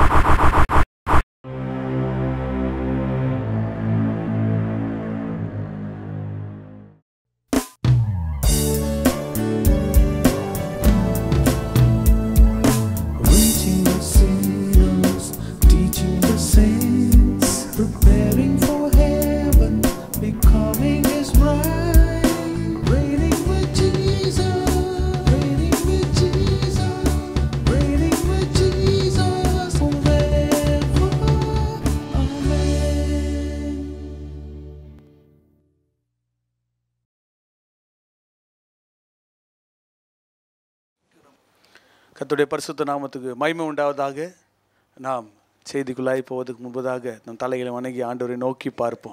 கர்த்தருடைய பரிசுத்த நாமத்துக்கு மகிமை உண்டாவதாக. நாம் செய்திக்குள்ளாய் போவதற்கு முன்பதாக நம் தலைகளை வணங்கி ஆண்டவரை நோக்கி பார்ப்போம்.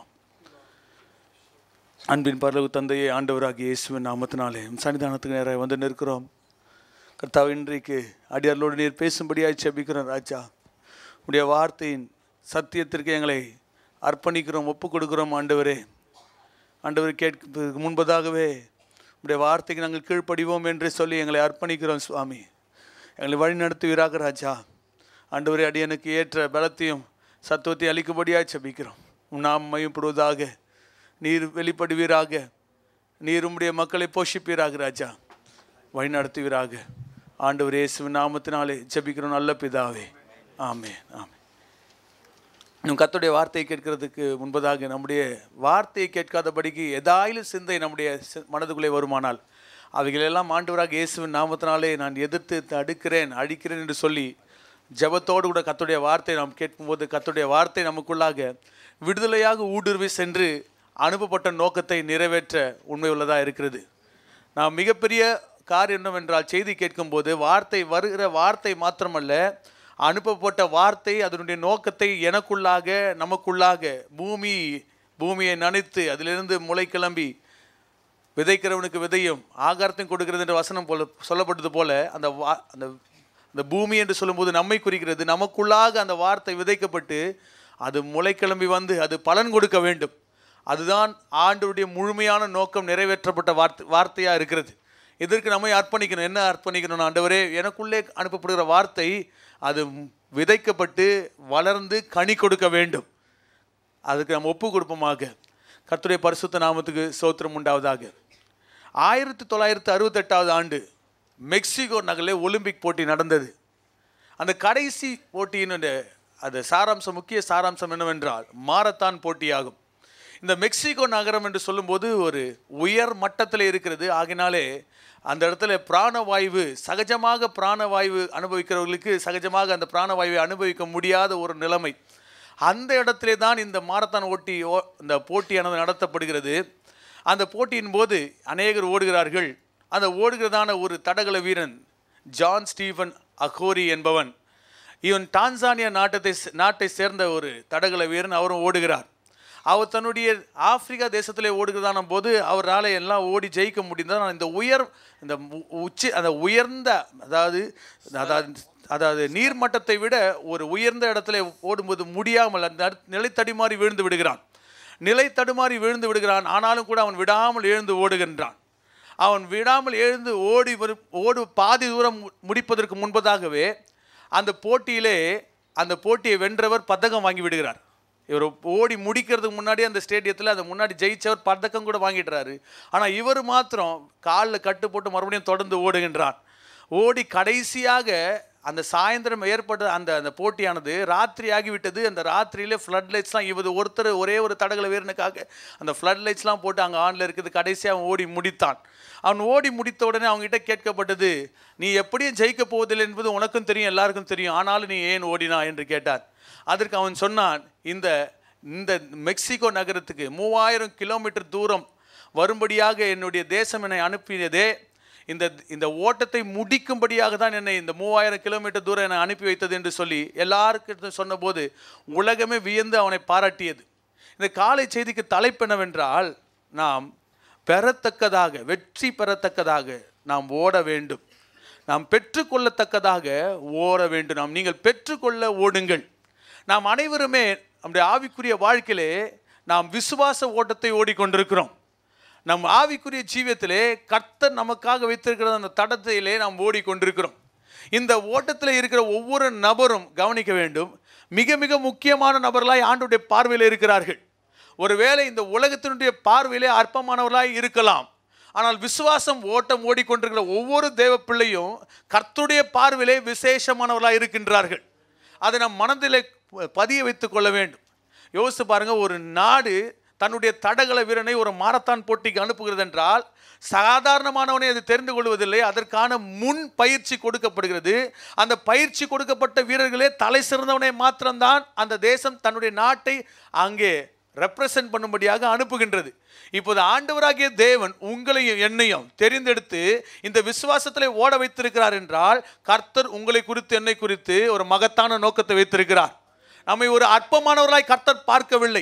அன்பின் பரலோக தந்தையே, ஆண்டவராகிய இயேசுவின் நாமத்தினாலே சன்னிதானத்துக்கு நேராக வந்து நிற்கிறோம். கர்த்தாவே, இன்றைக்கு அடியார்களோடு நீர் பேசும்படியாக செபிக்கிறோம். ராஜா, உடைய வார்த்தையின் சத்தியத்திற்கு எங்களை அர்ப்பணிக்கிறோம், ஒப்பு கொடுக்கிறோம். ஆண்டவரே, கேட்பதற்கு முன்பதாகவே உடைய வார்த்தைக்கு நாங்கள் கீழ்ப்படிவோம் என்று சொல்லி எங்களை அர்ப்பணிக்கிறோம். சுவாமி, எங்களை வழி நடத்துவீராக. ராஜா, ஆண்டவரே, அடியனுக்கு ஏற்ற பலத்தையும் சத்துவத்தையும் அளிக்கும்படியாக செபிக்கிறோம். நாம் மையப்படுவதாக, நீர் வெளிப்படுவீராக, நீர் உம்முடைய மக்களை போஷிப்பீராக. ராஜா, வழி நடத்துவீராக. ஆண்டவர் இயேசுவின் நாமத்தினாலே ஜெபிக்கிறோம் நல்ல பிதாவே, ஆமென். ஆமென். நம் கர்த்தருடைய வார்த்தையை கேட்கறதுக்கு முன்பதாக நம்முடைய வார்த்தையை கேட்காதபடிக்கு ஏதாயிலும் சிந்தை நம்முடைய மனதுக்குள்ளே வருமானால் அவைகளெல்லாம் ஆண்டவராக இயேசுவின் நாமத்தினாலே நான் எதிர்த்து தடுக்கிறேன், அழிக்கிறேன் என்று சொல்லி ஜெபத்தோடு கூட கர்த்தருடைய வார்த்தையை நாம் கேட்கும்போது கர்த்தருடைய வார்த்தை நமக்குள்ளாக விடுதலையாக ஊடுருவி சென்று அனுப்பப்பட்ட நோக்கத்தை நிறைவேற்ற உண்மை உள்ளதாக இருக்கிறது. நாம் மிகப்பெரிய காரியம் என்னவென்றால், செய்தி கேட்கும்போது வார்த்தை வருகிற வார்த்தை மாத்திரமல்ல, அனுப்பப்பட்ட வார்த்தை அதனுடைய நோக்கத்தை எனக்குள்ளாக நமக்குள்ளாக பூமியை நனைத்து அதிலிருந்து முளை கிளம்பி விதைக்கிறவனுக்கு விதையும் ஆகாரத்தையும் கொடுக்கிறது என்ற வசனம் போல சொல்லப்பட்டது போல அந்த அந்த பூமி என்று சொல்லும்போது நம்மை குறிக்கிறது. நமக்குள்ளாக அந்த வார்த்தை விதைக்கப்பட்டு அது முளை கிளம்பி வந்து அது பலன் கொடுக்க வேண்டும். அதுதான் ஆண்டவருடைய முழுமையான நோக்கம் நிறைவேற்றப்பட்ட வார்த்தையாக இருக்கிறது. இதற்கு நம்மை அர்ப்பணிக்கணும். என்ன அர்ப்பணிக்கணும்? ஆண்டவரே, எனக்குள்ளே அனுப்பப்படுகிற வார்த்தை அது விதைக்கப்பட்டு வளர்ந்து கனி கொடுக்க வேண்டும். அதுக்கு நம்ம ஒப்பு கொடுப்போமாக. கர்த்தருடைய பரிசுத்த நாமத்துக்கு ஸ்தோத்திரம் உண்டாவதாக. 1968 ஆண்டு மெக்சிகோ நகரில் ஒலிம்பிக் போட்டி நடந்தது. அந்த கடைசி போட்டியின் அது சாராம்சம், முக்கிய சாராம்சம் என்னவென்றால் மாரத்தான் போட்டியாகும். இந்த மெக்சிகோ நகரம் என்று சொல்லும்போது ஒரு உயர் மட்டத்தில் இருக்கிறது. ஆகினாலே அந்த இடத்துல பிராணவாயு, சகஜமாக பிராணவாயு அனுபவிக்கிறவர்களுக்கு சகஜமாக அந்த பிராணவாயுவை அனுபவிக்க முடியாத ஒரு நிலைமை. அந்த இடத்திலே தான் இந்த மாரத்தான் இந்த போட்டியானது நடத்தப்படுகிறது. அந்த போட்டியின் போது அநேகர் ஓடுகிறார்கள். அந்த ஓடுகிறதான ஒரு தடகள வீரன் ஜான் ஸ்டீஃபன் அகோரி என்பவன், இவன் டான்சானியா நாட்டை சேர்ந்த ஒரு தடகள வீரன். அவரும் ஓடுகிறார். அவர் தன்னுடைய ஆப்பிரிக்கா தேசத்திலே ஓடுகிறதான போது அவரால் எல்லாம் ஓடி ஜெயிக்க முடிந்தது. இந்த உயர்ந்த அதாவது நீர்மட்டத்தை விட ஒரு உயர்ந்த இடத்துல ஓடும்போது முடியாமல் அந்த நிலை தடுமாறி விழுந்து விடுகிறான். ஆனாலும் கூட அவன் விடாமல் எழுந்து ஓடுகின்றான். அவன் விடாமல் எழுந்து ஓடி பாதி தூரம் முடிப்பதற்கு முன்பதாகவே அந்த போட்டியை வென்றவர் பதக்கம் வாங்கி விடுகிறார். இவர் ஓடி முடிக்கிறதுக்கு முன்னாடி அந்த ஸ்டேடியத்தில் அந்த முன்னாடி ஜெயிச்சவர் பதக்கம் கூட வாங்கிடுறாரு. ஆனால் இவர் மாத்திரம் காலில் கட்டு போட்டு மறுபடியும் தொடர்ந்து ஓடுகின்றான். ஓடி கடைசியாக அந்த சாயந்தரம் ஏற்பட்ட அந்த போட்டியானது ராத்திரி ஆகிவிட்டது. அந்த ராத்திரியிலே ஃப்ளட் லைட்ஸ்லாம் ஒருத்தர் ஒரே ஒரு தடகள வீரனுக்காக அந்த ஃப்ளட் லைட்ஸ்லாம் போட்டு அங்கே ஆனில் இருக்குது. கடைசியாக அவன் ஓடி முடித்தான். அவன் ஓடி முடித்த உடனே அவங்ககிட்ட கேட்கப்பட்டது, நீ எப்படியும் ஜெயிக்க போவதில்லை என்பது உனக்கும் தெரியும், எல்லாருக்கும் தெரியும், ஆனாலும் நீ ஏன் ஓடினா என்று கேட்டார். அதற்கு அவன் சொன்னான், இந்த மெக்சிகோ நகரத்துக்கு 3000 கிலோமீட்டர் தூரம் வரும்படியாக என்னுடைய தேசம் என்னை அனுப்பியதே இந்த ஓட்டத்தை முடிக்கும்படியாக தான் என்னை இந்த 3000 கிலோமீட்டர் தூரம் என்னை அனுப்பி வைத்தது என்று சொல்லி எல்லாருக்கிட்ட சொன்னபோது உலகமே வியந்து அவனை பாராட்டியது. இந்த காலை செய்திக்கு தலைப்பு என்னவென்றால், நாம் வெற்றி பெறத்தக்கதாக நாம் ஓட வேண்டும், நாம் பெற்றுக்கொள்ளத்தக்கதாக ஓட வேண்டும். நீங்கள் பெற்றுக்கொள்ள ஓடுங்கள். நாம் அனைவருமே நம்முடைய ஆவிக்குரிய வாழ்க்கையிலே நாம் விசுவாச ஓட்டத்தை ஓடிக்கொண்டிருக்கிறோம். நம் ஆவிக்குரிய ஜீவியத்திலே கர்த்தர் நமக்காக வைத்திருக்கிற அந்த தடத்திலே நாம் ஓடிக்கொண்டிருக்கிறோம். இந்த ஓட்டத்தில் இருக்கிற ஒவ்வொரு நபரும் கவனிக்க வேண்டும். மிக மிக முக்கியமான நபர்களாய் ஆண்டவருடைய பார்வையில் இருக்கிறார்கள். ஒருவேளை இந்த உலகத்தினுடைய பார்வையிலே அற்பமானவர்களாய் இருக்கலாம். ஆனால் விசுவாசம் ஓட்டம் ஓடிக்கொண்டிருக்கிற ஒவ்வொரு தேவ பிள்ளையும் கர்த்தருடைய பார்வையிலே விசேஷமானவர்களாக இருக்கின்றார்கள். அதை நம் மனதிலே பதிய வைத்துக் கொள்ள வேண்டும். யோசித்து பாருங்க, ஒரு நாடு தன்னுடைய தடகள வீரனை ஒரு மாரத்தான் போட்டிக்கு அனுப்புகிறது என்றால் சாதாரணமானவனை அது தெரிந்து கொள்வதில்லை. அதற்கான முன் பயிற்சி கொடுக்கப்படுகிறது. அந்த பயிற்சி கொடுக்கப்பட்ட வீரர்களே தலை சிறந்தவனை மாத்திரம்தான் அந்த தேசம் தன்னுடைய நாட்டை அங்கே ரெப்ரசன்ட் பண்ணும்படியாக அனுப்புகின்றது. இப்போது ஆண்டவராகிய தேவன் உங்களையும் என்னையும் தெரிந்தெடுத்து இந்த விசுவாசத்திலே ஓட வைத்திருக்கிறார் என்றால் கர்த்தர் உங்களை குறித்து என்னை குறித்து ஒரு மகத்தான நோக்கத்தை வைத்திருக்கிறார். நம்மை ஒரு அற்பமானவர்களாய் கர்த்தர் பார்க்கவில்லை.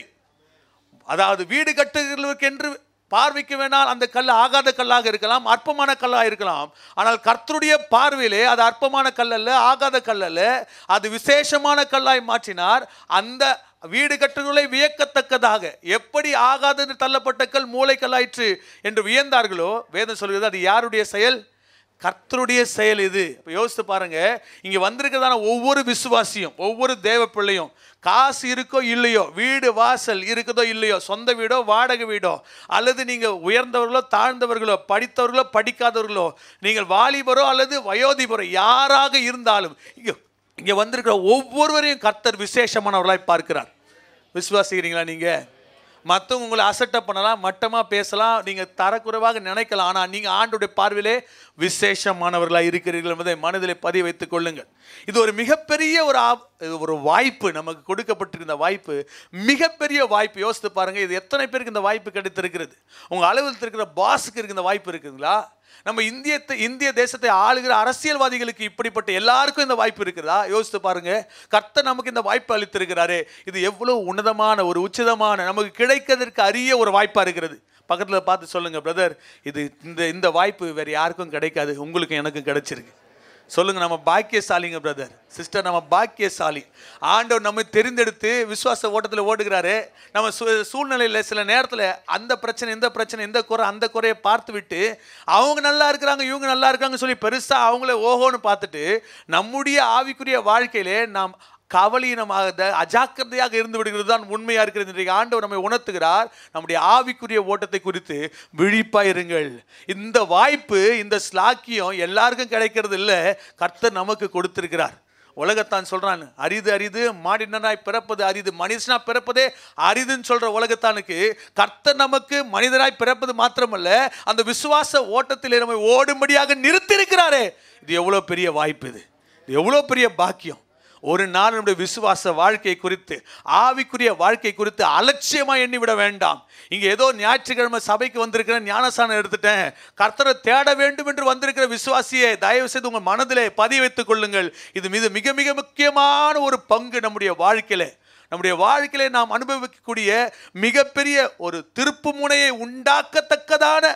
அதாவது வீடு கட்டுகிறவர்களுக்கு என்று பார்வைக்கு வேணால் அந்த கல் ஆகாத கல்லாக இருக்கலாம், அற்பமான கல்லாக இருக்கலாம். ஆனால் கர்த்தருடைய பார்வையிலே அது அற்பமான கல் அல்ல, ஆகாத கல் அல்ல, அது விசேஷமான கல்லாய் மாற்றினார். அந்த வீடு கட்டுகளை வியக்கத்தக்கதாக எப்படி ஆகாத தள்ளப்பட்ட கல் மூளைக்கல்லாயிற்று என்று வியந்தார்களோ வேதம் சொல்கிறது அது யாருடைய செயல்? கர்த்தருடைய செயல். இது இப்போ யோசித்து பாருங்க, இங்கே வந்திருக்கிறதான ஒவ்வொரு விசுவாசியும் ஒவ்வொரு தேவ பிள்ளையும் காசு இருக்கோ இல்லையோ, வீடு வாசல் இருக்குதோ இல்லையோ, சொந்த வீடோ வாடகை வீடோ, அல்லது நீங்கள் உயர்ந்தவர்களோ தாழ்ந்தவர்களோ, படித்தவர்களோ படிக்காதவர்களோ, நீங்கள் வாலிபரோ அல்லது வயோதிபரோ யாராக இருந்தாலும் இங்கே வந்திருக்கிற ஒவ்வொருவரையும் கர்த்தர் விசேஷமானவர்களாய் பார்க்கிறார். விசுவாசிக்கிறீங்களா? நீங்கள் மற்றவங்க உங்களை அசட்டப் பண்ணலாம், மட்டமாக பேசலாம், நீங்கள் தரக்குறைவாக நினைக்கலாம். ஆனால் நீங்கள் ஆண்டோடைய பார்வையிலே விசேஷமானவர்களாக இருக்கிறீர்கள் என்பதை மனதிலே பதிய வைத்துக் கொள்ளுங்கள். இது ஒரு மிகப்பெரிய ஒரு வாய்ப்பு, நமக்கு கொடுக்கப்பட்டிருந்த வாய்ப்பு, மிகப்பெரிய வாய்ப்பு. யோசித்து பாருங்கள், இது எத்தனை பேருக்கு இந்த வாய்ப்பு கிடைத்திருக்கிறது? உங்கள் அலுவலகத்தில் இருக்கிற பாஸுக்கு இருக்கு இந்த வாய்ப்பு இருக்குங்களா? நம்ம இந்திய தேசத்தை ஆளுகிற அரசியல்வாதிகளுக்கு இப்படிப்பட்ட எல்லாருக்கும் இந்த வாய்ப்பு இருக்கிறதா? யோசித்து பாருங்க, கர்த்தர் நமக்கு இந்த வாய்ப்பு அளித்திருக்கிறாரே, இது எவ்வளவு உன்னதமான ஒரு உச்சிதமான நமக்கு கிடைக்கிறதற்கு அரிய ஒரு வாய்ப்பா இருக்கிறது. பக்கத்தில் பார்த்து சொல்லுங்க, பிரதர், இது இந்த வாய்ப்பு வேற யாருக்கும் கிடைக்காது, உங்களுக்கும் எனக்கும் கிடைச்சிருக்கு. சொல்லுங்க, நம்ம பாக்கியசாலிங்க பிரதர், சிஸ்டர், நம்ம பாக்கியசாலி. ஆண்டவர் நம்ம தெரிந்தெடுத்து விசுவாச ஓட்டத்தில் ஓடுகிறாரு. நம்ம சூழ்நிலையில் சில நேரத்தில் அந்த பிரச்சனை இந்த பிரச்சனை இந்த குறை அந்த குறையை பார்த்து விட்டு அவங்க நல்லா இருக்கிறாங்க இவங்க நல்லா இருக்காங்க சொல்லி பெருசாக அவங்கள ஓஹோன்னு பார்த்துட்டு நம்முடைய ஆவிக்குரிய வாழ்க்கையிலே நாம் கவலீனமாக அஜாக்கிரதையாக இருந்து விடுகிறது தான் உண்மையாக இருக்கிறது. இன்றைக்கு ஆண்டவர் நம்மை உணர்த்துகிறார், நம்முடைய ஆவிக்குரிய ஓட்டத்தை குறித்து விழிப்பாயிருங்கள். இந்த வாய்ப்பு, இந்த ஸ்லாக்கியம் எல்லாருக்கும் கிடைக்கிறது இல்லை, கர்த்தர் நமக்கு கொடுத்திருக்கிறார். உலகத்தான் சொல்றான் அரிது அரிது, மாடினாய் பிறப்பது அரிது, மனுஷனா பிறப்பதே அரிதுன்னு சொல்ற உலகத்தானுக்கு கர்த்தர் நமக்கு மனிதனாய் பிறப்பது மாத்திரமல்ல, அந்த விசுவாச ஓட்டத்திலே நம்மை ஓடும்படியாக நிறுத்தியிருக்கிறாரே. இது எவ்வளவு பெரிய வாய்ப்பு, இது எவ்வளவு பெரிய பாக்கியம். ஒரு நாள் நம்முடைய விசுவாச வாழ்க்கை குறித்து, ஆவிக்குரிய வாழ்க்கை குறித்து அலட்சியமாக எண்ணிவிட வேண்டாம். இங்கே ஏதோ ஞாயிற்றுக்கிழமை சபைக்கு வந்திருக்கிறேன், ஞானஸ்நானம் எடுத்துட்டேன், கர்த்தரை தேட வேண்டும் என்று வந்திருக்கிற விசுவாசியை தயவு செய்து உங்கள் மனதிலே பதிய வைத்துக் கொள்ளுங்கள். இது மிக மிக முக்கியமான ஒரு பங்கு நம்முடைய வாழ்க்கையிலே நாம் அனுபவிக்கக்கூடிய மிகப்பெரிய ஒரு திருப்பு முனையை உண்டாக்கத்தக்கதான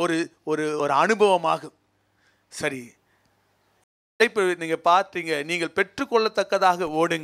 ஒரு அனுபவமாகும். சரி, நீங்கள் பார்த்தீங்க, நீங்கள் பெற்றுக்கொள்ளத்தக்கதாக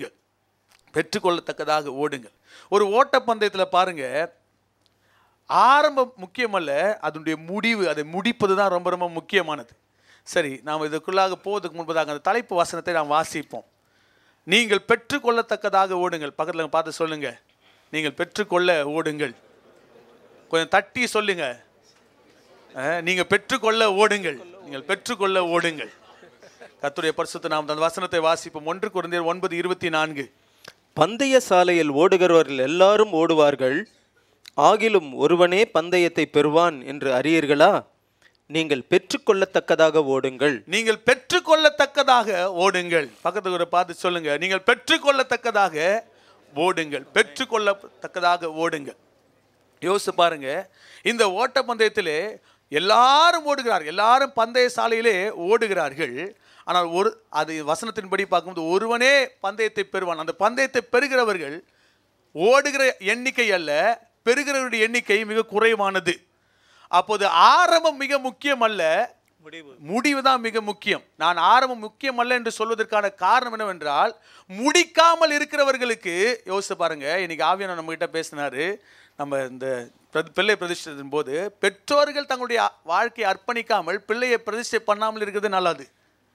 ஓடுங்கள். ஒரு ஓட்டப்பந்தயத்தில் பாருங்க, ஆரம்பம் முக்கியமல்ல, அதனுடைய முடிவு, அதை முடிப்பது தான் ரொம்ப ரொம்ப முக்கியமானது. சரி, நாம் இதுக்குள்ளாக போவதற்கு முன்பதாக அந்த தலைப்பு வசனத்தை நாம் வாசிப்போம். நீங்கள் பெற்றுக்கொள்ளத்தக்கதாக ஓடுங்கள். பக்கத்தில் பார்த்து சொல்லுங்க, நீங்கள் பெற்றுக்கொள்ள ஓடுங்கள். கொஞ்சம் தட்டி சொல்லுங்க, நீங்கள் பெற்றுக்கொள்ள ஓடுங்கள், நீங்கள் பெற்றுக்கொள்ள ஓடுங்கள். கர்த்தருடைய பரிசுத்த நாமத்தில் அந்த வசனத்தை வாசிப்போம். 1 கொரிந்தியர் 9:24. பந்தய சாலையில் ஓடுகிறவர்கள் எல்லாரும் ஓடுவார்கள், ஆகிலும் ஒருவனே பந்தயத்தை பெறுவான் என்று அறியீர்களா? நீங்கள் பெற்றுக்கொள்ளத்தக்கதாக ஓடுங்கள். நீங்கள் பெற்றுக்கொள்ளத்தக்கதாக ஓடுங்கள். பக்கத்துல பார்த்து சொல்லுங்க, நீங்கள் பெற்றுக்கொள்ளத்தக்கதாக ஓடுங்கள், பெற்றுக்கொள்ளத்தக்கதாக ஓடுங்கள். யோசிச்சு பாருங்க, இந்த ஓட்ட பந்தயத்திலே எல்லாரும் ஓடுகிறார்கள், எல்லாரும் பந்தய சாலையிலே ஓடுகிறார்கள். ஆனால் அது வசனத்தின்படி பார்க்கும்போது ஒருவனே பந்தயத்தை பெறுவான். அந்த பந்தயத்தை பெறுகிறவர்கள் ஓடுகிற எண்ணிக்கை அல்ல, பெறுகிறவருடைய எண்ணிக்கை மிக குறைவானது. அப்போது ஆரம்பம் மிக முக்கியம் அல்ல, முடிவு தான் மிக முக்கியம். நான் ஆரம்பம் முக்கியம் அல்ல என்று சொல்வதற்கான காரணம் என்னவென்றால், முடிக்காமல் இருக்கிறவர்களுக்கு யோசிச்சு பாருங்க. இன்னைக்கு ஆவியானவர் நம்ம கிட்ட பேசினாரு. நம்ம இந்த பிள்ளை பிரதிஷ்டத்தின் போது பெற்றோர்கள் தங்களுடைய வாழ்க்கையை அர்ப்பணிக்காமல் பிள்ளையை பிரதிஷ்டை பண்ணாமல் இருக்கிறது நல்லது.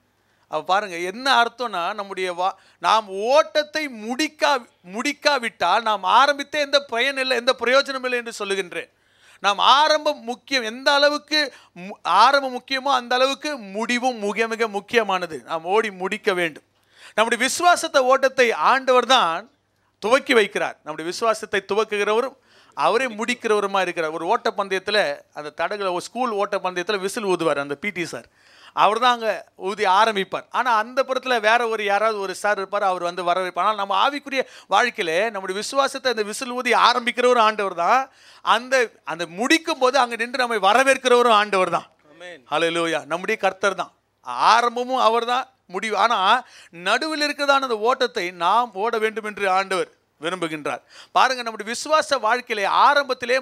பாருங்க என்ன அர்த்தம்னா, நம்முடைய நாம் ஓட்டத்தை முடிக்காவிட்டால் நாம் ஆரம்பித்தே எந்த பயன் இல்லை, எந்த பிரயோஜனம் இல்லை என்று சொல்லுகின்றேன். நாம் ஆரம்பம் முக்கியம், எந்த அளவுக்கு ஆரம்பம் முக்கியமோ அந்த அளவுக்கு முடிவும் மிக மிக முக்கியமானது. நாம் ஓடி முடிக்க வேண்டும். நம்முடைய விசுவாசத்தை ஓட்டத்தை ஆண்டவர் தான் துவக்கி வைக்கிறார். நம்முடைய விசுவாசத்தை துவக்குகிறவரும் அவரே முடிக்கிறவருமா இருக்கிறார். ஒரு ஓட்டப்பந்தயத்தில் அந்த தடகளை, ஒரு ஸ்கூல் ஓட்டப்பந்தயத்தில் விசில் ஊதுவார் அந்த பிடி சார். அவர் தான் அங்கே ஊதி ஆரம்பிப்பார். ஆனால் அந்த புறத்தில் வேற யாராவது ஒரு சார் இருப்பார், அவர் வந்து வரவேற்பார். ஆனால் நம்ம ஆவிக்குரிய வாழ்க்கையில் நம்முடைய விசுவாசத்தை அந்த விசில் ஊதி ஆரம்பிக்கிற ஒரு ஆண்டவர் தான். அந்த முடிக்கும் போது அங்கே நின்று நம்மை வரவேற்கிறவரும் ஆண்டவர் தான். ஹல்லேலூயா. நம்முடைய கர்த்தர் தான். ஆரம்பமும் அவர் தான், முடிவு. ஆனால் நடுவில் இருக்கிறதான அந்த ஓட்டத்தை நாம் ஓட வேண்டும் என்று ஆண்டவர் விரும்புகின்றார். பாருங்க, நம்முடைய விசுவாச வாழ்க்கையிலே ஆரம்பத்திலே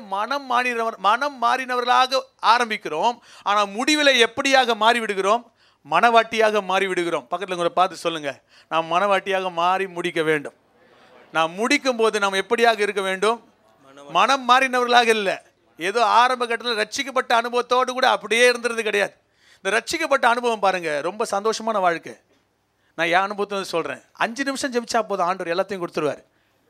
மனம் மாறினவர்களாக ஆரம்பிக்கிறோம். ஆனால் முடிவில் எப்படியாக மாறிவிடுகிறோம்? மனவாட்டியாக மாறிவிடுகிறோம். பக்கத்தில் உங்களை பார்த்து சொல்லுங்க, நாம் மனவாட்டியாக மாறி முடிக்க வேண்டும். நாம் முடிக்கும் போது நாம் எப்படியாக இருக்க வேண்டும்? மனம் மாறினவர்களாக இல்லை. ஏதோ ஆரம்ப கட்டத்தில் ரட்சிக்கப்பட்ட அனுபவத்தோடு கூட அப்படியே இருந்துறது கிடையாது. இந்த ரட்சிக்கப்பட்ட அனுபவம் பாருங்க, ரொம்ப சந்தோஷமான வாழ்க்கை. நான் என் அனுபவத்தை சொல்றேன். 5 நிமிஷம் ஜெபிச்சா போதும், ஆண்டவர் எல்லாத்தையும் கொடுத்துருவார்.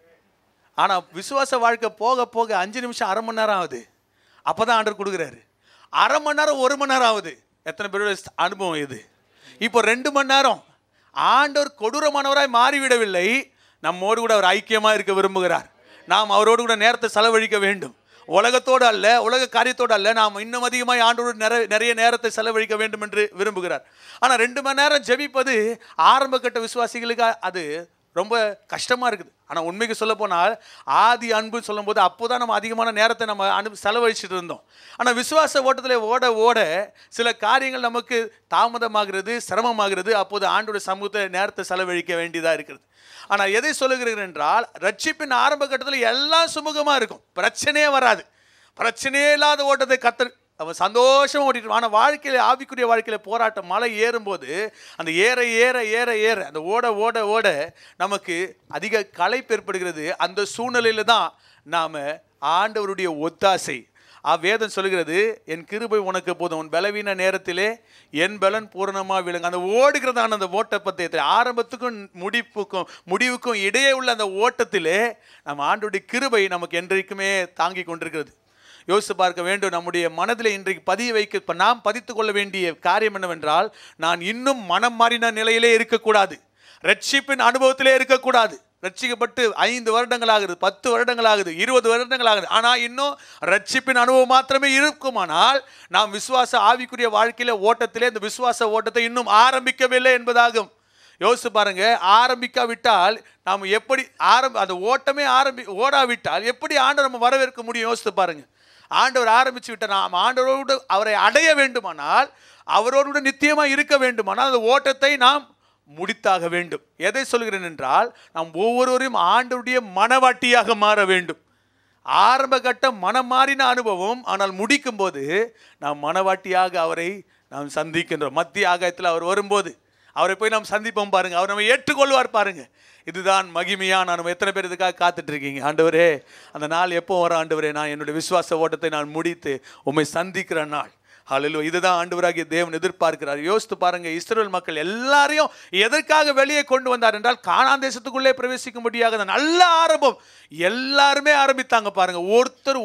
ஆனால் விசுவாச வாழ்க்கை போக போக 5 நிமிஷம், அரை மணி நேரம் ஆகுது. அப்போ தான் ஆண்டவர் கொடுக்குறாரு. அரை மணி நேரம், 1 மணி நேரம் ஆகுது. எத்தனை பேரோட அனுபவம் இது? இப்போ 2 மணி நேரம். ஆண்டவர் கொடூரமானவராய் மாறிவிடவில்லை, நம்மோடு கூட அவர் ஐக்கியமாக இருக்க விரும்புகிறார். நாம் அவரோடு கூட நேரத்தை செலவழிக்க வேண்டும். உலகத்தோடு அல்ல, உலக காரியத்தோடு அல்ல, நாம் இன்னும் அதிகமாக ஆண்டோடு நிறைய நேரத்தை செலவழிக்க வேண்டும் என்று விரும்புகிறார். ஆனால் 2 மணி நேரம் ஜெபிப்பது ஆரம்ப கட்ட விசுவாசிகளுக்கு அது ரொம்ப கஷ்டமாக இருக்குது. ஆனால் உண்மைக்கு சொல்ல போனால் ஆதி அன்பு சொல்லும் போது அப்போதான் நம்ம அதிகமான நேரத்தை நம்ம செலவழிச்சுட்டு இருந்தோம். ஆனால் விசுவாச ஓட்டத்தில் ஓட ஓட சில காரியங்கள் நமக்கு தாமதமாகிறது, சிரமமாகிறது. அப்போது ஆண்டோட சமூகத்தை நேரத்தை செலவழிக்க வேண்டியதாக இருக்கிறது. ஆனால் எதை சொல்லுகிறேன் என்றால், ரட்சிப்பின் ஆரம்ப கட்டத்தில் எல்லாம் சுமூகமாக இருக்கும், பிரச்சனையே வராது. பிரச்சனையே இல்லாத ஓட்டத்தை கர்த்தர் அவன் சந்தோஷமாக ஓட்டிட்டு. ஆனால் வாழ்க்கையில், ஆவிக்குரிய வாழ்க்கையில் போராட்டம், மலை ஏறும்போது அந்த ஏற ஏற ஏற ஏற அந்த ஓட ஓட ஓட நமக்கு அதிக களைப்பு ஏற்படுகிறது. அந்த சூழ்நிலையில் தான் நாம் ஆண்டவருடைய ஒத்தாசை, வேதம் சொல்லுகிறது, என் கிருபை உனக்கு போதும், உன் பலவீன நேரத்திலே என் பலன் பூரணமாக விளங்கும். அந்த ஓடுகிறதான அந்த ஓட்ட பந்தயத்தில் ஆரம்பத்துக்கும் முடிவுக்கும் இடையே உள்ள அந்த ஓட்டத்திலே நம்ம ஆண்டவருடைய கிருபை நமக்கு என்றைக்குமே தாங்கி கொண்டிருக்கிறது. யோசித்து பார்க்க வேண்டும். நம்முடைய மனதில் இன்றைக்கு பதிய வைக்க நாம் பதித்து கொள்ள வேண்டிய காரியம் என்னவென்றால், நான் இன்னும் மனம் மாறின நிலையிலே இருக்கக்கூடாது, ரட்சிப்பின் அனுபவத்திலே இருக்கக்கூடாது. ரட்சிக்கப்பட்டு 5 வருடங்கள் ஆகுது, 10 வருடங்கள் ஆகுது, 20 வருடங்கள் ஆகுது. ஆனால் இன்னும் ரட்சிப்பின் அனுபவம் மாத்திரமே இருக்குமானால் நாம் விசுவாச ஆவிக்குரிய வாழ்க்கையில ஓட்டத்திலே இந்த விசுவாச ஓட்டத்தை இன்னும் ஆரம்பிக்கவில்லை என்பதாகும். யோசித்து பாருங்க, ஆரம்பிக்காவிட்டால் நாம் எப்படி அந்த ஓட்டமே ஓடாவிட்டால் எப்படி ஆண்டவர் நம்ம வரவேற்க முடியும்? யோசித்து பாருங்க. ஆண்டவர் ஆரம்பிச்சு விட்டார். நாம் ஆண்டவரோடு அவரை அடைய வேண்டுமானால், அவரோடு நித்தியமாக இருக்க வேண்டுமானால் அந்த ஓட்டத்தை நாம் முடித்தாக வேண்டும். எதை சொல்கிறேன் என்றால், நாம் ஒவ்வொருவரையும் ஆண்டவருடைய மனவாட்டியாக மாற வேண்டும். ஆரம்ப கட்ட மனம் மாறின அனுபவம், ஆனால் முடிக்கும் போது நாம் மனவாட்டியாக அவரை நாம் சந்திக்கின்றோம். மத்திய ஆகாயத்தில் அவர் வரும்போது அவரை போய் நாம் சந்திப்போம் பாருங்க, அவர் நம்ம ஏற்றுக்கொள்வார் பாருங்க. இதுதான் மகிமையான நம்ம. எத்தனை பேர் இதுக்காக காத்துட்டு இருக்கீங்க? ஆண்டவரே, அந்த நாள் எப்போ வர ஆண்டவரே, நான் என்னுடைய விசுவாச ஓட்டத்தை நான் முடித்து உம்மை சந்திக்கிற நாள். ஹல்லேலூயா. இதுதான் ஆண்டவராகிய தேவன் எதிர்பார்க்கிறார். யோசித்து பாருங்க, இஸ்ரவேல் மக்கள் எல்லாரையும் எதற்காக வெளியே கொண்டு வந்தார் என்றால், கானான் தேசத்துக்குள்ளே பிரவேசிக்கும்படியாக. நல்ல ஆரம்பம், எல்லாருமே ஆரம்பித்தாங்க பாருங்க. ஒருத்தர்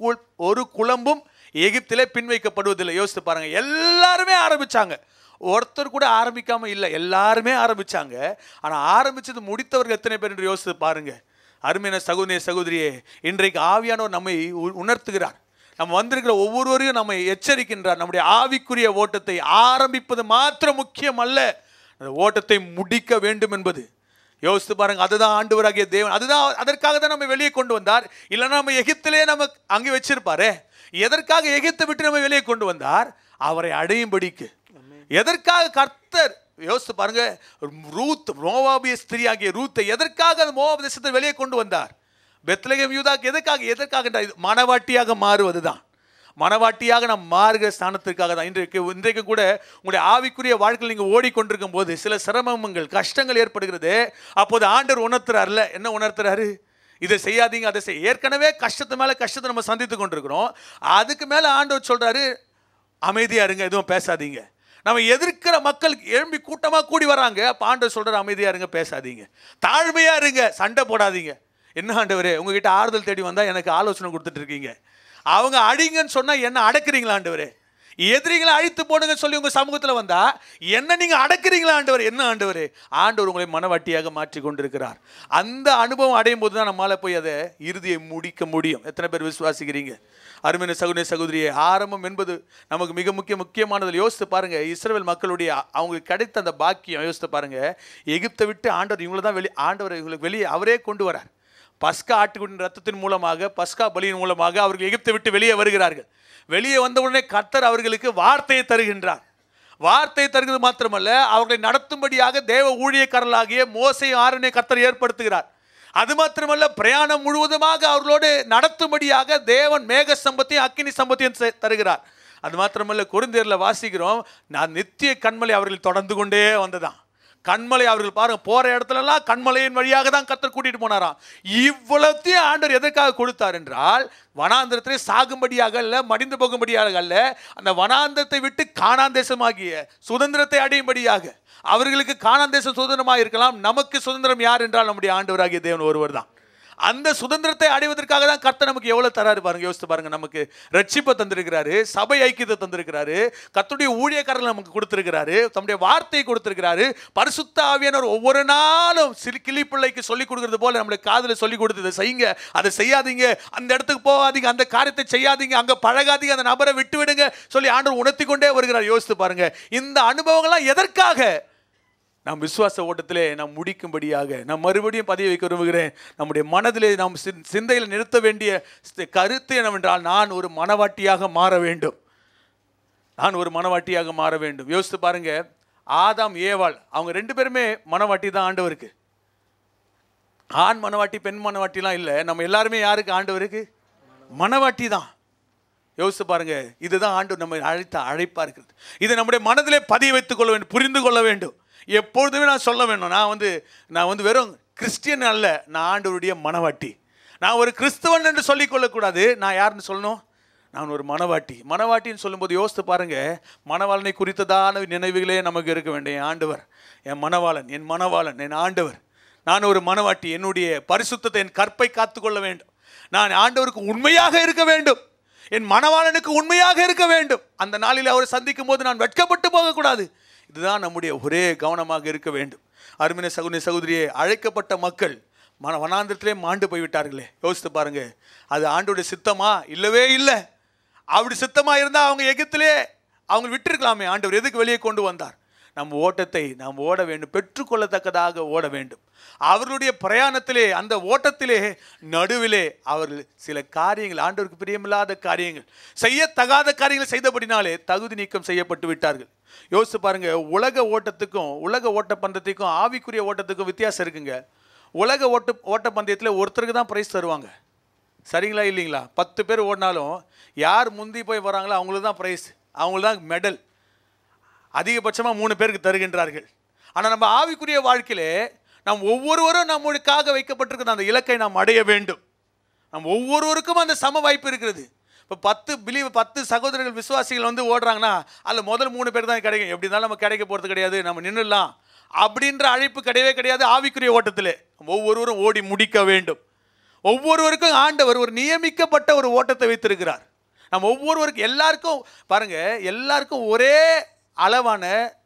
ஒரு குழம்பும் எகிப்திலே பின்வைக்கப்படுவதில்லை. யோசித்து பாருங்க, எல்லாருமே ஆரம்பிச்சாங்க. ஒருத்தர் கூட ஆரம்பிக்காம இல்லை, எல்லாருமே ஆரம்பிச்சாங்க. ஆனால் ஆரம்பிச்சது முடித்தவர்கள் எத்தனை பேர் என்று யோசித்து பாருங்க. அருமையான சகோதரியே, இன்றைக்கு ஆவியானவர் நம்மை உணர்த்துகிறார். நம்ம வந்திருக்கிற ஒவ்வொருவரையும் நம்மை எச்சரிக்கின்றார். நம்முடைய ஆவிக்குரிய ஓட்டத்தை ஆரம்பிப்பது மாத்திரம் முக்கியம் அல்ல, அந்த ஓட்டத்தை முடிக்க வேண்டும் என்பது. யோசித்து பாருங்க, அதுதான் ஆண்டவராகிய தேவன். அதற்காக தான் நம்ம வெளியே கொண்டு வந்தார். இல்லைன்னா நம்ம எகிப்திலே நம்ம அங்கே வச்சிருப்பாரு. எதற்காக எகிப்தை விட்டு நம்ம வெளியே கொண்டு வந்தார்? அவரை அடையும்படிக்கு. எதற்காக கர்த்தர்? யோசித்து பாருங்க, ரூத், மோவாபிய ஸ்திரியாகிய ரூத்தை எதற்காக அந்த மோவாப் தேசத்தை வெளியே கொண்டு வந்தார்? பெத்லகேம் யூதாக்கு எதற்காக? மனவாட்டியாக மாறுவதுதான். மனவாட்டியாக நாம் மாறுகிற ஸ்தானத்திற்காக தான். இன்றைக்கு கூட உங்களுடைய ஆவிக்குரிய வாழ்க்கையில் நீங்கள் ஓடிக்கொண்டிருக்கும் போது சில சிரமங்கள், கஷ்டங்கள் ஏற்படுகிறது. அப்போது ஆண்டவர் உணர்த்துறாருல, என்ன உணர்த்துறாரு? இதை செய்யாதீங்க, அதை ஏற்கனவே கஷ்டத்து மேலே கஷ்டத்தை நம்ம சந்தித்து கொண்டிருக்கிறோம். அதுக்கு மேலே ஆண்டவர் சொல்றாரு, அமைதியா இருங்க, எதுவும் பேசாதீங்க. நம்ம எதிர்க்கிற மக்கள் எழும்பி கூட்டமாக கூடி வராங்க. அப்போ ஆண்டவர் சொல்கிறார், அமைதியாக இருங்க, பேசாதீங்க, தாழ்மையாக இருங்க, சண்டை போடாதீங்க. என்ன ஆண்டவரே, உங்ககிட்ட ஆறுதல் தேடி வந்தால் எனக்கு ஆலோசனை கொடுத்துட்டு இருக்கீங்க. அவங்க அடிங்கன்னு சொன்னால் என்ன அடக்குறீங்களா ஆண்டவரே? எதிரிகளை அழித்து போடுங்க சொல்லி உங்கள் சமூகத்தில் வந்தா என்ன நீங்கள் அடக்குறீங்களா ஆண்டவர்? என்ன ஆண்டவரே? ஆண்டவர் உங்களை மனவாட்டியாக மாற்றி கொண்டிருக்கிறார். அந்த அனுபவம் அடையும் போது தான் நம்மளால் போய் அதை இறுதியை முடிக்க முடியும். எத்தனை பேர் விசுவாசிக்கிறீங்க? அருமையான சகோதர சகோதரியே, ஆரம்பம் என்பது நமக்கு மிக முக்கியமானதில் யோசித்து பாருங்க. இஸ்ரவேல் மக்களுடைய அவங்களுக்கு கிடைத்த அந்த பாக்கியம் யோசித்து பாருங்க. எகிப்தை விட்டு ஆண்டவர் இவங்களை தான் ஆண்டவர் இவங்களுக்கு வெளியே அவரே கொண்டு வரார். பஸ்கா ஆட்டுக்குட்டின் ரத்தத்தின் மூலமாக, பஸ்கா பலியின் மூலமாக அவர்கள் எகிப்தை விட்டு வெளியே வருகிறார்கள். வெளியே வந்தவுடனே கர்த்தர் அவர்களுக்கு வார்த்தையை தருகின்றார். வார்த்தையை தருகிறது மாத்திரமல்ல, அவர்களை நடத்தும்படியாக தேவ ஊழியக்காரர்களாகிய மோசேயும் ஆரோனையும் கர்த்தர் ஏற்படுத்துகிறார். அது மாத்திரமல்ல, பிரயாணம் முழுவதுமாக அவர்களோடு நடத்தும்படியாக தேவன் மேக சம்பத்தையும் அக்கினி சம்பத்தையும் தருகிறார். அது மாத்திரமல்ல, கொரிந்தியரில் வாசிக்கிறோம், நான் நித்திய கண்மலை அவர்கள் தொடர்ந்து கொண்டே வந்ததான். கண்மலை அவர்கள் பாருங்க, போற இடத்துலலாம் கண்மலையின் வழியாக தான் கர்த்தர் கூட்டிட்டு போனாராம். இவ்வளத்தையும் ஆண்டவர் எதற்காக கொடுத்தார் என்றால், வனாந்திரத்திலே சாகும்படியாக அல்ல, மடிந்து போகும்படியாக அல்ல, அந்த வனாந்திரத்தை விட்டு கானான் தேசமாகிய சுதந்திரத்தை அடையும்படியாக. அவர்களுக்கு கானான் தேசம் சுதந்திரமாக இருக்கலாம், நமக்கு சுதந்திரம் யார் என்றால் நம்முடைய ஆண்டவராகிய தேவன் ஒருவர் தான். அந்த சுதந்திரத்தை அடைவதற்காக தான் கர்த்தர் நமக்கு எவ்வளவு தராரு பாருங்க. யோசித்து பாருங்க. நமக்கு ரட்சிப்பை தந்திருக்கிறாரு, சபை ஐக்கியத்தை தந்திருக்கிறாரு, கர்த்தருடைய ஊழியக்காரர்கள் நமக்கு கொடுத்திருக்கிறாரு, தம்முடைய வார்த்தையை கொடுத்திருக்கிறாரு. பரிசுத்த ஆவியானவர் ஒவ்வொரு நாளும் கிளி பிள்ளைக்கு சொல்லிக் கொடுக்கிறது போல நம்மளுக்கு காதில் சொல்லிக் கொடுத்து, இதை செய்யுங்க, அதை செய்யாதீங்க, அந்த இடத்துக்கு போகாதீங்க, அந்த காரியத்தை செய்யாதீங்க, அங்கே பழகாதீங்க, அந்த நபரை விட்டு விடுங்க சொல்லி ஆண்டவர் உணர்த்தி கொண்டே வருகிறார். யோசித்து பாருங்க. இந்த அனுபவங்கள்லாம் எதற்காக? நாம் விசுவாச ஓட்டத்திலே நாம் முடிக்கும்படியாக. நான் மறுபடியும் பதிய வைக்க விரும்புகிறேன். நம்முடைய மனதிலே நாம் சிந்தையில் நிறுத்த வேண்டிய கருத்து என்னவென்றால், நான் ஒரு மனவாட்டியாக மாற வேண்டும். நான் ஒரு மனவாட்டியாக மாற வேண்டும். யோசித்து பாருங்க. ஆதாம் ஏவாள் அவங்க 2 பேருமே மனவாட்டி தான் ஆண்டவருக்கு. ஆண் மனவாட்டி பெண் மனவாட்டிலாம் இல்லை. நம்ம எல்லாருமே யாருக்கு? ஆண்டவருக்கு மனவாட்டி தான். யோசித்து பாருங்க. இதுதான் ஆண்டவர் நம்ம அழைத்த அழைப்பா இருக்கிறது. இதை நம்முடைய மனதிலே பதிய வைத்துக் கொள்ள வேண்டும், புரிந்து கொள்ள வேண்டும். எப்பொழுதுமே நான் சொல்ல வேண்டும், நான் வந்து வெறும் கிறிஸ்டியன் அல்ல, நான் ஆண்டவருடைய மனவாட்டி. நான் ஒரு கிறிஸ்தவன் என்று சொல்லிக் கொள்ளக்கூடாது. நான் யாருன்னு சொல்லணும்? நான் ஒரு மனவாட்டி. மனவாட்டின்னு சொல்லும்போது யோசித்து பாருங்க. மணவாளனை குறித்ததான நினைவுகளே நமக்கு இருக்க வேண்டும். என் ஆண்டவர் என் மணவாளன், என் மணவாளன் என் ஆண்டவர். நான் ஒரு மனவாட்டி. என்னுடைய பரிசுத்தத்தை, என் கற்பை காத்துக்கொள்ள வேண்டும். நான் ஆண்டவருக்கு உண்மையாக இருக்க வேண்டும். என் மணவாளனுக்கு உண்மையாக இருக்க வேண்டும். அந்த நாளில் அவரை சந்திக்கும் போது நான் வெட்கப்பட்டு போகக்கூடாது. இதுதான் நம்முடைய ஒரே கவனமாக இருக்க வேண்டும். அருமையான சகோதரி சகோதரியே, அழைக்கப்பட்ட மக்கள் வனாந்திரத்திலே மாண்டு போய்விட்டார்களே. யோசித்து பாருங்க. அது ஆண்டோடைய சித்தமா? இல்லவே இல்லை. அப்படி சித்தமா இருந்தால் அவங்க எகிப்திலே அவங்க விட்டிருக்கலாமே. ஆண்டவர் எதுக்கு வெளியே கொண்டு வந்தார்? நம் ஓட்டத்தை நாம் ஓட வேண்டும், பெற்றுக்கொள்ளத்தக்கதாக ஓட வேண்டும். அவர்களுடைய பிரயாணத்திலே, அந்த ஓட்டத்திலே நடுவிலே அவர்கள் சில காரியங்கள், ஆண்டவருக்கு பிரியமில்லாத காரியங்கள், செய்யத்தகாத காரியங்கள் செய்தபடினாலே தகுதி நீக்கம் செய்யப்பட்டு விட்டார்கள். யோசித்து பாருங்க. உலக ஓட்டத்துக்கும் உலக ஓட்ட பந்தயத்துக்கும் ஆவிக்குரிய ஓட்டத்துக்கும் வித்தியாசம் இருக்குங்க. உலக ஓட்ட பந்தயத்தில் ஒருத்தருக்கு தான் பிரைஸ் தருவாங்க. சரிங்களா இல்லைங்களா? 10 பேர் ஓடினாலும் யார் முந்தி போய் வராங்களோ அவங்களுக்கு தான் பிரைஸ், அவங்களுக்கு தான் மெடல். அதிகபட்சமாக 3 பேருக்கு தருகின்றார்கள். ஆனால் நம்ம ஆவிக்குரிய வாழ்க்கையிலே நாம் ஒவ்வொருவரும் நம்மளுக்காக வைக்கப்பட்டிருக்கிற அந்த இலக்கை நாம் அடைய வேண்டும். நம் ஒவ்வொருவருக்கும் அந்த சம வாய்ப்பு இருக்கிறது. இப்போ 10 சகோதரர்கள் விசுவாசிகள் வந்து ஓடுறாங்கன்னா அதில் முதல் 3 பேர் தான் கிடைக்கும். எப்படி இருந்தாலும் நம்ம கிடைக்க போகிறது கிடையாது, நம்ம நின்றுடலாம் அப்படின்ற அழைப்பு கிடையவே கிடையாது. ஆவிக்குரிய ஓட்டத்தில் ஒவ்வொருவரும் ஓடி முடிக்க வேண்டும். ஒவ்வொருவருக்கும் ஆண்டவர் ஒரு நியமிக்கப்பட்ட ஒரு ஓட்டத்தை வைத்திருக்கிறார். நம்ம ஒவ்வொருவருக்கும் எல்லாருக்கும் பாருங்க, எல்லாருக்கும் ஒரே அளவான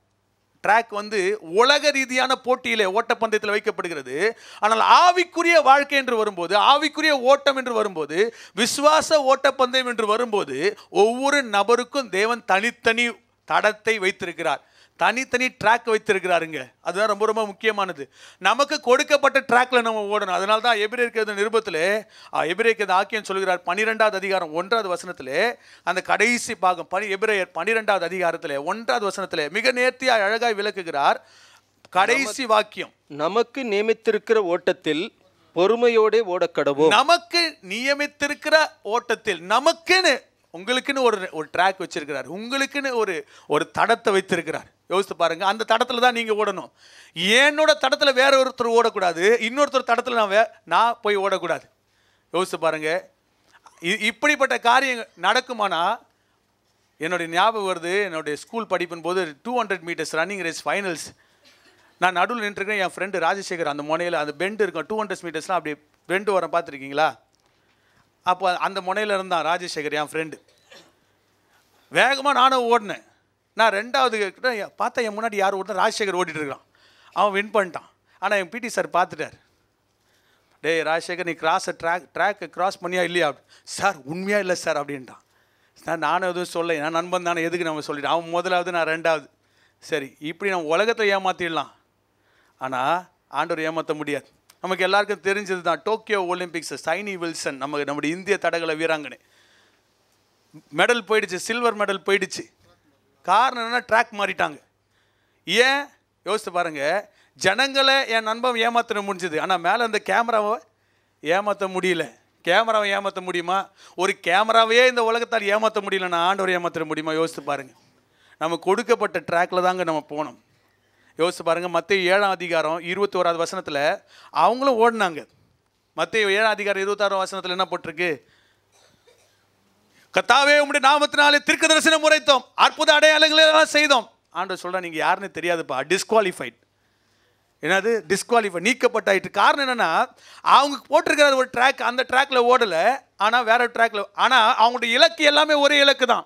ட்ராக் வந்து உலக ரீதியான போட்டியிலே ஓட்டப்பந்தயத்தில் வைக்கப்படுகிறது. ஆனால் ஆவிக்குரிய வாழ்க்கை என்று வரும்போது, ஆவிக்குரிய ஓட்டம் என்று வரும்போது, விசுவாச ஓட்டப்பந்தயம் என்று வரும்போது, ஒவ்வொரு நபருக்கும் தேவன் தனித்தனி தடத்தை வைத்திருக்கிறார், தனித்தனி ட்ராக் வைத்திருக்கிறாருங்க. அதுதான் ரொம்ப ரொம்ப முக்கியமானது. நமக்கு கொடுக்கப்பட்ட ட்ராக்ல நம்ம ஓடணும். அதனால தான் எபிரேயருக்கு நிருபத்தில் எபிரேயருக்கு ஆக்கியம் சொல்கிறார் 12வது அதிகாரம் 1வது வசனத்தில், அந்த கடைசி பாகம் எபிரேயர் 12வது அதிகாரத்தில் 1வது வசனத்தில் மிக நேர்த்தியாய் அழகாய் விளக்குகிறார். கடைசி வாக்கியம், நமக்கு நியமித்திருக்கிற ஓட்டத்தில் பொறுமையோட ஓடக்கடவோம். நமக்கு நியமித்திருக்கிற ஓட்டத்தில், நமக்குன்னு உங்களுக்குன்னு ஒரு ட்ராக் வச்சிருக்கிறார், உங்களுக்குன்னு ஒரு தடத்தை வைத்திருக்கிறார். யோசித்து பாருங்க. அந்த தடத்தில் தான் நீங்கள் ஓடணும். என்னோட தடத்தில் வேற ஒருத்தர் ஓடக்கூடாது, இன்னொருத்தர் தடத்தில் நான் போய் ஓடக்கூடாது. யோசித்து பாருங்க. இப்படிப்பட்ட காரியம் நடக்குமானா என்னுடைய ஞாபகம் வருது, என்னுடைய ஸ்கூல் படிப்பின் போது 200 மீட்டர்ஸ் ரன்னிங் ரேஸ் ஃபைனல்ஸ். நான் நடுவில் நின்றுருக்கேன், என் ஃப்ரெண்டு ராஜசேகர் அந்த முனையில், அந்த பெண்டு இருக்கும் 200 மீட்டர்ஸ்லாம் அப்படி பெண்டு வர பார்த்துருக்கீங்களா? அப்போ அந்த முனையில் இருந்தான் ராஜசேகர், என் ஃப்ரெண்டு. வேகமாக நானும் ஓடினேன். நான் 2வது கிட்ட பார்த்தா என் முன்னாடி யார் ஓடினா ராஜசேகர் ஓடிட்டு இருக்கான். அவன் வின் பண்ணிட்டான். ஆனால் என் பிடி சார் பார்த்துட்டார். டேய் ராஜசேகர், நீ ட்ராக்கை கிராஸ் பண்ணியா இல்லையா? சார் உண்மையாக இல்லை சார் அப்படின்ட்டான். சார் நானும் எதுவும் சொல்ல, நான் நண்பன் தானே, எதுக்கு நம்ம சொல்லிட்டேன். அவன் முதலாவது, நான் 2வது. சரி, இப்படி நம்ம உலகத்தை ஏமாற்றிடலாம், ஆனால் ஆண்டவர் ஏமாற்ற முடியாது. நமக்கு எல்லாருக்கும் தெரிஞ்சது தான், டோக்கியோ ஒலிம்பிக்ஸ் சைனி வில்சன், நம்முடைய இந்திய தடகள வீராங்கனை, மெடல் போயிடுச்சு, சில்வர் மெடல் போயிடுச்சு. காரணம் என்னன்னா ட்ராக் மாறிட்டாங்க. ஏன் யோசித்து பாருங்கள். ஜனங்களை என் நண்பன் ஏமாற்ற முடிஞ்சது, ஆனால் மேலே அந்த கேமராவை ஏமாற்ற முடியல. கேமராவை ஏமாற்ற முடியுமா? ஒரு கேமராவையே இந்த உலகத்தால் ஏமாற்ற முடியலன்னா ஆண்டவர் ஏமாற்ற முடியுமா? யோசித்து பாருங்கள். நம்ம கொடுக்கப்பட்ட ட்ராக்கில் தாங்க நம்ம போனோம். யோசித்து பாருங்கள். மத்தேயு 7ஆம் அதிகாரம் 21வது வசனத்தில் அவங்களும் ஓடினாங்க. மத்தேயு 7ஆம் அதிகாரம் 26ஆம் வசனத்தில் என்ன போட்டிருக்கு? கர்த்தாவே உம்முடைய நாமத்தினாலே தீர்க்கதரிசனம் உரைத்தோம், அற்புத அடையாளங்களை எல்லாம் செய்தோம். ஆண்டவர் சொல்கிறா, நீங்கள் யாருன்னு தெரியாதுப்பா, டிஸ்குவாலிஃபைட். என்னது டிஸ்குவாலிஃபை, நீக்கப்பட்டாயிட்டு. காரணம் என்னென்னா, அவங்க போட்டிருக்கிற ஒரு ட்ராக், அந்த ட்ராக்கில் ஓடலை, ஆனால் வேறு ட்ராக்கில். ஆனால் அவங்களுடைய இலக்கு எல்லாமே ஒரே இலக்கு தான்.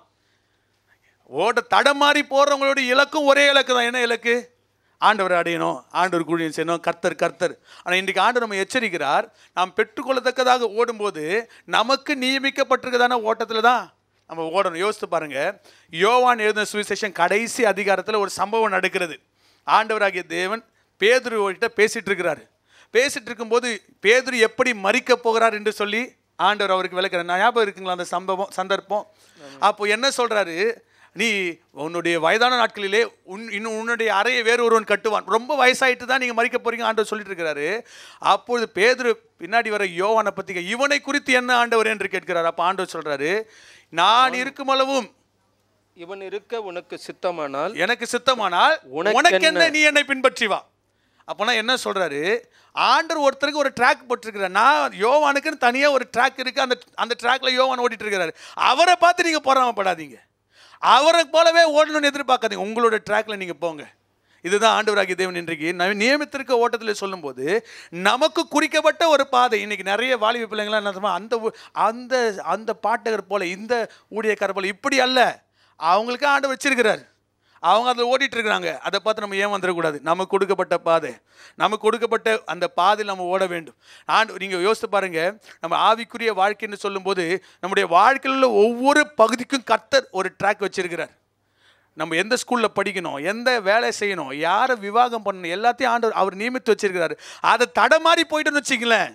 தடமாறி போடுறவங்களுடைய இலக்கும் ஒரே இலக்கு தான். என்ன இலக்கு? ஆண்டவரை அடையணும், ஆண்டவர் ஊழியம் செய்யணும், கர்த்தர். ஆனால் இன்றைக்கு ஆண்டவர் நம்ம எச்சரிக்கிறார், நாம் பெற்றுக்கொள்ளத்தக்கதாக ஓடும்போது நமக்கு நியமிக்கப்பட்டிருக்கதான ஓட்டத்தில் தான் நம்ம ஓடணும். யோசித்து பாருங்கள். யோவான் எழுதின சுவிசேஷம் கடைசி அதிகாரத்தில் ஒரு சம்பவம் நடக்கிறது. ஆண்டவராகிய தேவன் பேதுருவிட்ட பேசிகிட்டு இருக்கிறாரு. பேசிகிட்டு இருக்கும்போது பேதுரு எப்படி மரிக்க போகிறார் என்று சொல்லி ஆண்டவர் அவருக்கு விளக்குறார். ஞாபகம் இருக்குங்களா அந்த சந்தர்ப்பம்? அப்போ என்ன சொல்கிறாரு? நீ உன்னுடைய வயதான நாட்களிலே இன்னும் உன்னுடைய அறையை வேறு ஒருவன் கட்டுவான். ரொம்ப வயசாயிட்டு தான் நீங்கள் மறிக்க போகிறீங்க ஆண்டவர் சொல்லிட்டு இருக்கிறாரு. அப்பொழுது பேதுரு பின்னாடி வர யோவானை பற்றி, இவனை குறித்து என்ன ஆண்டவர் என்று கேட்கிறார். அப்போ ஆண்டவர் சொல்கிறாரு, நான் இருக்கும் அளவும் இவன் இருக்க உனக்கு சித்தமானால், எனக்கு சித்தமானால் உனக்கு என்ன, நீ என்னை பின்பற்றி வா. அப்போனா என்ன சொல்கிறாரு? ஆண்டவர் ஒருத்தருக்கு ஒரு ட்ராக் போட்டிருக்கிறார். நான் யோவானுக்குன்னு தனியாக ஒரு ட்ராக் இருக்குது, அந்த ட்ராக்கில் யோவான் ஓடிட்டு இருக்கிறாரு. அவரை பார்த்து நீங்கள் பொறாமப்படாதீங்க, அவரை போலவே ஓடணும்னு எதிர்பார்க்காதீங்க. உங்களோட ட்ராக்கில் நீங்கள் போங்க. இதுதான் ஆண்டவராகிய தேவன் இன்றைக்கு நியமித்திருக்க ஓட்டத்தில் சொல்லும்போது நமக்கு குறிக்கப்பட்ட ஒரு பாதை. இன்றைக்கி நிறைய வாலிப பிள்ளைங்களாம் என்ன சொல்லுமா, அந்த அந்த பாட்டகர் போல், இந்த ஊழியக்காரர் போல், இப்படி அல்ல. அவங்களுக்கு ஆண்டவர் வச்சிருக்கிறார், அவங்க அதில் ஓடிட்டு இருக்கிறாங்க. அதை பார்த்து நம்ம ஏமாந்துடக்கூடாது. நமக்கு கொடுக்கப்பட்ட பாதை, நமக்கு கொடுக்கப்பட்ட அந்த பாதையில் நம்ம ஓட வேண்டும். நீங்கள் யோசித்து பாருங்கள். நம்ம ஆவிக்குரிய வாழ்க்கைன்னு சொல்லும்போது நம்முடைய வாழ்க்கையில் உள்ள ஒவ்வொரு பகுதிக்கும் கர்த்தர் ஒரு ட்ராக் வச்சிருக்கிறார். நம்ம எந்த ஸ்கூலில் படிக்கணும், எந்த வேலை செய்யணும், யாரை விவாகம் பண்ணணும், எல்லாத்தையும் ஆண்டவர் அவர் நியமித்து வச்சிருக்கிறார். அதை தடமாறி போயிட்டோன்னு வச்சிங்களேன்,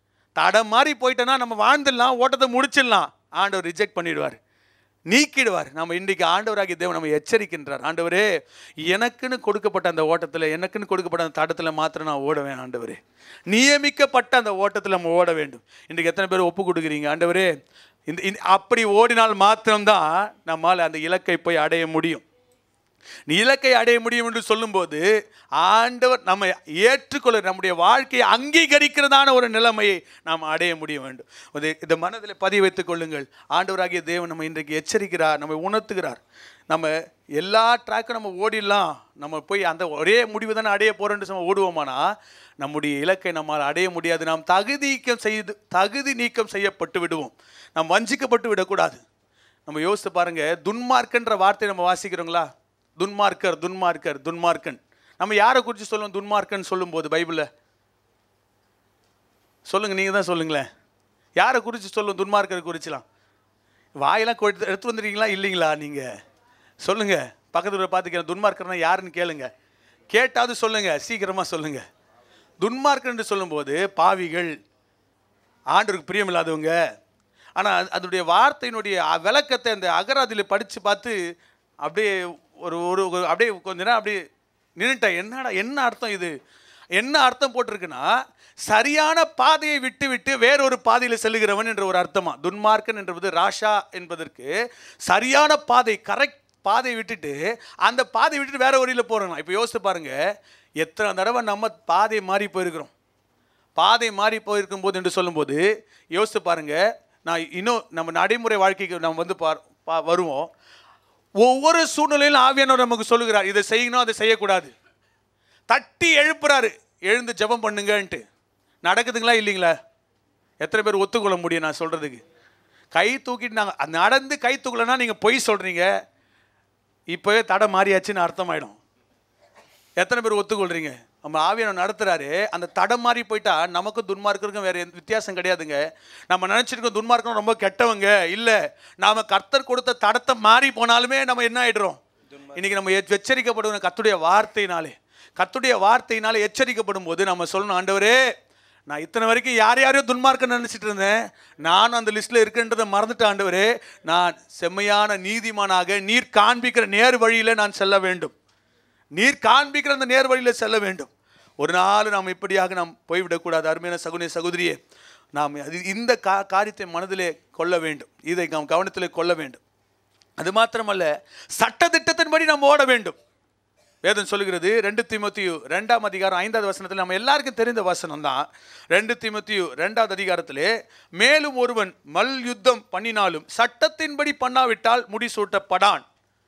தடமாறி போயிட்டோன்னா நம்ம வாழ்ந்துடலாம், ஓட்டத்தை முடிச்சிடலாம், ஆண்டவர் ரிஜெக்ட் பண்ணிடுவார், நீக்கிடுவார். நம்ம இன்றைக்கு ஆண்டவராகிய தேவன் நம்ம எச்சரிக்கின்றார். ஆண்டவரே, எனக்குன்னு கொடுக்கப்பட்ட அந்த ஓட்டத்தில், எனக்குன்னு கொடுக்கப்பட்ட அந்த தடத்தில் மாத்திரம் நான் ஓடுவேன். ஆண்டவரே, நியமிக்கப்பட்ட அந்த ஓட்டத்தில் நம்ம ஓட வேண்டும். இன்றைக்கு எத்தனை பேர் ஒப்பு கொடுக்குறீங்க? ஆண்டவரே, அப்படி ஓடினால் மாத்திரம்தான் நம்மால் அந்த இலக்கை போய் அடைய முடியும். நீ இலக்கை அடைய முடியும் என்று சொல்லும்போது ஆண்டவர் நம்ம ஏற்றுக்கொள்ள, நம்முடைய வாழ்க்கையை அங்கீகரிக்கிறதான ஒரு நிலைமையை நாம் அடைய முடிய வேண்டும். இதை மனதில் பதிவு வைத்துக் கொள்ளுங்கள். ஆண்டவராகிய தேவன் நம்ம இன்றைக்கு எச்சரிக்கிறார், நம்ம உணர்த்துகிறார். நம்ம எல்லா ட்ராக்கும் நம்ம ஓடிடலாம், நம்ம போய் அந்த ஒரே முடிவு தானே அடைய போகிறோன்னு நம்ம ஓடுவோமானா நம்முடைய இலக்கை நம்மால் அடைய முடியாது. நாம் தகுதி நீக்கம் செய்யப்பட்டு விடுவோம். நாம் வஞ்சிக்கப்பட்டு விடக்கூடாது. நம்ம யோசித்து பாருங்கள். துன்மார்க்கன்ற வார்த்தையை நம்ம வாசிக்கிறோங்களா? துன்மார்க்கன். நம்ம யாரை குறித்து சொல்லுவோம்? துன்மார்க்கன் சொல்லும்போது பைபிளில் சொல்லுங்கள், நீங்கள் தான் சொல்லுங்களேன். யாரை குறித்து சொல்லுவோம்? துன்மார்க்கரை குறிச்சலாம். வாயெல்லாம் எடுத்து வந்துருக்கீங்களா இல்லைங்களா? நீங்கள் சொல்லுங்கள். பக்கத்தில் பார்த்துக்கிறேன். துன்மார்க்கர்னா யாருன்னு கேளுங்க, கேட்டாவது சொல்லுங்கள், சீக்கிரமாக சொல்லுங்கள். துன்மார்க்கன் சொல்லும்போது பாவிகள், ஆண்டவருக்கு பிரியமில்லாதவங்க. ஆனால் அதனுடைய வார்த்தையினுடைய விளக்கத்தை அந்த அகராதியில் படித்து பார்த்து அப்படியே ஒரு அப்படியே கொஞ்ச நேரம் அப்படியே நின்றுட்டேன். என்ன அர்த்தம் இது? என்ன அர்த்தம் போட்டிருக்குன்னா, சரியான பாதையை விட்டு வேறொரு பாதையில் செல்லுகிறவன் என்ற ஒரு அர்த்தமா. துன்மார்க்கன் என்பது ராஷா என்பதற்கு சரியான பாதை, கரெக்ட் பாதையை விட்டுட்டு அந்த பாதையை விட்டுட்டு வேற வழியில் போகிறோம். இப்போ யோசித்து பாருங்கள், எத்தனை தடவை நம்ம பாதை மாறி போயிருக்கிறோம். பாதை மாறி போயிருக்கும் போது என்று சொல்லும்போது யோசித்து பாருங்கள். நான் இன்னும் நம்ம நடைமுறை வாழ்க்கைக்கு நம்ம வந்து வருவோம். ஒவ்வொரு சூழ்நிலையிலும் ஆவியானவர் நமக்கு சொல்லுகிறார், இதை செய்யணும் அதை செய்யக்கூடாது. தட்டி எழுப்புறாரு, எழுந்து ஜெபம் பண்ணுங்கன்ட்டு. நடக்குதுங்களா இல்லைங்களா? எத்தனை பேர் ஒத்துக்கொள்ள முடியும் நான் சொல்கிறதுக்கு? கை தூக்கிட்டு நாங்கள் நடந்து கை தூக்கலைன்னா நீங்கள் பொய் சொல்கிறீங்க, இப்போவே தடை மாறியாச்சுன்னு அர்த்தமாயிடும். எத்தனை பேர் ஒத்துக்கொள்கிறீங்க? நம்ம ஆவியானவர் நடத்துகிறாரு, அந்த தடை மாறி போயிட்டா நமக்கும் துன்மார்க்கருக்கும் வேறு வித்தியாசம் கிடையாதுங்க. நம்ம நினச்சிருக்கோம் துன்மார்க்கம் ரொம்ப கெட்டவங்க, இல்லை, நாம் கர்த்தர் கொடுத்த தடத்தை மாறி போனாலுமே நம்ம என்ன ஆகிடுறோம்? இன்றைக்கி நம்ம எச்சரிக்கப்படுவோம் கர்த்தருடைய வார்த்தையினாலே எச்சரிக்கப்படும் போது நம்ம சொல்லணும், ஆண்டவரே நான் இத்தனை வரைக்கும் யாரையோ துன்மார்க்கம் நினச்சிட்டு இருந்தேன், நான் அந்த லிஸ்ட்டில் இருக்குன்றதை மறந்துட்டேன். ஆண்டவரே நான் செம்மையான நீதிமானாக நீர் காண்பிக்கிற நேர் வழியில் நான் செல்ல வேண்டும், நீர் காண்பிக்கிற அந்த நேர் வழியில் செல்ல வேண்டும். ஒரு நாள் நாம் இப்படியாக நாம் போய்விடக்கூடாது. அருமையான சகோதரியே, நாம் இந்த காரியத்தை மனதிலே கொள்ள வேண்டும், இதை நாம் கவனத்தில் கொள்ள வேண்டும். அது மாத்திரமல்ல, சட்ட திட்டத்தின்படி நாம் ஓட வேண்டும். வேதம் சொல்லுகிறது 2 தீமோத்தேயு 2ஆம் அதிகாரம் 5வது வசனத்தில், நம்ம எல்லாருக்கும் தெரிந்த வசனம் தான். 2 தீமோத்தேயு 2வது அதிகாரத்திலே, மேலும் ஒருவன் மல் யுத்தம் பண்ணினாலும் சட்டத்தின்படி பண்ணாவிட்டால் முடிசூட்டப்படான்.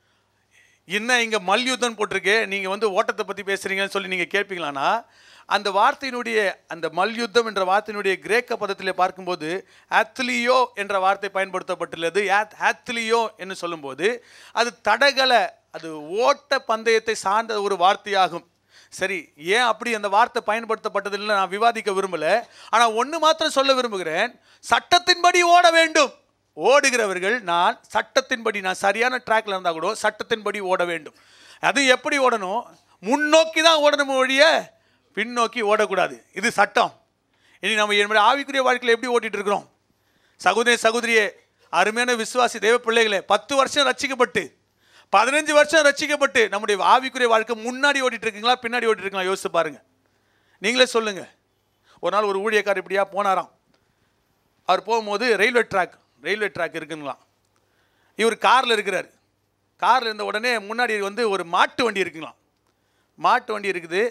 என்ன இங்கே மல் யுத்தம் போட்டிருக்கு, நீங்கள் ஓட்டத்தை பற்றி பேசுகிறீங்கன்னு சொல்லி நீங்கள் கேட்பீங்களான்னா, அந்த வார்த்தையினுடைய அந்த மல் யுத்தம் என்ற வார்த்தையினுடைய கிரேக்க பதத்தில் பார்க்கும்போது ஆத்லியோ என்ற வார்த்தை பயன்படுத்தப்பட்டுள்ளது. ஆத்லியோ என்று சொல்லும்போது அது தடகள, அது ஓட்ட பந்தயத்தை சார்ந்த ஒரு வார்த்தையாகும். சரி, ஏன் அப்படி அந்த வார்த்தை பயன்படுத்தப்பட்டதில்லை நான் விவாதிக்க விரும்பலை. ஆனால் ஒன்று மாத்திரம் சொல்ல விரும்புகிறேன், சட்டத்தின்படி ஓட வேண்டும். ஓடுகிறவர்கள் நான் சட்டத்தின்படி, நான் சரியான ட்ராக்ல இருந்தால் கூட சட்டத்தின்படி ஓட வேண்டும். அது எப்படி ஓடணும்? முன்னோக்கி தான் ஓடணும் ஒழிய பின்னோக்கி ஓடக்கூடாது. இது சட்டம். இனி நம்ம என்னுடைய ஆவிக்குரிய வாழ்க்கையில் எப்படி ஓட்டிகிட்டு இருக்கிறோம்? சகோதரியே, அருமையான விசுவாசி தேவ பிள்ளைகளே, 10 வருஷம் ரட்சிக்கப்பட்டு 15 வருஷம் ரட்சிக்கப்பட்டு நம்முடைய ஆவிக்குரிய வாழ்க்கை முன்னாடி ஓடிட்டு இருக்கீங்களா பின்னாடி ஓடிட்டு இருக்கீங்களா? யோசிச்சு பாருங்க, நீங்களே சொல்லுங்க. ஒரு நாள் ஒரு ஊழியக்காரர் இப்படியா போனாராம். அவர் போகும்போது ரயில்வே ட்ராக் இருக்குங்களாம். இவர் காரில் இருக்கிறார். காரில் இருந்த உடனே முன்னாடி ஒரு மாட்டு வண்டி இருக்குங்களாம். மாட்டு வண்டி இருக்குது.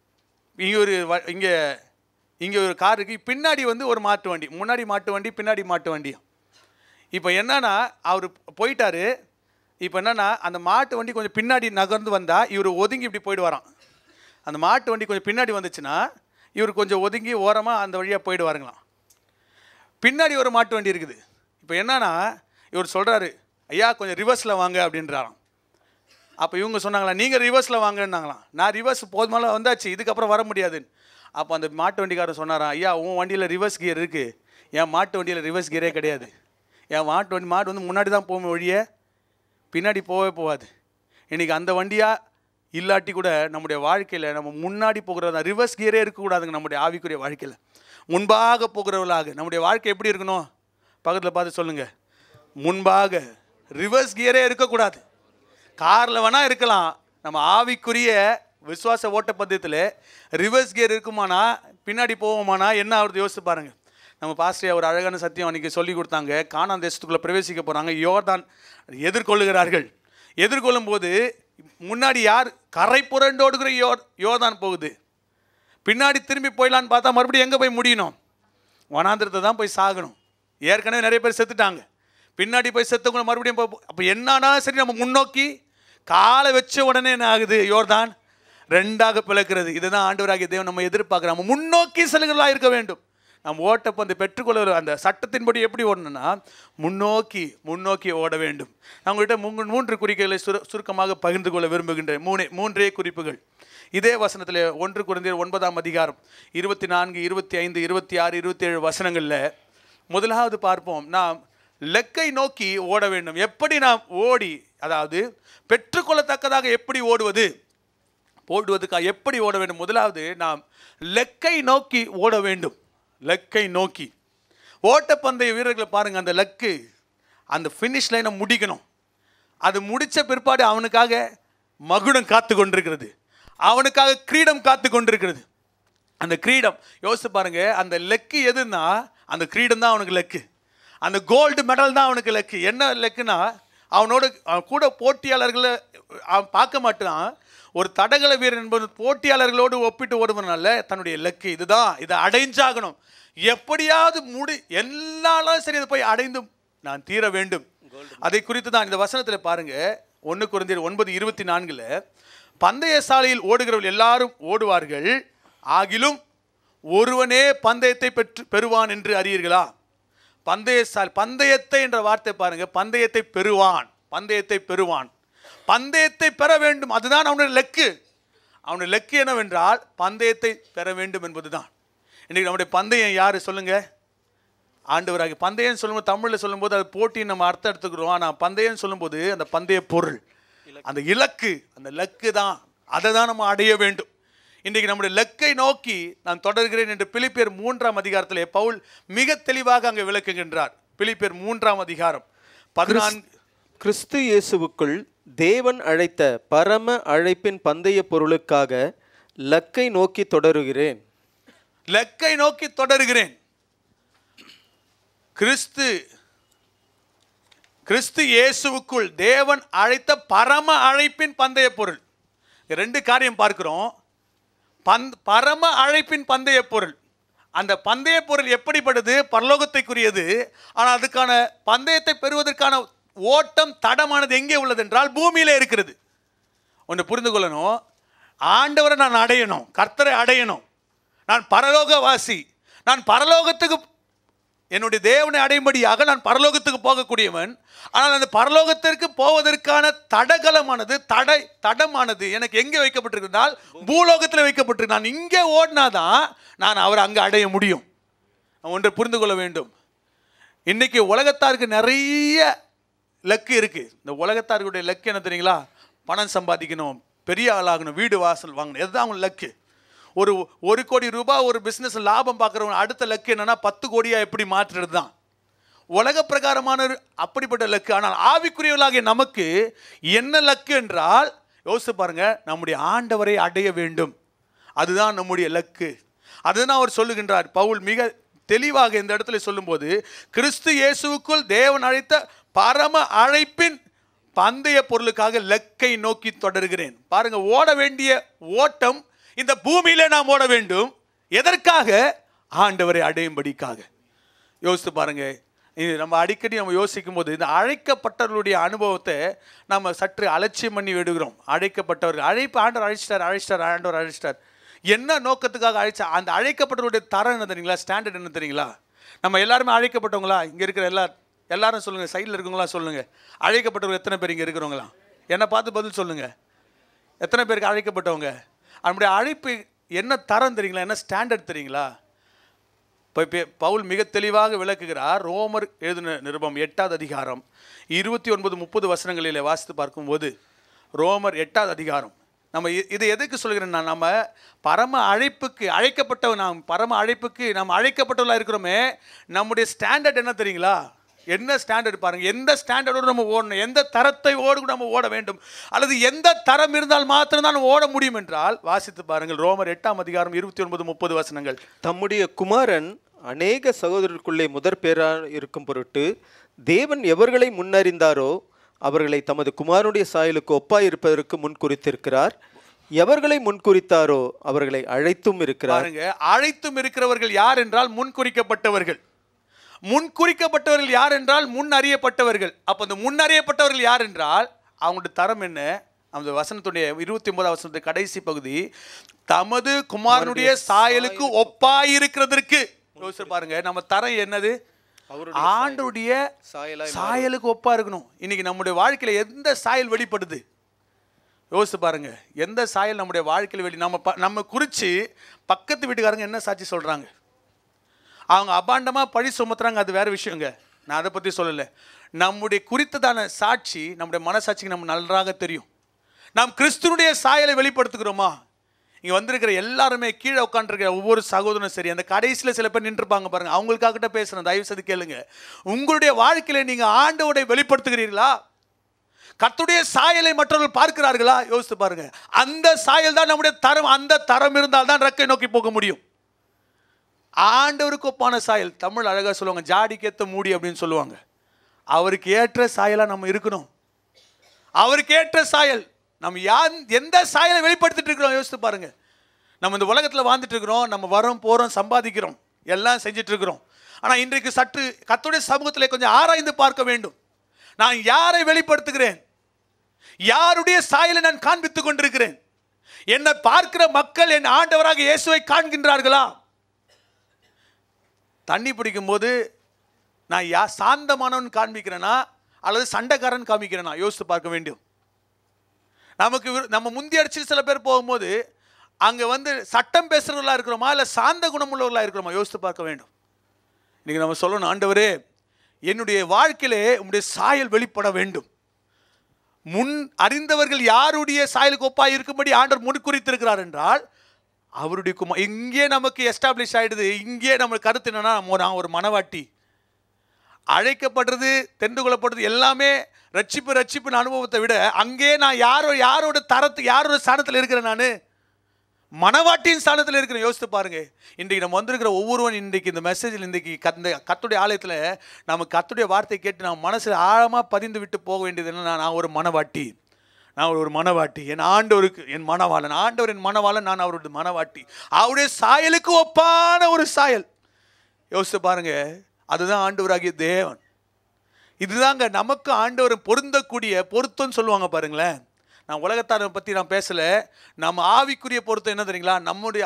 இங்கே ஒரு கார் இருக்குது. பின்னாடி ஒரு மாட்டு வண்டி, முன்னாடி மாட்டு வண்டி, பின்னாடி மாட்டு வண்டி. இப்போ என்னன்னா அவர் போயிட்டாரு. இப்போ என்னன்னா அந்த மாட்டு வண்டி கொஞ்சம் பின்னாடி நகர்ந்து வந்தால் இவர் ஒதுங்கி இப்படி போயிடுவாராம். அந்த மாட்டு வண்டி கொஞ்சம் பின்னாடி வந்துச்சுன்னா இவர் கொஞ்சம் ஒதுங்கி ஓரமாக அந்த வழியாக போயிடுவாருங்களாம். பின்னாடி ஒரு மாட்டு வண்டி இருக்குது. இப்போ என்னன்னா இவர் சொல்கிறாரு, ஐயா கொஞ்சம் ரிவர்ஸில் வாங்க அப்படின்றாராம். அப்போ இவங்க சொன்னாங்களா, நீங்கள் ரிவர்ஸில் வாங்கன்னாங்களாம். நான் ரிவர்ஸ் போதுமால வந்தாச்சு, இதுக்கப்புறம் வர முடியாதுன்னு. அப்போ அந்த மாட்டு வண்டிக்காரர் சொன்னாராம், ஐயா உன் வண்டியில் ரிவர்ஸ் கியர் இருக்குது, என் மாட்டு வண்டியில் ரிவர்ஸ் கியரே கிடையாது. என் மாடு முன்னாடி தான் போகும் வழியே பின்னாடி போகாது. இன்றைக்கி அந்த வண்டியாக இல்லாட்டி கூட நம்முடைய வாழ்க்கையில் நம்ம முன்னாடி போகிறதா ரிவர்ஸ் கியரே இருக்கக்கூடாதுங்க. நம்முடைய ஆவிக்குரிய வாழ்க்கையில் முன்பாக போகிறவர்களாக நம்முடைய வாழ்க்கை எப்படி இருக்கணும்? பக்கத்தில் பார்த்து சொல்லுங்கள், முன்பாக ரிவர்ஸ் கியரே இருக்கக்கூடாது. காரில் வேணால் இருக்கலாம், நம்ம ஆவிக்குரிய விசுவாச ஓட்ட பந்தயத்தில் ரிவர்ஸ் கியர் இருக்குமானா பின்னாடி போவோமானா என்ன ஆகுறது யோசிச்சு பாருங்கள். நம்ம பாஸ்டர் ஒரு அழகான சத்தியம் அன்றைக்கி சொல்லி கொடுத்தாங்க. கானான் தேசத்துக்குள்ளே பிரவேசிக்க போகிறாங்க, யோர்தான் எதிர்கொள்ளுகிறார்கள். எதிர்கொள்ளும் போது முன்னாடி யார் கரை புரண்டோடுகிற யோர்தான் போகுது. பின்னாடி திரும்பி போயிடலான்னு பார்த்தா மறுபடியும் எங்கே போய் முடியணும்? வனாந்திரத்தை தான் போய் சாகணும். ஏற்கனவே நிறைய பேர் செத்துட்டாங்க, பின்னாடி போய் செத்தவங்க மறுபடியும் அப்போ என்னன்னா சரி, நம்ம முன்னோக்கி காலை வச்ச உடனே என்ன ஆகுது? யோர்தான் 2ஆக பிளக்கிறது. இதுதான் ஆண்டவராகிய தேவன் நம்ம எதிர்பார்க்குறோம். நம்ம முன்னோக்கி செல்கிறதா இருக்க வேண்டும். நம்ம ஓட்டப்பந்து பெற்றுக்கொள்ள அந்த சட்டத்தின்படி எப்படி ஓடணும்னா முன்னோக்கி ஓட வேண்டும். நான் உங்கள்கிட்ட 3 குறிப்புகளை சுருக்கமாக பகிர்ந்து கொள்ள விரும்புகின்றேன். 3 குறிப்புகள். இதே வசனத்தில் 1 கொரிந்தியர் 9ஆம் அதிகாரம் 24, 25, 26, 27 வசனங்களில் முதலாவது பார்ப்போம். நாம் லக்கை நோக்கி ஓட வேண்டும். எப்படி நாம் ஓடி, அதாவது பெற்றுக்கொள்ளத்தக்கதாக எப்படி ஓடுவதுக்காக எப்படி ஓட வேண்டும்? முதலாவது நாம் லக்கை நோக்கி ஓட வேண்டும். லக்கை நோக்கி ஓட்டப்பந்தய வீரர்களை பாருங்கள், அந்த லக்கு அந்த ஃபினிஷ் லைனை முடிக்கணும். அது முடித்த பிற்பாடு அவனுக்காக மகுடம் காத்து கொண்டிருக்கிறது, அவனுக்காக கிரீடம் காத்து கொண்டிருக்கிறது. அந்த கிரீடம் யோசிச்சு பாருங்க, அந்த லக்கு எதுன்னா அந்த கிரீடம் தான் அவனுக்கு லக்கு, அந்த கோல்டு மெடல் தான் அவனுக்கு லக்கு. என்ன லக்குன்னா அவனோட கூட போட்டியாளர்களை அவன் பார்க்க மாட்டான். ஒரு தடகள வீரன் என்பது போட்டியாளர்களோடு ஒப்பிட்டு ஓடுவதனால தன்னுடைய லக்கு இதுதான், இதை அடைஞ்சாகணும், எப்படியாவது எல்லாரும் சரி இதை போய் அடைந்து நான் தீர வேண்டும். அதை குறித்து தான் இந்த வசனத்தில் பாருங்க. 1 கொரிந்தியர் 9:24 பந்தய சாலையில் ஓடுகிறவர்கள் எல்லாரும் ஓடுவார்கள், ஆகிலும் ஒருவனே பந்தயத்தை பெறுவான் என்று அறியீர்களா? பந்தயத்தை என்ற வார்த்தை பாருங்க, பந்தயத்தை பெறுவான், பந்தயத்தை பெறுவான், பந்தயத்தை பெற வேண்டும், அதுதான் அவனுடைய லக்கு. அவனுடைய லக்கு என்னவென்றால் பந்தயத்தை பெற வேண்டும் என்பதுதான். இன்னைக்கு நம்முடைய பந்தயம் யாரு சொல்லுங்க? ஆண்டவராக. பந்தயம் சொல்லும்போது தமிழில் சொல்லும்போது அது போட்டின்னு நம்ம அர்த்தம் எடுத்துக்கிறோம். ஆனால் பந்தயம் சொல்லும்போது அந்த பந்தய பொருள், அந்த இலக்கு, அந்த லக்கு தான், அதை தான் நம்ம அடைய வேண்டும். இன்றைக்கு நம்முடைய லக்கை நோக்கி நான் தொடர்கிறேன் என்று பிலிப்பியர் 3ஆம் அதிகாரத்திலே பவுல் மிக தெளிவாக அங்கே விளக்குகின்றார். பிலிப்பியர் 3ஆம் அதிகாரம் 14. கிறிஸ்து இயேசுவுக்குள் தேவன் அழைத்த பரம அழைப்பின் பந்தய பொருளுக்காக லக்கை நோக்கி தொடருகிறேன். லக்கை நோக்கி தொடருகிறேன். கிறிஸ்து இயேசுவுக்குள் தேவன் அழைத்த பரம அழைப்பின் பந்தய பொருள். 2 காரியம் பார்க்கிறோம். பரம அழைப்பின் பந்தய பொருள். அந்த பந்தய பொருள் எப்படிப்பட்டது? பரலோகத்தைக்குரியது. ஆனால் அதுக்கான பந்தயத்தை பெறுவதற்கான ஓட்டம் தடமானது எங்கே உள்ளது என்றால் பூமியிலே இருக்கிறது. ஒன்று புரிந்து கொள்ளணும், ஆண்டவரை நான் அடையணும், கர்த்தரை அடையணும், நான் பரலோகவாசி, நான் பரலோகத்துக்கு என்னுடைய தேவனை அடையும்படியாக நான் பரலோகத்துக்கு போகக்கூடியவன். ஆனால் அந்த பரலோகத்திற்கு போவதற்கான தடமானது எனக்கு எங்கே வைக்கப்பட்டிருக்கிறால் பூலோகத்தில் வைக்கப்பட்டிருக்கு. நான் இங்கே ஓடினாதான் நான் அவரை அங்கே அடைய முடியும். ஒன்றை புரிந்து கொள்ள வேண்டும். இன்னைக்கு உலகத்தாருக்கு நிறைய லக்கு இருக்கு. இந்த உலகத்தாருடைய லக்கு என்ன தெரியுங்களா? பணம் சம்பாதிக்கணும், பெரிய ஆளாகணும், வீடு வாசல் வாங்கணும், இதுதான் அவங்க லக்கு. ஒரு கோடி ரூபாய் ஒரு பிஸ்னஸ் லாபம் பார்க்குறவங்க அடுத்த லக்கு என்னன்னா 10 கோடியா எப்படி மாற்றுறது தான் உலக பிரகாரமான அப்படிப்பட்ட லக்கு. ஆனால் ஆவிக்குரியவர்களாகிய நமக்கு என்ன லக்கு என்றால் யோசிச்சு பாருங்க, நம்முடைய ஆண்டவரை அடைய வேண்டும், அதுதான் நம்முடைய லக்கு. அதுதான் அவர் சொல்லுகின்றார். பவுல் மிக தெளிவாக இந்த இடத்துல சொல்லும்போது, கிறிஸ்து இயேசுவுக்குள் தேவன் அழைத்த பரம அழைப்பின் பந்தய பொருளுக்காக லக்கை நோக்கி தொடர்கிறேன். பாருங்க, ஓட வேண்டிய ஓட்டம் இந்த பூமியிலே நாம் ஓட வேண்டும். எதற்காக? ஆண்டவரை அடையும்படிக்காக. யோசித்து பாருங்க. இது நம்ம அடிக்கடி நம்ம யோசிக்கும் போது இந்த அழைக்கப்பட்டவர்களுடைய அனுபவத்தை நம்ம சற்று அலட்சியம் பண்ணி விடுகிறோம். அழைக்கப்பட்டவர்கள் அழைப்பு ஆண்டவர் ஆண்டவர் அழைச்சிட்டார். என்ன நோக்கத்துக்காக அழைச்சா? அந்த அழைக்கப்பட்டவருடைய தரம் என்ன தெரியுங்களா? ஸ்டாண்டர்ட் என்ன தெரியுங்களா? நம்ம எல்லாருமே அழைக்கப்பட்டவங்களா? இங்கே இருக்கிற எல்லாரும் சொல்லுங்கள், சைடில் இருக்கவங்களா சொல்லுங்கள். அழைக்கப்பட்டவர்கள் எத்தனை பேர் இங்கே இருக்கிறவங்களா? என்னை பார்த்து பதில் சொல்லுங்கள். எத்தனை பேருக்கு அழைக்கப்பட்டவங்க? நம்முடைய அழைப்பு என்ன தரம் தெரியுங்களா? என்ன ஸ்டாண்டர்ட் தெரியுங்களா? இப்போ பவுல் மிக தெளிவாக விளக்குகிறார். ரோமர் எழுதின நிருபம் 8ஆவது அதிகாரம் 29-30 வசனங்களில் வாசித்து பார்க்கும்போது, ரோமர் 8ஆவது அதிகாரம் நம்ம இதை எதுக்கு சொல்கிறேன்னா, நம்ம பரம அழைப்புக்கு அழைக்கப்பட்டவன், நாம் பரம அழைப்புக்கு நாம் அழைக்கப்பட்டவர்களாக இருக்கிறோமே, நம்முடைய ஸ்டாண்டர்ட் என்ன தெரியுங்களா? என்ன ஸ்டாண்டர்ட் பாருங்க. எந்த ஸ்டாண்டர்டோடு நம்ம ஓடணும், எந்த தரத்தை ஓடு நம்ம ஓட வேண்டும், அல்லது எந்த தரம் இருந்தால் மாத்திரம் தான் ஓட முடியும் என்றால் வாசித்து பாருங்கள். ரோமர் 8ஆம் அதிகாரம் 29-30 வசனங்கள். தம்முடைய குமாரன் அநேக சகோதரருக்குள்ளே முதற் பேராக இருக்கும் பொருட்டு தேவன் எவர்களை முன்னறிந்தாரோ அவர்களை தமது குமாரனுடைய சாயலுக்கு ஒப்பாய் இருப்பதற்கு முன் குறித்திருக்கிறார். எவர்களை முன்குறித்தாரோ அவர்களை அழைத்தும் இருக்கிறார். அழைத்தும் இருக்கிறவர்கள் யார் என்றால் முன்குறிக்கப்பட்டவர்கள். முன்குறிக்கப்பட்டவர்கள் யார் என்றால் முன் அறியப்பட்டவர்கள். அப்போ அந்த முன் அறியப்பட்டவர்கள் யார் என்றால் அவங்களுடைய தரம் என்ன? அந்த வசனத்துடைய 29ஆம் வசனத்துடைய கடைசி பகுதி, தமது குமாரனுடைய சாயலுக்கு ஒப்பாயிருக்கிறதற்கு. யோசிச்சு பாருங்க, நம்ம தரம் என்னது? ஆண்டவருடைய சாயலுக்கு ஒப்பா இருக்கணும். இன்னைக்கு நம்முடைய வாழ்க்கையில எந்த சாயல் வெளிப்படுது? யோசிச்சு பாருங்க, எந்த சாயல் நம்முடைய வாழ்க்கையில் நம்ம குறித்து பக்கத்து வீட்டுக்காரங்க என்ன சாட்சி சொல்றாங்க? அவங்க அபாண்டமாக பழி சுமத்துறாங்க, அது வேறு விஷயங்க, நான் அதை பற்றி சொல்லலை. நம்முடைய குறித்ததான சாட்சி நம்முடைய மனசாட்சிக்கு நம்ம நன்றாக தெரியும். நாம் கிறிஸ்துவனுடைய சாயலை வெளிப்படுத்துகிறோமா? இங்கே வந்திருக்கிற எல்லாருமே, கீழே உட்காந்துருக்கிற ஒவ்வொரு சகோதரனும் சரி, அந்த கடைசியில் சில பேர் நின்றுப்பாங்க பாருங்க, அவங்களுக்காகிட்ட பேசுகிறேன், தயவு செய்து கேளுங்க. உங்களுடைய வாழ்க்கையில் நீங்கள் ஆண்டவரை வெளிப்படுத்துகிறீர்களா? கர்த்தருடைய சாயலை மற்றவர்கள் பார்க்கிறார்களா? யோசித்து பாருங்க. அந்த சாயல் தான் நம்முடைய தரம். அந்த தரம் இருந்தால் தான் ரெக்கை நோக்கி போக முடியும். ஆண்டவருக்கு ஒப்பான சாயல், தமிழ் அழகாக சொல்லுவாங்க, ஜாடிக்கேற்ற மூடி அப்படின்னு சொல்லுவாங்க. அவருக்கு ஏற்ற சாயலாக நம்ம இருக்கணும். அவருக்கு ஏற்ற சாயல் நம்ம எந்த சாயலை வெளிப்படுத்திட்டு இருக்கிறோம்? யோசித்து பாருங்க. நம்ம இந்த உலகத்தில் வாழ்ந்துட்டு இருக்கிறோம், நம்ம வரோம் போகிறோம், சம்பாதிக்கிறோம், எல்லாம் செஞ்சுட்டு இருக்கிறோம். ஆனால் இன்றைக்கு சற்று கர்த்தருடைய சமூகத்தில் கொஞ்சம் ஆராய்ந்து பார்க்க வேண்டும். நான் யாரை வெளிப்படுத்துகிறேன்? யாருடைய சாயலை நான் காண்பித்துக் கொண்டிருக்கிறேன்? என்னை பார்க்கிற மக்கள் என் ஆண்டவராக இயேசுவை காண்கின்றார்களா? தண்ணி பிடிக்கும் போது நான் சாந்தமானவன் காண்பிக்கிறேனா அல்லது சண்டைக்காரன் காமிக்கிறேனா? யோசித்து பார்க்க வேண்டும். நம்ம முந்தி அடிச்சு சில பேர் போகும்போது அங்கே சட்டம் பேசுறவர்களா இருக்கிறோமா இல்லை சாந்த குணமுள்ளவர்களா இருக்கிறோமா? யோசித்து பார்க்க வேண்டும். இன்னைக்கு நம்ம சொல்லணும், ஆண்டவரே என்னுடைய வாழ்க்கையிலே உம்முடைய சாயல் வெளிப்பட வேண்டும். முன் அறிந்தவர்கள் யாருடைய சாயலுக்கு ஒப்பாய் இருக்கும்படி ஆண்டவர் முன்குறித்திருக்கிறார் என்றால் அவருடைய இங்கே நமக்கு எஸ்டாப்ளிஷ் ஆயிடுது. இங்கே நம்ம கருத்து என்னன்னா, நான் ஒரு மனவாட்டி, அழைக்கப்படுறது, தெரிந்து கொள்ளப்படுறது எல்லாமே ரட்சிப்பு அனுபவத்தை விட அங்கே நான் யாரோட ஸ்தானத்தில் இருக்கிறேன்? நான் மனவாட்டியின் ஸ்தானத்தில் இருக்கிறேன். யோசித்து பாருங்க. இன்றைக்கு நம்ம வந்திருக்கிற ஒவ்வொருவன் இன்றைக்கு இந்த மெசேஜில் இன்றைக்கு கர்த்தருடைய ஆலயத்தில் நம்ம கர்த்தருடைய வார்த்தை கேட்டு நம்ம மனசில் ஆழமாக பதிந்து விட்டு போக வேண்டியது என்னன்னா, நான் ஒரு மனவாட்டி, என் ஆண்டவருக்கு என் மனவாளன், ஆண்டவர் என் மனவாளன், நான் அவருடைய மனவாட்டி, அவருடைய சாயலுக்கு ஒப்பான ஒரு சாயல். யோசித்து பாருங்க. அதுதான் ஆண்டவராகிய தேவன். இதுதாங்க நமக்கு ஆண்டவர் பொருந்தக்கூடிய பொருத்தம்னு சொல்லுவாங்க பாருங்களேன். நான் உலகத்தாரை பற்றி நான் பேசலை. நம்ம ஆவிக்குரிய பொருத்தம் என்ன தெரியுங்களா? நம்முடைய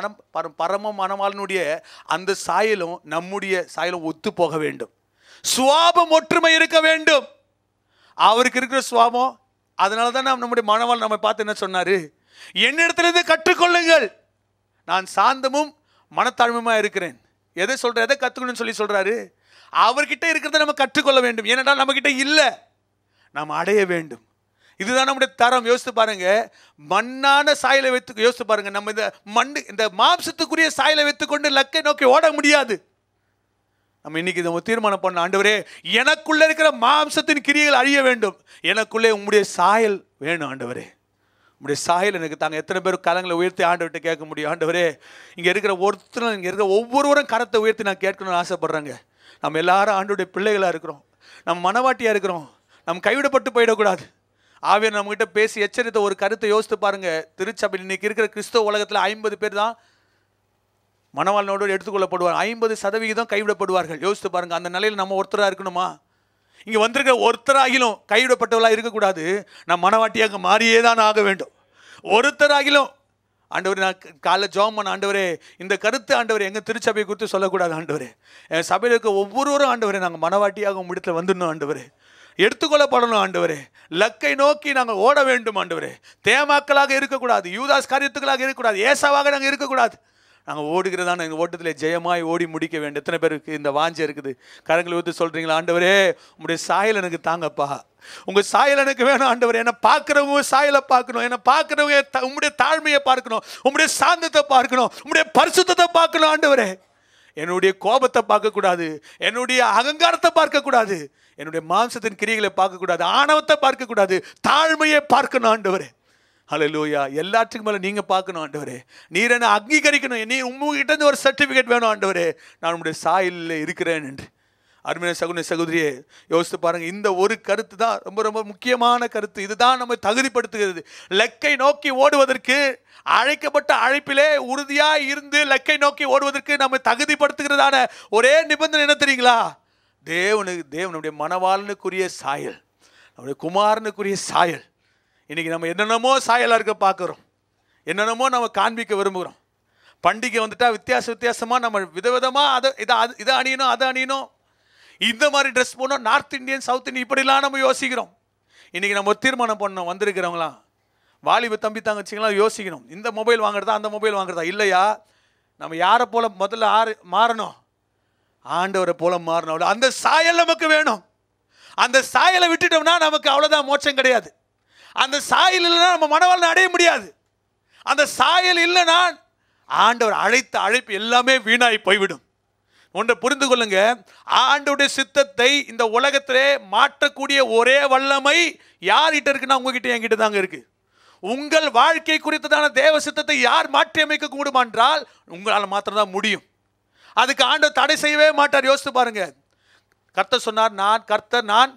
பரம மனவாளனுடைய அந்த சாயலும் நம்முடைய சாயலும் ஒத்து போக வேண்டும். சுவாபம் ஒற்றுமை இருக்க வேண்டும். அவருக்கு இருக்கிற சுவாபம். அதனால தான் நம்முடைய மனவாளன் நம்ம பார்த்து என்ன சொன்னார்? என்னிடத்திலிருந்து கற்றுக்கொள்ளுங்கள், நான் சாந்தமும் மனத்தாழ்மையுமா இருக்கிறேன். எதை கற்றுக்கணும்னு சொல்றாரு? அவர்கிட்ட இருக்கிறத நம்ம கற்றுக்கொள்ள வேண்டும். ஏனென்றால் நம்ம கிட்ட இல்லை, நாம் அடைய வேண்டும். இதுதான் நம்முடைய தரம். யோசித்து பாருங்க. மண்ணான சாயலை வைத்து யோசித்து பாருங்க. நம்ம இந்த மாம்சத்துக்குரிய சாயலை வைத்துக்கொண்டு லக்கை நோக்கி ஓட முடியாது. நம்ம இன்னைக்கு இதை தீர்மானம் பண்ண, ஆண்டவரே எனக்குள்ள இருக்கிற மாம்சத்தின் கிரியைகள் அழிய வேண்டும், எனக்குள்ளே உம்முடைய சாயல் வேணும். ஆண்டவரே உம்முடைய சாயல் எனக்கு தாங்க. எத்தனை பேர் கரங்களை உயர்த்தி ஆண்டவர்கிட்ட கேட்க முடியும்? ஆண்டவரே இங்கே இருக்கிற ஒவ்வொருவரும் கரத்தை உயர்த்தி நான் கேட்கணும்னு ஆசைப்படுறேங்க. நம்ம எல்லாரும் ஆண்டவருடைய பிள்ளைகளாக இருக்கிறோம், நம்ம மனவாட்டியாக இருக்கிறோம், நம்ம கைவிடப்பட்டு போயிடக்கூடாது. ஆவியானவர் நம்மகிட்ட பேசி எச்சரித்த ஒரு கருத்தை யோசித்து பாருங்க. திருச்சபையில் இன்னைக்கு இருக்கிற கிறிஸ்தவ உலகத்தில் 50 பேர் தான் மனவாளனோடு எடுத்துக்கொள்ளப்படுவார். 50% கைவிடப்படுவார்கள். யோசித்து பாருங்க. அந்த நிலையில் நம்ம ஒருத்தராக இருக்கணுமா? இங்கே வந்திருக்கிற ஒருத்தராகிலும் கைவிடப்பட்டவர்களாக இருக்கக்கூடாது. நான் மனவாட்டியாக மாறியே தான் ஆக வேண்டும். ஒருத்தராகிலும் ஆண்டவரே நான் காலைல ஜெபம் பண்ண, ஆண்டவரே இந்த கருத்து ஆண்டவரே எங்கள் திருச்சபையை குறித்து சொல்லக்கூடாது. ஆண்டவரே என் சபையில் இருக்க ஒவ்வொருவரும் ஆண்டவரே நாங்கள் மனவாட்டியாக உம்மிடத்தில் வந்துடணும். ஆண்டவரே எடுத்துக்கொள்ளப்படணும். ஆண்டவரே லக்கை நோக்கி நாங்கள் ஓட வேண்டும். ஆண்டவரே தேமாக்களாக இருக்கக்கூடாது, யூதாஸ் காரியத்துக்களாக இருக்கக்கூடாது, ஏசாவாக நாங்கள் இருக்கக்கூடாது. நாங்கள் ஓடுகிறதான எங்கள் ஓட்டத்தில் ஜெயமாய் ஓடி முடிக்க வேண்டும். எத்தனை பேருக்கு இந்த வாஞ்சை இருக்குது? கரங்களை ஊற்றி சொல்கிறீங்களா? ஆண்டவரே உங்களுடைய சாயல் எனக்கு தாங்கப்பா, உங்கள் சாயல் எனக்கு வேணும். ஆண்டவரே என்னை பார்க்குறவங்க சாயலை பார்க்கணும், என்னை பார்க்குறவங்க உங்களுடைய தாழ்மையை பார்க்கணும், உங்களுடைய சாந்தத்தை பார்க்கணும், உங்களுடைய பரிசுத்தத்தை பார்க்கணும். ஆண்டவரே என்னுடைய கோபத்தை பார்க்கக்கூடாது, என்னுடைய அகங்காரத்தை பார்க்கக்கூடாது, என்னுடைய மாம்சத்தின் கிரியைகளை பார்க்கக்கூடாது, ஆணவத்தை பார்க்கக்கூடாது, தாழ்மையை பார்க்கணும். ஆண்டவரே ஹல்லேலூயா. எல்லாத்துக்கும் மேலே நீங்கள் பார்க்கணும். ஆண்டவரே நீர் என்னை அங்கீகரிக்கணும். நீ உங்ககிட்ட ஒரு சர்டிஃபிகேட் வேணும். ஆண்டவரே நான் உங்களுடைய சாயலில் இருக்கிறேன் என்று. அருமையான சகோதரியே யோசித்து பாருங்கள். இந்த ஒரு கருத்து தான் ரொம்ப ரொம்ப முக்கியமான கருத்து. இதுதான் நம்ம தகுதிப்படுத்துகிறது. லக்கை நோக்கி ஓடுவதற்கு, அழைக்கப்பட்ட அழைப்பிலே உறுதியாக இருந்து லக்கை நோக்கி ஓடுவதற்கு நம்ம தகுதிப்படுத்துகிறதான ஒரே நிபந்தனை என்ன தெரியுங்களா? தேவனுடைய மனவாளனுக்குரிய சாயல், நம்முடைய குமாரனுக்குரிய சாயல். இன்றைக்கி நம்ம என்னென்னமோ சாயலாக இருக்க பார்க்குறோம், என்னென்னமோ நம்ம காண்பிக்க விரும்புகிறோம். பண்டிகை வந்துட்டால் வித்தியாசமாக நம்ம விதவிதமாக இதை அணியணும், அதை அணியணும், இந்த மாதிரி ட்ரெஸ் போனோம், நார்த் இந்தியன் சவுத் இந்தியன் இப்படிலாம் நம்ம யோசிக்கிறோம். இன்றைக்கி நம்ம ஒரு தீர்மானம் பண்ணோம், வந்திருக்கிறவங்களாம் வாலிப தம்பி தாங்கச்சிங்களாம் யோசிக்கணும். இந்த மொபைல் வாங்குறதா அந்த மொபைல் வாங்குறதா? இல்லையா, நம்ம யாரை போல முதல்ல மாறணும்? ஆண்டவரை போல மாறணும். அந்த சாயல் நமக்கு வேணும். அந்த சாயலை விட்டுட்டோம்னா நமக்கு அவ்வளோதான், மோட்சம் கிடையாது. அந்த சாயல் இல்லைன்னா நம்ம மனவாளனை அடைய முடியாது. அந்த சாயல் இல்லைன்னா ஆண்டவர் அழைத்த அழைப்பு எல்லாமே வீணாய் போய்விடும். ஒன்றை புரிந்து கொள்ளுங்க, ஆண்டவருடைய சித்தத்தை இந்த உலகத்திலே மாற்றக்கூடிய ஒரே வல்லமை யார்கிட்ட இருக்குன்னா உங்ககிட்ட என்கிட்ட தாங்க இருக்கு. உங்கள் வாழ்க்கை குறித்ததான தேவ சித்தத்தை யார் மாற்றி அமைக்க கூடும் என்றால் உங்களால் மாத்திரம் முடியும். அதுக்கு ஆண்டவர் தடை செய்யவே மாட்டார். யோசித்து பாருங்க. கர்த்தர் சொன்னார், நான்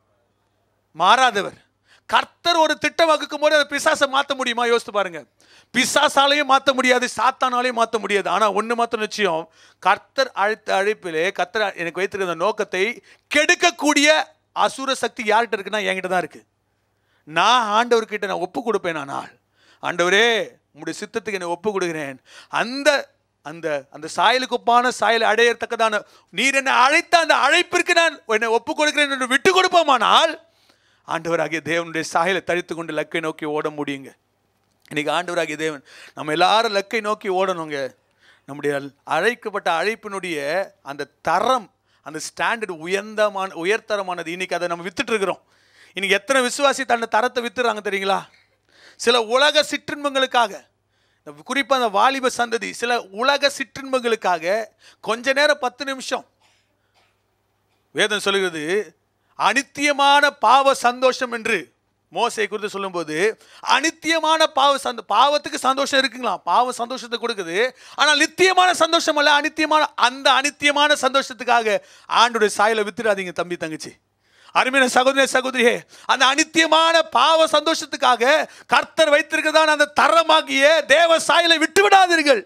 மாறாதவர். கர்த்தர் ஒரு திட்டம் வகுக்கும் போது அதை பிசாசை மாற்ற முடியுமா? யோசித்து பாருங்க. பிசாசாலையும் மாற்ற முடியாது, சாத்தானாலையும் மாற்ற முடியாது. ஆனால் ஒன்று மாத்திரம் நிச்சயம், கர்த்தர் அழைத்த அழைப்பிலே கர்த்தர் எனக்கு வைத்திருக்கிற நோக்கத்தை கெடுக்கக்கூடிய அசுர சக்தி யார்கிட்ட இருக்குன்னா என்கிட்ட தான் இருக்கு. நான் ஆண்டவர்கிட்ட நான் ஒப்பு கொடுப்பேன். ஆனால் ஆண்டவரே உம்முடைய சித்தத்துக்கு என்னை ஒப்பு கொடுக்கிறேன். அந்த அந்த அந்த சாயலுக்கு ஒப்பான சாயலை அடையத்தக்கதான நீர் என்னை அழைத்த அந்த அழைப்பிற்கு நான் என்னை ஒப்பு கொடுக்கிறேன் என்று விட்டு கொடுப்போமானால் ஆண்டவராகிய தேவனுடைய சாயலை தரித்து கொண்டு லக்கை நோக்கி ஓட முடியுங்க. இன்னைக்கு ஆண்டவராகிய தேவன் நம்ம எல்லாரும் லக்கை நோக்கி ஓடணுங்க. நம்முடைய அழைக்கப்பட்ட அழைப்பினுடைய அந்த தரம், அந்த ஸ்டாண்டர்ட் உயர்தரமானது. இன்னைக்கு அதை நம்ம வித்துட்டு இருக்கிறோம். இன்னைக்கு எத்தனை விசுவாசி தன்னை தரத்தை வித்துறாங்க தெரியுங்களா? சில உலக சிற்றின்பங்களுக்காக, குறிப்பாக அந்த வாலிப சந்ததி சில உலக சிற்றின்பங்களுக்காக கொஞ்ச நேரம் 10 நிமிஷம், வேதம் சொல்லுகிறது அனித்தியமான பாவ சந்தோஷம் என்று மோசையை குறித்து சொல்லும்போது, அனித்தியமான பாவத்துக்கு சந்தோஷம் இருக்குங்களா? பாவ சந்தோஷத்தை கொடுக்குது, ஆனால் நித்தியமான சந்தோஷம் அல்ல, அனித்தியமான சந்தோஷத்துக்காக ஆண்டுடைய சாயலை வித்துடாதீங்க தம்பி தங்கச்சி. அருமையான சகோதரனே சகோதரியே, அந்த அனித்தியமான பாவ சந்தோஷத்துக்காக கர்த்தர் வைத்திருக்கிறதான அந்த தரமாகிய தேவ சாயலை விட்டு விடாதீர்கள்.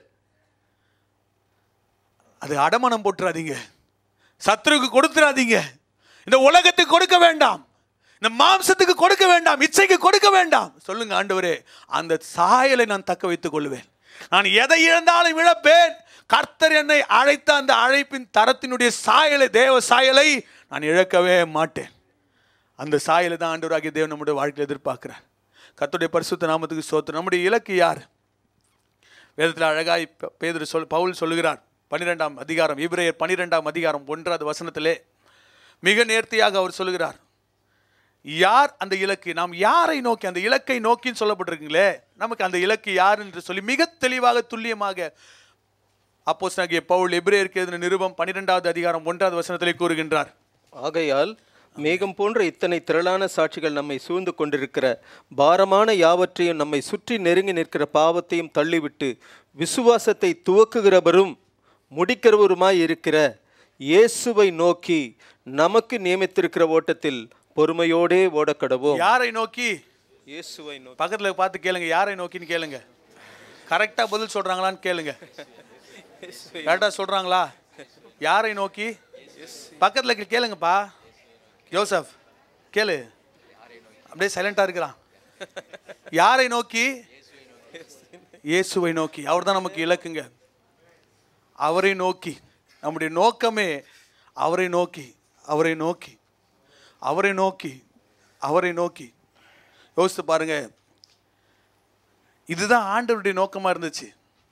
அது அடமானம் போட்டுறாதீங்க, சத்துருக்கு கொடுத்துடாதீங்க, இந்த உலகத்துக்கு கொடுக்க வேண்டாம், இந்த மாம்சத்துக்கு கொடுக்க வேண்டாம், இச்சைக்கு கொடுக்க வேண்டாம். சொல்லுங்க, ஆண்டவரே அந்த சாயலை நான் தக்க வைத்துக் கொள்வேன். நான் எதை இழந்தாலும் இழப்பேன். கர்த்தர் என்னை அழைத்த அந்த அழைப்பின் தரத்தினுடைய சாயலை, தேவ சாயலை நான் இழக்கவே மாட்டேன். அந்த சாயலை தான் ஆண்டவராகிய தேவன் நம்முடைய வாழ்க்கையில் எதிர்பார்க்கிறார். கர்த்தருடைய பரிசுத்த நாமத்துக்கு ஸ்தோத்திரம். நம்முடைய இலக்கு யார்? வேதத்தில் அழகாய் பவுல் சொல்லுகிறார். 12ஆம் அதிகாரம், எபிரேயர் 12ஆம் அதிகாரம் 1வது வசனத்திலே மிக நேர்த்தியாக அவர் சொல்லுகிறார். யார் அந்த இலக்கு? நாம் யாரை நோக்கி, அந்த இலக்கை நோக்கின்னு சொல்லப்பட்டிருக்கீங்களே, நமக்கு அந்த இலக்கு யார் என்று சொல்லி மிக தெளிவாக துல்லியமாக அப்போஸ்தலனாகிய பவுல் எபிரேயருக்கு எழுதின நிருபம் 12வது அதிகாரம் 1வது வசனத்திலே கூறுகின்றார். ஆகையால் மேகம் போன்ற இத்தனை திரளான சாட்சிகள் நம்மை சூழ்ந்து கொண்டிருக்கிற பாரமான யாவற்றையும் நம்மை சுற்றி நெருங்கி நிற்கிற பாவத்தையும் தள்ளிவிட்டு விசுவாசத்தை துவக்குகிறவரும் முடிக்கிறவருமாய் இருக்கிற இயேசுவை நோக்கி நமக்கு நியமித்திருக்கிற ஓட்டத்தில் பொறுமையோடே ஓடக்கடவோம். யாரை நோக்கி? இயேசுவை நோக்கி. பக்கத்தில் பார்த்து கேளுங்க, யாரை நோக்கின்னு கேளுங்க. கரெக்டா பதில் சொல்றாங்களான்னு கேளுங்க. கரெக்டா சொல்றாங்களா? யாரை நோக்கி? பக்கத்தில் கேளுங்கப்பா. ஜோசப் கேளு, அப்படியே சைலண்டா இருக்கிறான். யாரை நோக்கி? இயேசுவை நோக்கி. அவர் தான் நமக்கு இலக்குங்க. அவரை நோக்கி, நம்முடைய நோக்கமே அவரை நோக்கி, அவரை நோக்கி, அவரை நோக்கி, அவரை நோக்கி. யோசித்து பாருங்க, இதுதான் ஆண்டவருடைய நோக்கமா இருந்துச்சு.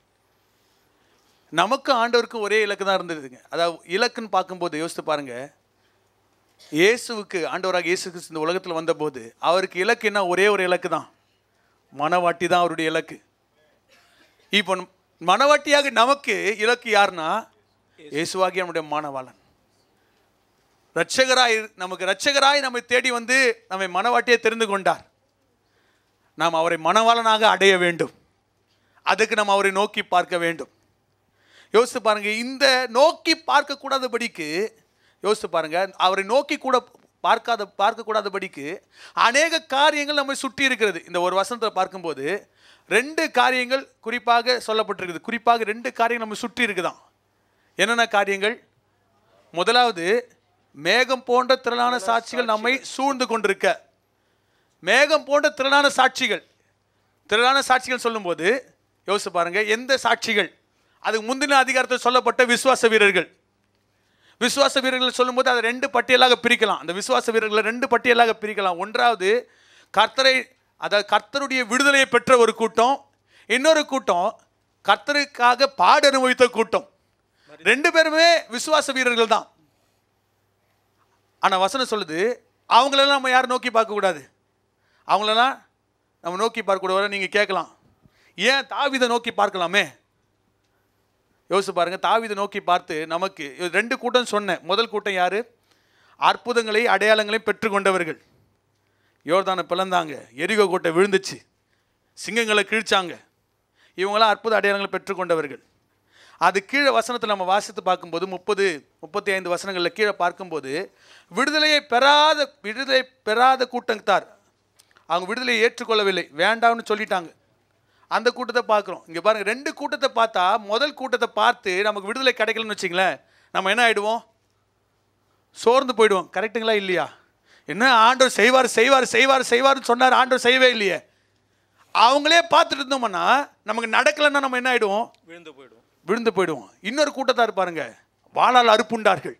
நமக்கு ஆண்டவருக்கும் ஒரே இலக்கு தான் இருந்ததுங்க. அதாவது இலக்குன்னு பார்க்கும்போது யோசித்து பாருங்க, இயேசுவுக்கு, ஆண்டவராக இயேசு கிறிஸ்து இந்த உலகத்தில் வந்தபோது அவருக்கு இலக்கு என்ன? ஒரே ஒரு இலக்கு தான், மனவாட்டி தான் அவருடைய இலக்கு. இப்போ மனவாட்டியாக நமக்கு இலக்கு யாருன்னா இயேசுவாகிய நம்முடைய மனவாளன், நமக்கு ரட்சகராய் நம்மை தேடி வந்து நம்மை மனவாட்டியை தெரிந்து கொண்டார். நாம் அவரை மனவாளனாக அடைய வேண்டும். அதுக்கு நாம் அவரை நோக்கி பார்க்க வேண்டும். யோசித்து பாருங்க, இந்த நோக்கி பார்க்க கூடாதபடிக்கு, யோசித்து பாருங்க, அவரை நோக்கி கூட பார்க்கக்கூடாதபடிக்கு அநேக காரியங்கள் நம்மை சுற்றி இருக்கிறது. இந்த ஒரு வசனத்தை பார்க்கும்போது 2 காரியங்கள் குறிப்பாக சொல்லப்பட்டிருக்குது. குறிப்பாக 2 காரியங்கள் நம்ம சுற்றி இருக்குதான். என்னென்ன காரியங்கள்? முதலாவது, மேகம் போன்ற திரளான சாட்சிகள் நம்மை சூழ்ந்து கொண்டிருக்க. மேகம் போன்ற திரளான சாட்சிகள். திரளான சாட்சிகள் சொல்லும்போது யோசிச்சு பாருங்க, எந்த சாட்சிகள்? அதுக்கு முந்தின அதிகாரத்தில் சொல்லப்பட்ட விசுவாச வீரர்கள். விசுவாச வீரர்கள் சொல்லும்போது அதை 2 பட்டியலாக பிரிக்கலாம். அந்த விசுவாச வீரர்களை 2 பட்டியலாக பிரிக்கலாம். ஒன்றாவது கர்த்தரை, அதாவது கர்த்தருடைய விடுதலையை பெற்ற ஒரு கூட்டம். இன்னொரு கூட்டம் கர்த்தருக்காக பாடு அனுபவித்த கூட்டம். 2 பேருமே விசுவாச வீரர்கள் தான். ஆனால் வசனம் சொல்லுது, அவங்களெல்லாம் நம்ம யாரும் நோக்கி பார்க்கக்கூடாது. அவங்களெல்லாம் நம்ம நோக்கி பார்க்கக்கூடாது. நீங்கள் கேட்கலாம், ஏன் தாவீதை நோக்கி பார்க்கலாமே? யோசிச்சு பாருங்க, தாவீதை நோக்கி பார்த்து நமக்கு 2 கூட்டம் சொன்னேன். முதல் கூட்டம் யாரு? அற்புதங்களை அடையாளங்களையும் பெற்றுக்கொண்டவர்கள். யோர்தானை பிளந்தாங்க, எரிகோ கோட்டை விழுந்துச்சு, சிங்கங்களை கிழிச்சாங்க. இவங்களாம் அற்புத அடையாளங்களை பெற்றுக்கொண்டவர்கள். அது கீழே வசனத்தில் நம்ம வாசித்து பார்க்கும்போது 30-35 வசனங்களில் கீழே பார்க்கும்போது விடுதலையை பெறாத கூட்டத்தார், அவங்க விடுதலையை ஏற்றுக்கொள்ளவில்லை, வேண்டாம்னு சொல்லிட்டாங்க. அந்த கூட்டத்தை பார்க்குறோம். இங்கே பாருங்கள், 2 கூட்டத்தை பார்த்தா, முதல் கூட்டத்தை பார்த்து நமக்கு விடுதலை கிடைக்கலன்னு வச்சிங்களேன், நம்ம என்ன ஆகிடுவோம்? சோர்ந்து போயிடுவோம். கரெக்டுங்களா இல்லையா? என்ன ஆண்டவர் செய்வார் செய்வார் செய்வார் செய்வார்னு சொன்னார், ஆண்டவர் செய்யவே இல்லையே. அவங்களே பார்த்துட்டு இருந்தோம்னா நமக்கு நடக்கலைன்னா நம்ம என்ன ஆகிடுவோம்? விழுந்து போயிடுவோம். இன்னொரு கூட்டத்தார் பாருங்க, வாளால் அறுப்புண்டார்கள்.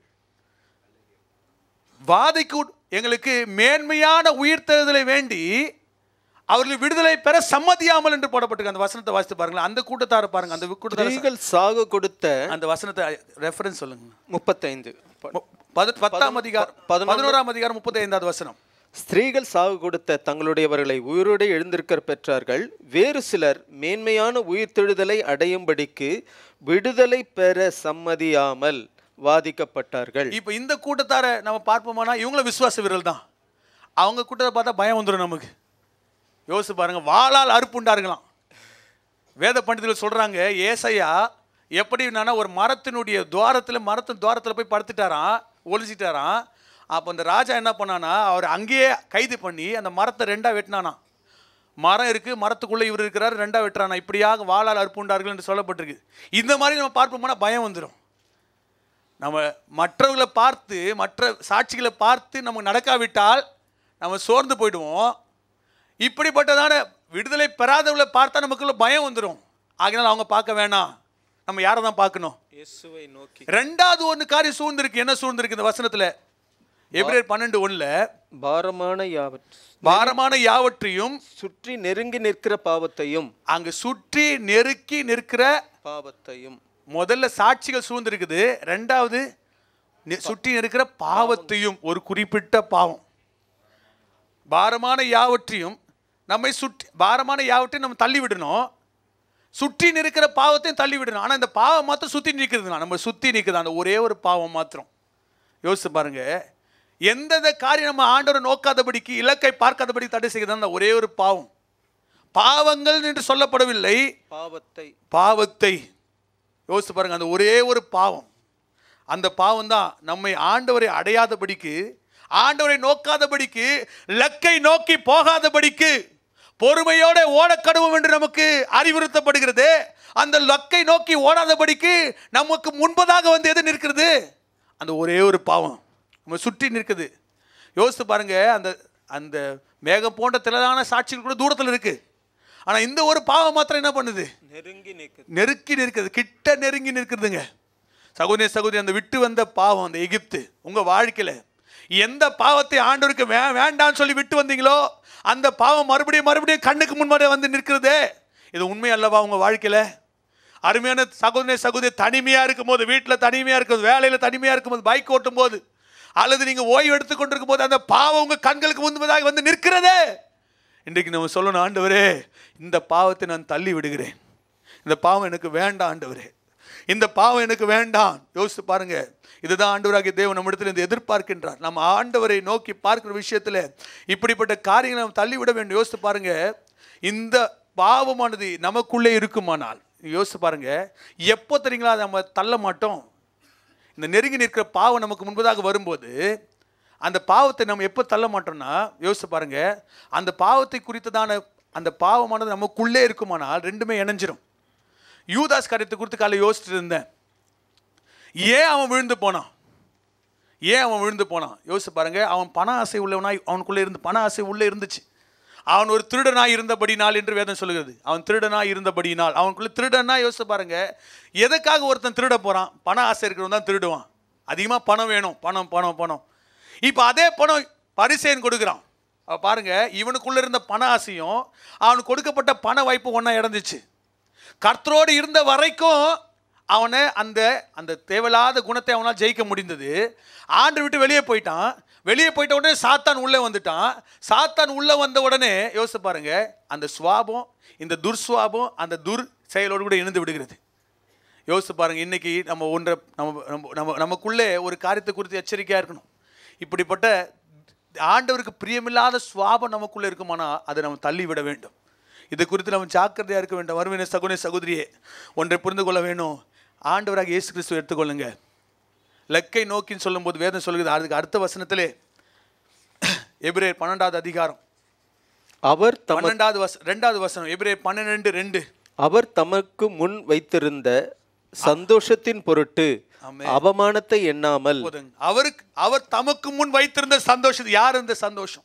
வாதைக்கு எங்களுக்கு மேன்மையான உயிர்த்தெழுதலை வேண்டி அவர்கள் விடுதலை பெற சம்மதியாமல் என்று போடப்பட்டிருக்கு. அந்த வசனத்தை வாசித்து பாருங்களேன். அந்த கூட்டத்தார பாருங்க, அந்த கூட்டத்தார்கள் சாக கொடுத்த அந்த வசனத்தை ரெஃபரன்ஸ் சொல்லுங்க. 35 10ஆம் அதிகாரம் 11ஆம் அதிகாரம் 35வது வசனம். ஸ்திரீகள் சாவு கொடுத்த தங்களுடையவர்களை உயிரோடு எழுந்திருக்க பெற்றார்கள். வேறு சிலர் மேன்மையான உயிர்த்தெழுதலை அடையும்படிக்கு விடுதலை பெற சம்மதியாமல் வாதிக்கப்பட்டார்கள். இப்போ இந்த கூட்டத்தார நம்ம பார்ப்போம்னா இவங்கள விசுவாச வீரர்கள் தான். அவங்க கூட்டத்தை பார்த்தா பயம் வந்துடும் நமக்கு. யோசிச்சு பாருங்க, வாளால் அறுப்புண்டார்களாம். வேத பண்டிதர்கள் சொல்றாங்க, ஏசையா எப்படின்னா ஒரு மரத்தினுடைய துவாரத்தில் போய் படுத்துட்டாராம், ஒளிச்சிட்டாராம். அப்போ அந்த ராஜா என்ன பண்ணானா, அவர் அங்கேயே கைது பண்ணி அந்த மரத்தை 2ஆக வெட்டினானா. மரம் இருக்கு, மரத்துக்குள்ளே இவர் இருக்கிறார், 2ஆக வெட்டுறானா. இப்படியாக வாளால் அறுப்புண்டார்கள் என்று சொல்லப்பட்டிருக்கு. இந்த மாதிரி நம்ம பார்ப்போம்னா பயம் வந்துடும். நம்ம மற்றவர்களை பார்த்து, மற்ற சாட்சிகளை பார்த்து நமக்கு நடக்காவிட்டால் நம்ம சோர்ந்து போயிடுவோம். இப்படிப்பட்டதான விடுதலை பெறாதவர்களை பார்த்தா நமக்குள்ள பயம் வந்துடும். ஆகினால் அவங்க பார்க்க வேணாம், நம்ம யாரை தான் பார்க்கணும்? இயேசுவை நோக்கி. 2வது ஒன்று காரியம் சூழ்ந்திருக்கு. என்ன சூழ்ந்திருக்கு இந்த வசனத்தில்? எபிரேயர் 12:1 பாரமான யாவற்றையும் சுற்றி நெருங்கி நிற்கிற பாவத்தையும். அங்கு சுற்றி நெருக்கி நிற்கிற பாவத்தையும் முதல்ல சாட்சிகள் சூழ்ந்திருக்குது. 2வது சுற்றி இருக்கிற பாவத்தையும், ஒரு குறிப்பிட்ட பாவம். பாரமான யாவற்றையும் நம்ம தள்ளி விடணும், சுற்றி நிற்கிற பாவத்தையும் தள்ளி விடணும். ஆனால் இந்த பாவம் மாத்திரம் சுற்றி நிற்கிறதுனா, நம்ம சுற்றி நிற்குது அந்த ஒரே ஒரு பாவம் மாத்திரம். யோசிச்சு பாருங்க, எந்தெந்த காரியம் நம்ம ஆண்டவரை நோக்காதபடிக்கு, இலக்கை பார்க்காதபடி தடை செய்கிறது அந்த ஒரே ஒரு பாவம். பாவங்கள் என்று சொல்லப்படவில்லை, பாவத்தை யோசிச்சு பாருங்க, அந்த ஒரே ஒரு பாவம். அந்த பாவம் தான் நம்மை ஆண்டவரை அடையாதபடிக்கு, ஆண்டவரை நோக்காதபடிக்கு, லக்கை நோக்கி போகாதபடிக்கு, பொறுமையோட ஓடக்கடுவோம் என்று நமக்கு அறிவுறுத்தப்படுகிறது. அந்த லக்கை நோக்கி ஓடாதபடிக்கு நமக்கு முன்பதாக வந்து எது நிற்கிறது? அந்த ஒரே ஒரு பாவம் நம்ம சுற்றி நிற்குது. யோசித்து பாருங்க, அந்த அந்த மேகம் போன்ற திரளான சாட்சிகள் கூட தூரத்தில் இருக்கு. ஆனால் இந்த ஒரு பாவம் மாத்திரம் என்ன பண்ணுது? நெருக்கி நிற்குது, கிட்ட நெருங்கி நிற்கிறதுங்க. சகோதரி, அந்த விட்டு வந்த பாவம், அந்த எகிப்து, உங்க வாழ்க்கையில எந்த பாவத்தை ஆண்டவருக்கு வேண்டான்னு சொல்லி விட்டு வந்தீங்களோ அந்த பாவம் மறுபடியும் கண்ணுக்கு முன்னாடி வந்து நிற்கிறது. இது உண்மை அல்லவா உங்க வாழ்க்கையில? அருமையான சகோதரி, தனிமையா இருக்கும் போது, வீட்டில் தனிமையா இருக்கும், வேலையில தனிமையா இருக்கும் போது, பைக் ஓட்டும் போது, அல்லது நீங்க ஓய்வு எடுத்துக் கொண்டிருக்கும் போது அந்த பாவம் உங்க கண்களுக்கு முன்பதாக வந்து நிற்கிறது. இன்றைக்கு நம்ம சொல்லணும், ஆண்டவரே இந்த பாவத்தை நான் தள்ளி விடுகிறேன், இந்த பாவம் எனக்கு வேண்டாம் ஆண்டவரே, இந்த பாவம் எனக்கு வேண்டாம். யோசித்து பாருங்க, இதுதான் ஆண்டவராகிய தேவன் நம்மிடத்தில் இருந்து எதிர்பார்க்கின்றார். நம்ம ஆண்டவரை நோக்கி பார்க்கிற விஷயத்தில் இப்படிப்பட்ட காரியங்களை நம்ம தள்ளிவிட வேண்டும். யோசித்து பாருங்க, இந்த பாவமானது நமக்குள்ளே இருக்குமானால், யோசித்து பாருங்க, எப்போ தெரியுங்களா நம்ம தள்ள மாட்டோம்? இந்த நெருங்கி நிற்கிற பாவம் நமக்கு முன்பதாக வரும்போது அந்த பாவத்தை நம்ம எப்போ தள்ள மாட்டோம்னா, யோசித்து பாருங்க, அந்த பாவத்தை குறித்ததான அந்த பாவமானது நமக்குள்ளே இருக்குமானால் ரெண்டுமே இணைஞ்சிரும். யூதாஸ் காரியத்தை குறித்து காலையில் யோசிச்சுட்டு இருந்தேன். ஏன் அவன் விழுந்து போனான்? யோசிச்சு பாருங்க, அவன் பண ஆசை உள்ளவனாய் அவனுக்குள்ளே இருந்து, பண ஆசை உள்ளே இருந்துச்சு. அவன் ஒரு திருடனாய் இருந்தபடினால் என்று வேதம் சொல்லுகிறது. அவன் திருடனாய் இருந்தபடினால், அவனுக்குள்ள திருடனா. யோசிச்சு பாருங்க, எதுக்காக ஒருத்தன் திருட போறான்? பண ஆசை இருக்கிறவன் தான் திருடுவான். அதிகமாக பணம் வேணும், பணம். இப்போ அதே பணம் பரிசேயன் கொடுக்குறான். பாருங்க, இவனுக்குள்ள இருந்த பண ஆசையும் அவனுக்கு கொடுக்கப்பட்ட பண வாய்ப்பு ஒன்றா இறந்துச்சு. கர்த்தரோடு இருந்த வரைக்கும் அவனை அந்த அந்த தேவையில்லாத குணத்தை அவனால் ஜெயிக்க முடிந்தது. ஆண்டு விட்டு வெளியே போயிட்ட உடனே சாத்தான் உள்ளே வந்துட்டான். சாத்தான் உள்ளே வந்த உடனே யோசிச்சு பாருங்க, அந்த சுவாபம், இந்த துர்சுவாபம் அந்த துர் செயலோடு கூட இணைந்து விடுகிறது. யோசிச்சு பாருங்க, இன்னைக்கு நம்ம ஒன்றை நமக்குள்ளே ஒரு காரியத்தை குறித்து எச்சரிக்கையாக இருக்கணும். இப்படிப்பட்ட ஆண்டவருக்கு பிரியமில்லாத சுவாபம் நமக்குள்ளே இருக்குமானா அதை நம்ம தள்ளிவிட வேண்டும். இது குறித்து நம்ம ஜாக்கிரதையாக இருக்க வேண்டும். வருவின சகோதரியே, ஒன்றை புரிந்து கொள்ள வேணும். ஆண்டவராக இயேசு கிறிஸ்துவை எடுத்துக்கொள்ளுங்க. லக்கை நோக்கின்னு சொல்லும் போது வேதம் சொல்லுகிறது, அதுக்கு அடுத்த வசனத்திலே எபிரேயர் 12வது அதிகாரம் அவர் 2வது வசனம், எபிரேயர் 12:2, அவர் தமக்கு முன் வைத்திருந்த சந்தோஷத்தின் பொருட்டு அவமானத்தை எண்ணாமல். அவர் தமக்கு முன் வைத்திருந்த சந்தோஷம். யார் இந்த சந்தோஷம்?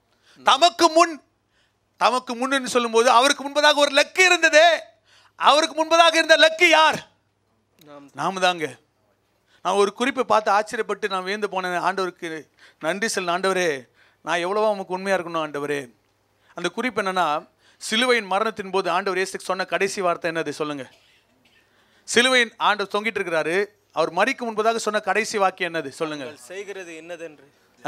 தமக்கு முன் சொல்லும் போது அவருக்கு முன்பதாக ஒரு லக்கு இருந்தது. அவருக்கு முன்பதாக இருந்த லக்கு யார்? நாம தாங்க. நான் ஒரு குறிப்பை பார்த்து ஆச்சரியப்பட்டு நான் வியந்து போனேன். ஆண்டவருக்கு நன்றி சொல்ல, ஆண்டவரே நான் எவ்வளவோ உமக்கு உண்மையாக இருக்கணும் ஆண்டவரே. அந்த குறிப்பு என்னன்னா, சிலுவையின் மரணத்தின் போது ஆண்டவர் இயேசு சொன்ன கடைசி வார்த்தை என்னது சொல்லுங்க? சிலுவையின் ஆண்டவர் தொங்கிட்டு இருக்கிறாரு, அவர் மரிக்கும் முன்பதாக சொன்ன கடைசி வாக்கியம் என்னது சொல்லுங்க? செய்கிறது என்னதென்று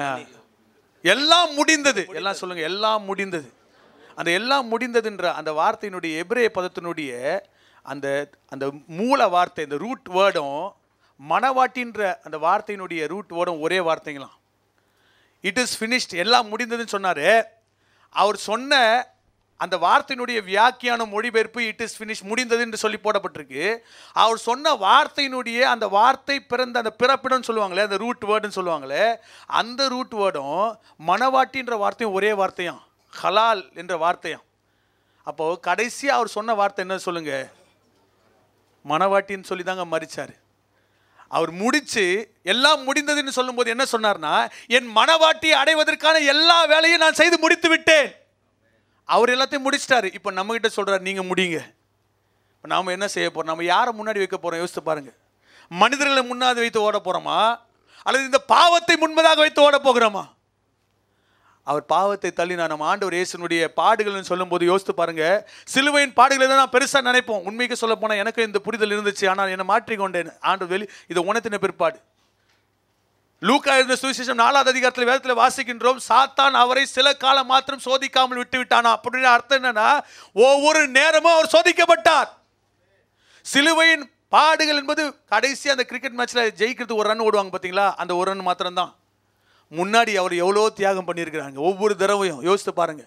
எல்லாம் முடிந்தது. எல்லாம் சொல்லுங்க, எல்லாம் முடிந்தது. அந்த எல்லாம் முடிந்ததுன்ற அந்த வார்த்தையினுடைய எபிரேய பதத்தினுடைய அந்த அந்த மூல வார்த்தை, இந்த ரூட் வேர்டும் மனவாட்டின்ற அந்த வார்த்தையினுடைய ரூட் வேர்டும் ஒரே வார்த்தைங்களாம். இட் இஸ் ஃபினிஷ்ட், எல்லாம் முடிந்ததுன்னு சொன்னார். அவர் சொன்ன அந்த வார்த்தையினுடைய வியாக்கியான மொழிபெயர்ப்பு இட் இஸ் ஃபினிஷ், முடிந்தது என்று சொல்லி போடப்பட்டிருக்கு. அவர் சொன்ன வார்த்தையினுடைய அந்த வார்த்தை பிறந்த அந்த பிறப்பிடம்னு சொல்லுவாங்களே, அந்த ரூட் வேர்டுன்னு சொல்லுவாங்களே, அந்த ரூட் வேர்டும் மனவாட்டின்ற வார்த்தையும் ஒரே வார்த்தையாம், ஹலால் என்ற வார்த்தையாம். அப்போது கடைசியாக அவர் சொன்ன வார்த்தை என்ன சொல்லுங்க? மனவாட்டின்னு சொல்லி தாங்க மரிச்சார். அவர் முடிச்சு எல்லாம் முடிந்ததுன்னு சொல்லும்போது என்ன சொன்னார்னா, என் மனவாட்டியை அடைவதற்கான எல்லா வேலையும் நான் செய்து முடித்து விட்டேன். அவர் எல்லாத்தையும் முடிச்சிட்டாரு. இப்போ நம்மகிட்ட சொல்றாரு, நீங்க முடிங்க. இப்போ நாம என்ன செய்ய போறோம்? நம்ம யாரை முன்னாடி வைக்க போறோம்? யோசித்து பாருங்க. மனிதர்களை முன்னாடி வைத்து ஓட போறோமா, அல்லது இந்த பாவத்தை முன்பதாக வைத்து ஓட போகிறோமா? அவர் பாவத்தை தள்ளினா நம்ம ஆண்டவர் இயேசுனுடைய பாடுகள்னு சொல்லும்போது யோசித்து பாருங்க. சிலுவையின் பாடுகளை தான் நான் பெருசாக நினைப்போம். உண்மைக்கு சொல்ல போனால் எனக்கு இந்த புரிதல் இருந்துச்சு, ஆனால் என்னை மாற்றிக்கொண்டேன். ஆண்டவர் இதை உணர்த்தின பிற்பாடு லூக்கா எழுதின சுவிசேஷம் 4வது அதிகாரத்தில் வேதத்தில் வாசிக்கின்றோம், சாத்தான் அவரை சில காலம் மாத்திரம் சோதிக்காமல் விட்டு விட்டானா. அப்படின்னு அர்த்தம் என்னன்னா, ஒவ்வொரு நேரமும் அவர் சோதிக்கப்பட்டார். சிலுவையின் பாடுகள் என்பது கடைசி அந்த கிரிக்கெட் மேட்ச்ல ஜெயிக்கிறது ஒரு ரன் ஓடுவாங்க பார்த்தீங்களா, அந்த ஒரு ரன் மாத்திரம்தான். முன்னாடி அவர் எவ்வளோ தியாகம் பண்ணியிருக்கிறாங்க. ஒவ்வொரு தடவையும் யோசித்து பாருங்க.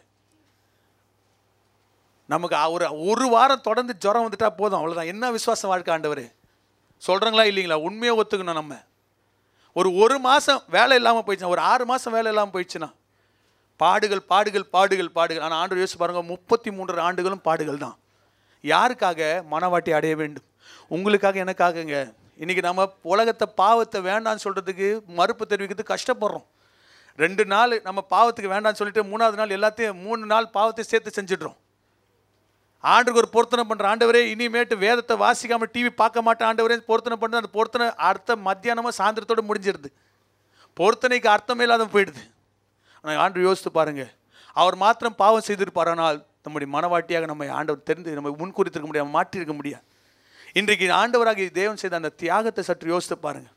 நமக்கு ஒரு வாரம் தொடர்ந்து ஜுரம் வந்துட்டா போதும், அவ்வளோதான். என்ன விசுவாச வாழ்க்கை ஆண்டவர் சொல்கிறாங்களா இல்லைங்களா? உண்மையை ஒத்துக்கணும். நம்ம ஒரு மாதம் வேலை இல்லாமல் போயிடுச்சுன்னா, ஒரு 6 மாதம் வேலை இல்லாமல் போயிடுச்சுன்னா, பாடுகள் பாடுகள் பாடுகள் பாடுகள். ஆனால் ஆண்டவர் யோசிச்சு பாருங்க, 33 ஆண்டுகளும் பாடுகள் தான். யாருக்காக? மனவாட்டி அடைய வேண்டும். உங்களுக்காக, எனக்காகங்க. இன்றைக்கி நம்ம உலகத்தை பாவத்தை வேண்டான்னு சொல்கிறதுக்கு, மறுப்பு தெரிவிக்கிறதுக்கு கஷ்டப்படுறோம். 2 நாள் நம்ம பாவத்துக்கு வேண்டான்னு சொல்லிட்டு 3வது நாள் எல்லாத்தையும் 3 நாள் பாவத்தை சேர்த்து செஞ்சிடுறோம். ஆண்டுக்கு ஒரு பொருத்தனை பண்ணுற, ஆண்டவரே இனிமேட்டு வேதத்தை வாசிக்காமல் டிவி பார்க்க மாட்டேன் ஆண்டவரே பொருத்தனை பண்ணுறது. அந்த பொருத்தனை அடுத்த மத்தியானமாக சாயந்தரத்தோடு முடிஞ்சிடுது. பொருத்தனைக்கு அர்த்தமே இல்லாத போயிடுது. ஆனால் ஆண்டவர் யோசித்து பாருங்கள், அவர் மாத்திரம் பாவம் செய்திருப்பார், ஆனால் நம்முடைய மனவாட்டியாக நம்ம ஆண்டவர் தெரிந்து நம்ம முன்குறித்திருக்க முடியாது, மாற்றிருக்க முடியாது. இன்றைக்கு ஆண்டவராக தேவன் செய்த அந்த தியாகத்தை சற்று யோசித்து பாருங்கள்.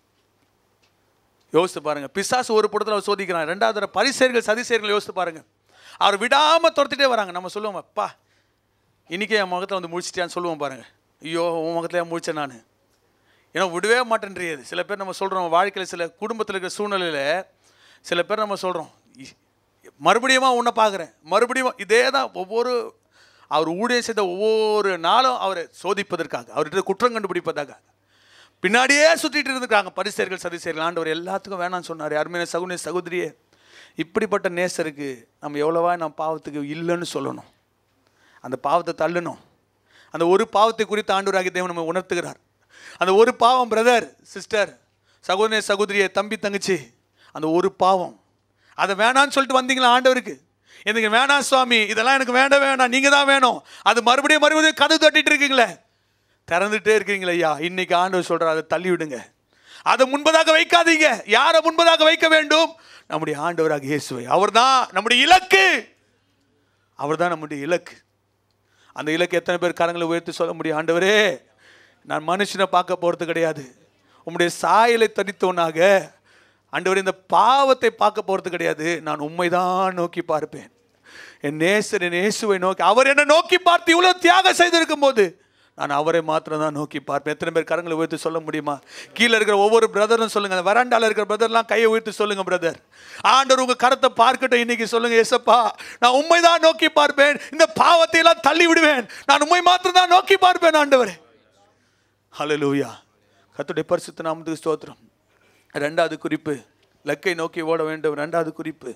யோசித்து பாருங்கள். பிசாசு ஒரு படத்தில் அவர் சோதிக்கிறான். 2வது பரிசேயர்கள் சதிசேயர்கள் யோசித்து பாருங்கள். அவர் விடாமல் துரத்திட்டே வராங்க. நம்ம சொல்லுவோம், அப்பா இன்றைக்கே என் முகத்தில் வந்து முடிச்சிட்டியான்னு சொல்லுவோம் பாருங்கள். ஐயோ உன் முகத்தில் ஏன் முடித்தேன் நான், ஏன்னா விடவே மாட்டேன்றியது. சில பேர் நம்ம சொல்கிறோம், வாழ்க்கையில் சில குடும்பத்தில் இருக்கிற சூழ்நிலையில் சில பேர் நம்ம சொல்கிறோம், மறுபடியும் உன்னை பார்க்குறேன், மறுபடியும் இதே தான். அவர் ஊழியம் செய்த ஒவ்வொரு நாளும் அவரை சோதிப்பதற்காக, அவர்கிட்ட குற்றம் கண்டுபிடிப்பதாக பின்னாடியே சுற்றிட்டு இருந்திருக்காங்க பரிசேயர்கள் சதிசேயர்கள். ஆண்டவர் எல்லாத்துக்கும் வேணான்னு சொன்னார். அருமையான சகோதரி சகோதரியே, இப்படிப்பட்ட நேசருக்கு நம்ம எவ்வளவா நம்ம பாவத்துக்கு இல்லைன்னு சொல்லணும், அந்த பாவத்தை தள்ளணும். அந்த ஒரு பாவத்தை குறித்து ஆண்டவராகிய தேவன் நம்ம உணர்த்துகிறார். அந்த ஒரு பாவம், பிரதர் சிஸ்டர், சகோதரி சகோதரியே, தம்பி தங்கச்சி, அந்த ஒரு பாவம், அதை வேணான்னு சொல்லிட்டு வந்தீங்களா ஆண்டவருக்கு, எனக்கு வேணாம் சுவாமி, இதெல்லாம் எனக்கு வேண்டாம், நீங்கள் தான் வேணும், அது மறுபடியும் கதவு தட்டிட்டு இருக்கீங்களே, திறந்துட்டே இருக்கீங்களே ஐயா, இன்னைக்கு ஆண்டவர் சொல்கிறார், அதை தள்ளி விடுங்க. அதை முன்பதாக வைக்காதீங்க. யாரை முன்பதாக வைக்க வேண்டும்? நம்முடைய ஆண்டவராக இயேசுவை. அவர் தான் நம்முடைய இலக்கு. அவர் தான் நம்முடைய இலக்கு. அந்த இலக்கு எத்தனை பேர் கரங்களை உயர்த்தி சொல்ல முடியும்? ஆண்டவரே, நான் மனுஷனை பார்க்க போகிறது கிடையாது, உம்முடைய சாயலை தனித்தவனாக ஆண்டவரே இந்த பாவத்தை பார்க்க போகிறது கிடையாது, நான் உம்மைதான் நோக்கி பார்ப்பேன். என் நேசர் என் இயேசுவை நோக்கி, அவர் என்னை நோக்கி பார்த்து இவ்வளோ தியாகம் செய்திருக்கும் போது நான் அவரை மாத்திரம் தான் நோக்கி பார்ப்பேன். எத்தனை பேர் கரங்களை உயர்த்தி சொல்ல முடியுமா? கீழே இருக்கிற ஒவ்வொரு பிரதரும் சொல்லுங்க, அந்த வராண்டாவில் இருக்கிற பிரதர்லாம் கையை உயர்த்தி சொல்லுங்க, பிரதர் ஆண்டவர் உங்க கரத்தை பார்க்கட்டும். இன்னைக்கு சொல்லுங்க, ஏசப்பா நான் உண்மை தான் நோக்கி பார்ப்பேன், இந்த பாவத்தை எல்லாம் தள்ளி விடுவேன், நான் உண்மை மாத்திரம் தான் நோக்கி பார்ப்பேன் ஆண்டவரே. ஹல்லேலூயா. கர்த்தருடைய பரிசுத்த நாமத்துக்கு ஸ்தோத்திரம். 2வது குறிப்பு, லக்கை நோக்கி ஓட வேண்டும். 2வது குறிப்பு,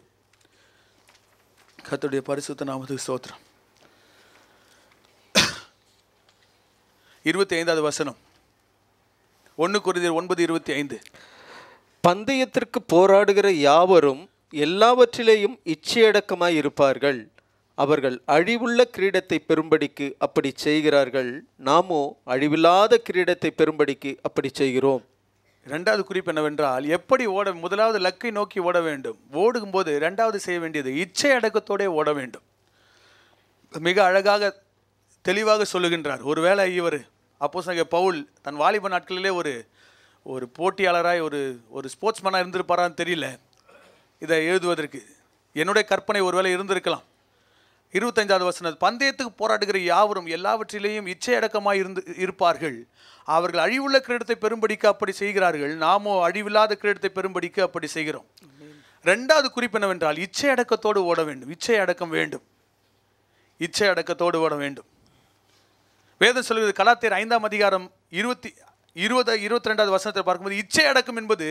கர்த்தருடைய பரிசுத்த நாமத்துக்கு ஸ்தோத்திரம். 25வது வசனம். 1 கொரிந்தியர் 9:25. பந்தயத்திற்கு போராடுகிற யாவரும் எல்லாவற்றிலேயும் இச்சையடக்கமாய் இருப்பார்கள். அவர்கள் அழிவுள்ள கிரீடத்தை பெறும்படிக்கு அப்படி செய்கிறார்கள். நாமோ அழிவில்லாத கிரீடத்தை பெறும்படிக்கு அப்படி செய்கிறோம். இரண்டாவது குறிப்பு என்னவென்றால், எப்படி முதலாவது லக்கை நோக்கி ஓட வேண்டும். ஓடும்போது இரண்டாவது செய்ய வேண்டியது இச்சை அடக்கத்தோடே ஓட வேண்டும். மிக அழகாக தெளிவாக சொல்லுகின்றார். ஒருவேளை இவர் அப்போஸ்தலனாகிய பவுல் தன் வாலிப நாட்களிலே ஒரு போட்டியாளராய் ஒரு ஸ்போர்ட்ஸ்மேனாக இருந்திருப்பாரான்னு தெரியல. இதை எழுதுவதற்கு என்னுடைய கற்பனை ஒருவேளை இருந்திருக்கலாம். 25வது வசனம், பந்தயத்துக்கு போராடுகிற யாவரும் எல்லாவற்றிலேயும் இச்சை அடக்கமாய் இருப்பார்கள். அவர்கள் அழிவுள்ள கிரீடத்தை பெறும்படிக்கு அப்படி செய்கிறார்கள். நாமோ அழிவில்லாத கிரீடத்தை பெறும்படிக்கு அப்படி செய்கிறோம். ரெண்டாவது குறிப்பு என்னவென்றால், இச்சை அடக்கத்தோடு ஓட வேண்டும். இச்சை அடக்கம் வேண்டும். இச்சை அடக்கத்தோடு ஓட வேண்டும். வேதம் சொல்கிறது, கலாத்தியர் 5ஆம் அதிகாரம் 22வது வசனத்தை பார்க்கும்போது, இச்சை அடக்கம் என்பது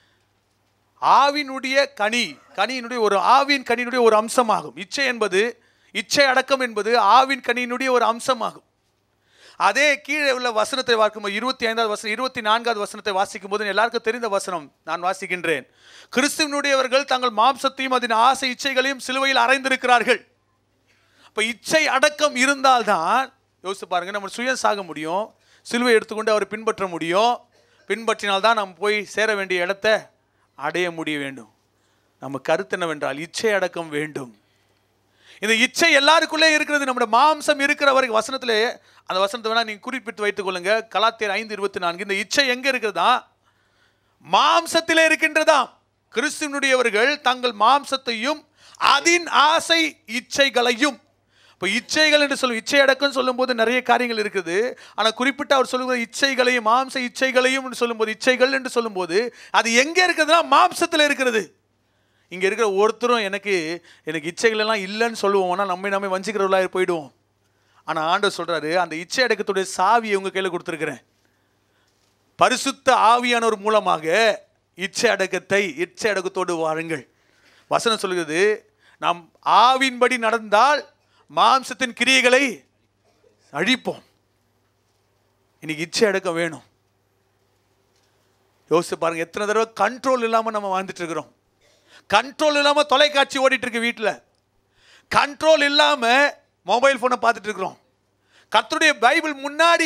ஆவினுடைய கனியினுடைய ஒரு ஆவின் கனியினுடைய ஒரு அம்சமாகும். இச்சை அடக்கம் என்பது ஆவின் கனியினுடைய ஒரு அம்சமாகும். அதே கீழே உள்ள வசனத்தை பார்க்கும்போது 25வது வசனம் 24வது வசனத்தை வாசிக்கும் போது எல்லாருக்கும் தெரிந்த வசனம் நான் வாசிக்கின்றேன். கிறிஸ்துவனுடையவர்கள் தங்கள் மாம்சத்தையும் அதன் ஆசை இச்சைகளையும் சிலுவையில் அறைந்திருக்கிறார்கள். இப்போ இச்சை அடக்கம் இருந்தால்தான், யோசிச்சு பாருங்க, நம்ம சுயம் சாக முடியும். சிலுவை எடுத்துக்கொண்டு அவரை பின்பற்ற முடியும். பின்பற்றினால்தான் நம்ம போய் சேர வேண்டிய இடத்தை அடைய முடிய வேண்டும். நம்ம கருத்து என்னவென்றால், இச்சை அடக்கம் வேண்டும். இந்த இச்சை எல்லாருக்குள்ளே இருக்கிறது. நம்முடைய மாம்சம் இருக்கிற வரைக்கும் வசனத்திலே, அந்த வசனத்தை வேணா நீங்க குறிப்பிட்டு வைத்துக் கொள்ளுங்க. கலாத்தியர் 5:24. இந்த இச்சை எங்க இருக்குதா? மாம்சத்திலே இருக்கின்றதா. கிறிஸ்துவனுடையவர்கள் தங்கள் மாம்சத்தையும் அதன் ஆசை இச்சைகளையும். இப்போ இச்சைகள் என்று சொல்லும், இச்சை அடக்கம் சொல்லும் போது நிறைய காரியங்கள் இருக்குது. ஆனால் குறிப்பிட்ட அவர் சொல்லும்போது இச்சைகளையும் மாம்ச இச்சைகளையும் என்று சொல்லும்போது, இச்சைகள் என்று சொல்லும்போது அது எங்கே இருக்குதுன்னா மாம்சத்தில் இருக்கிறது. இங்கே இருக்கிற ஒருத்தரும் எனக்கு இச்சைகள் எல்லாம் இல்லைன்னு சொல்லுவோம்னா நம்மை வஞ்சிக்கிறவர்களாக போயிடுவோம். ஆனால் ஆண்டவர் சொல்கிறாரு, அந்த இச்சை அடக்கத்துடைய சாவியை உங்கள் கையில் கொடுத்துருக்கிறேன். பரிசுத்த ஆவியானவர் மூலமாக இச்சை அடக்கத்தோடு வாருங்கள். வசனம் சொல்கிறது, நாம் ஆவின்படி நடந்தால் மாம்சத்தின் கிரியைகளை அழிப்போம். இன்னைக்கு இச்சை அடக்கம் வேணும். யோசிச்சு பாருங்க, எத்தனை தடவை கண்ட்ரோல் இல்லாமல் நம்ம வாழ்ந்துட்டு இருக்கிறோம். கண்ட்ரோல் இல்லாமல் தொலைக்காட்சி ஓடிட்டு இருக்கு வீட்டில். கண்ட்ரோல் இல்லாமல் மொபைல் ஃபோனை பார்த்துட்டு இருக்கிறோம். கர்த்தருடைய பைபிள்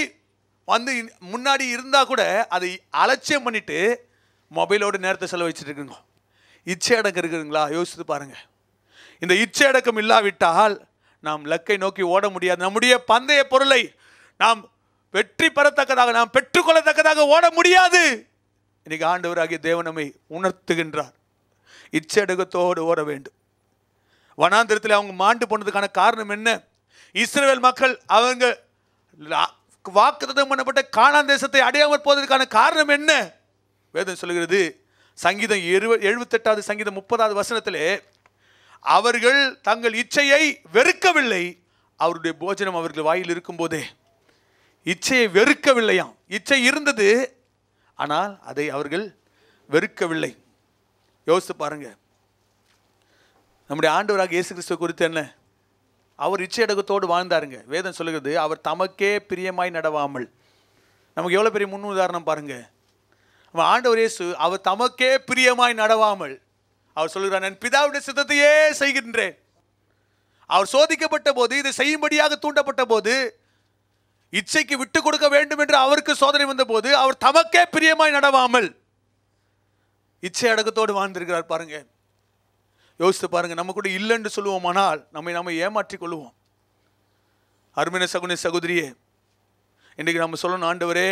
முன்னாடி இருந்தால் கூட அதை அலட்சியம் பண்ணிட்டு மொபைலோடு நேரத்தை செலவழிச்சிட்டு இருக்குங்க. இச்சை அடக்கம் இருக்குதுங்களா? யோசித்து பாருங்க. இந்த இச்சை அடக்கம் இல்லாவிட்டால் நாம் லக்கை நோக்கி ஓட முடியாது. நம்முடைய பந்தய பொருளை நாம் வெற்றி பெறத்தக்கதாக, நாம் பெற்றுக்கொள்ளத்தக்கதாக ஓட முடியாது. இன்னைக்கு ஆண்டவராகிய தேவன் நம்மை உணர்த்துகின்றார். இச்சை அடக்கத்தோடு ஓட வேண்டும். வனாந்திரத்தில் அவங்க மாண்டு போனதுக்கான காரணம் என்ன? இஸ்ரவேல் மக்கள் அவங்க வாக்குத்தத்தம் பண்ணப்பட்ட கானான் தேசத்தை அடையாமல் போவதற்கான காரணம் என்ன? வேதம் சொல்கிறது, சங்கீதம் 78வது சங்கீதம் 30வது வசனத்திலே, அவர்கள் தங்கள் இச்சையை வெறுக்கவில்லை, அவருடைய போஜனம் அவர்கள் வாயில் இருக்கும் போதே. இச்சையை வெறுக்கவில்லையாம். இச்சை இருந்தது, ஆனால் அதை அவர்கள் வெறுக்கவில்லை. யோசித்து பாருங்க, நம்முடைய ஆண்டவராக இயேசு கிறிஸ்துவ குறித்து என்ன? அவர் இச்சை அடக்கத்தோடு வாழ்ந்தாருங்க. வேதம் சொல்லுகிறது, அவர் தமக்கே பிரியமாய் நடவாமல். நமக்கு எவ்வளோ பெரிய முன் உதாரணம் பாருங்க. ஆண்டவர் இயேசு அவர் தமக்கே பிரியமாய் நடவாமல் அவர் சொல்கிறார், நான் பிதாவுடைய சித்தத்தையே செய்கின்றேன். அவர் சோதிக்கப்பட்ட போது, இதை செய்யும்படியாக தூண்டப்பட்ட போது, இச்சைக்கு விட்டு கொடுக்க வேண்டும் என்று அவருக்கு சோதனை வந்த போது, அவர் தமக்கே பிரியமாய் நடவாமல் இச்சை அடக்கத்தோடு வாழ்ந்திருக்கிறார். பாருங்க, யோசித்து பாருங்க. நம்ம கூட இல்லைன்னு சொல்லுவோமானால் நம்ம ஏமாற்றிக் கொள்ளுவோம். அருமையான சகோதரி சகோதரியே, இன்றைக்கு நம்ம சொல்லணும், ஆண்டவரே,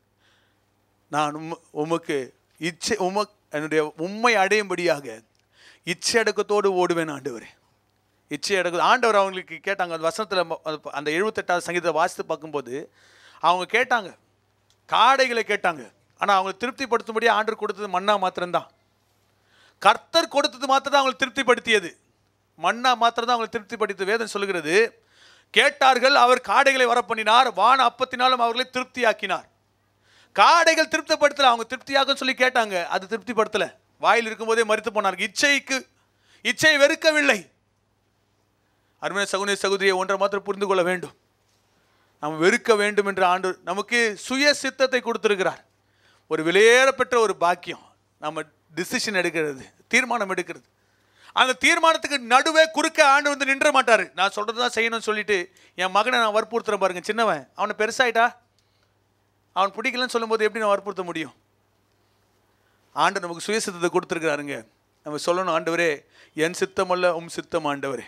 நான் உமக்கு என்னுடைய உண்மை அடையும்படியாக இச்சை அடக்கத்தோடு ஓடுவேன் ஆண்டவரே. இச்சை அடக்க ஆண்டவர் அவங்களுக்கு கேட்டாங்க. அந்த வசனத்தில் அந்த 78வது சங்கீதத்தை வாசித்து பார்க்கும்போது அவங்க கேட்டாங்க, காடைகளை கேட்டாங்க. ஆனால் அவங்களை திருப்திப்படுத்தும்படி ஆண்டவர் கொடுத்தது மன்னா மாத்திரம்தான். கர்த்தர் கொடுத்தது மாத்திரம் தான் அவங்களை திருப்திப்படுத்தியது. மன்னா மாத்திரம் தான் அவங்களை திருப்திப்படுத்தியது. வேதம் சொல்லுகிறது, கேட்டார்கள், அவர் காடைகளை வரப்பண்ணினார், வான அப்பத்தினாலும் அவர்களை திருப்தியாக்கினார். காடைகள் திருப்திப்படுத்தல, அவங்க திருப்தியாக சொல்லி கேட்டாங்க, அது திருப்திப்படுத்தல. வாயில் இருக்கும்போதே மரித்து போனார்கள். இச்சையை வெறுக்கவில்லை. அருமையான சகோதரி சகோதரியை ஒன்றை மாத்திரம் புரிந்து கொள்ள வேண்டும். நாம் வெறுக்க வேண்டும் என்று ஆண்டவர் நமக்கு சுய சித்தத்தை கொடுத்திருக்கிறார். ஒரு விலையேறப்பெற்ற ஒரு பாக்கியம். நம்ம டிசிஷன் எடுக்கிறது, தீர்மானம் எடுக்கிறது. அந்த தீர்மானத்துக்கு நடுவே குறுக்க ஆண்டு வந்து நின்ற மாட்டார். நான் சொல்கிறது தான் செய்யணும்னு சொல்லிட்டு என் மகனை நான் வற்புறுத்துறேன் பாருங்க. சின்னவன் அவனை பெருசாயிட்டா அவன் பிடிக்கலன்னு சொல்லும்போது எப்படி நான் வற்புறுத்த முடியும்? ஆண்டு நமக்கு சுயசித்தத்தை கொடுத்துருக்கிறாருங்க. நம்ம சொல்லணும், ஆண்டவரே என் சித்தம் அல்ல உம் சித்தம் ஆண்டவரே.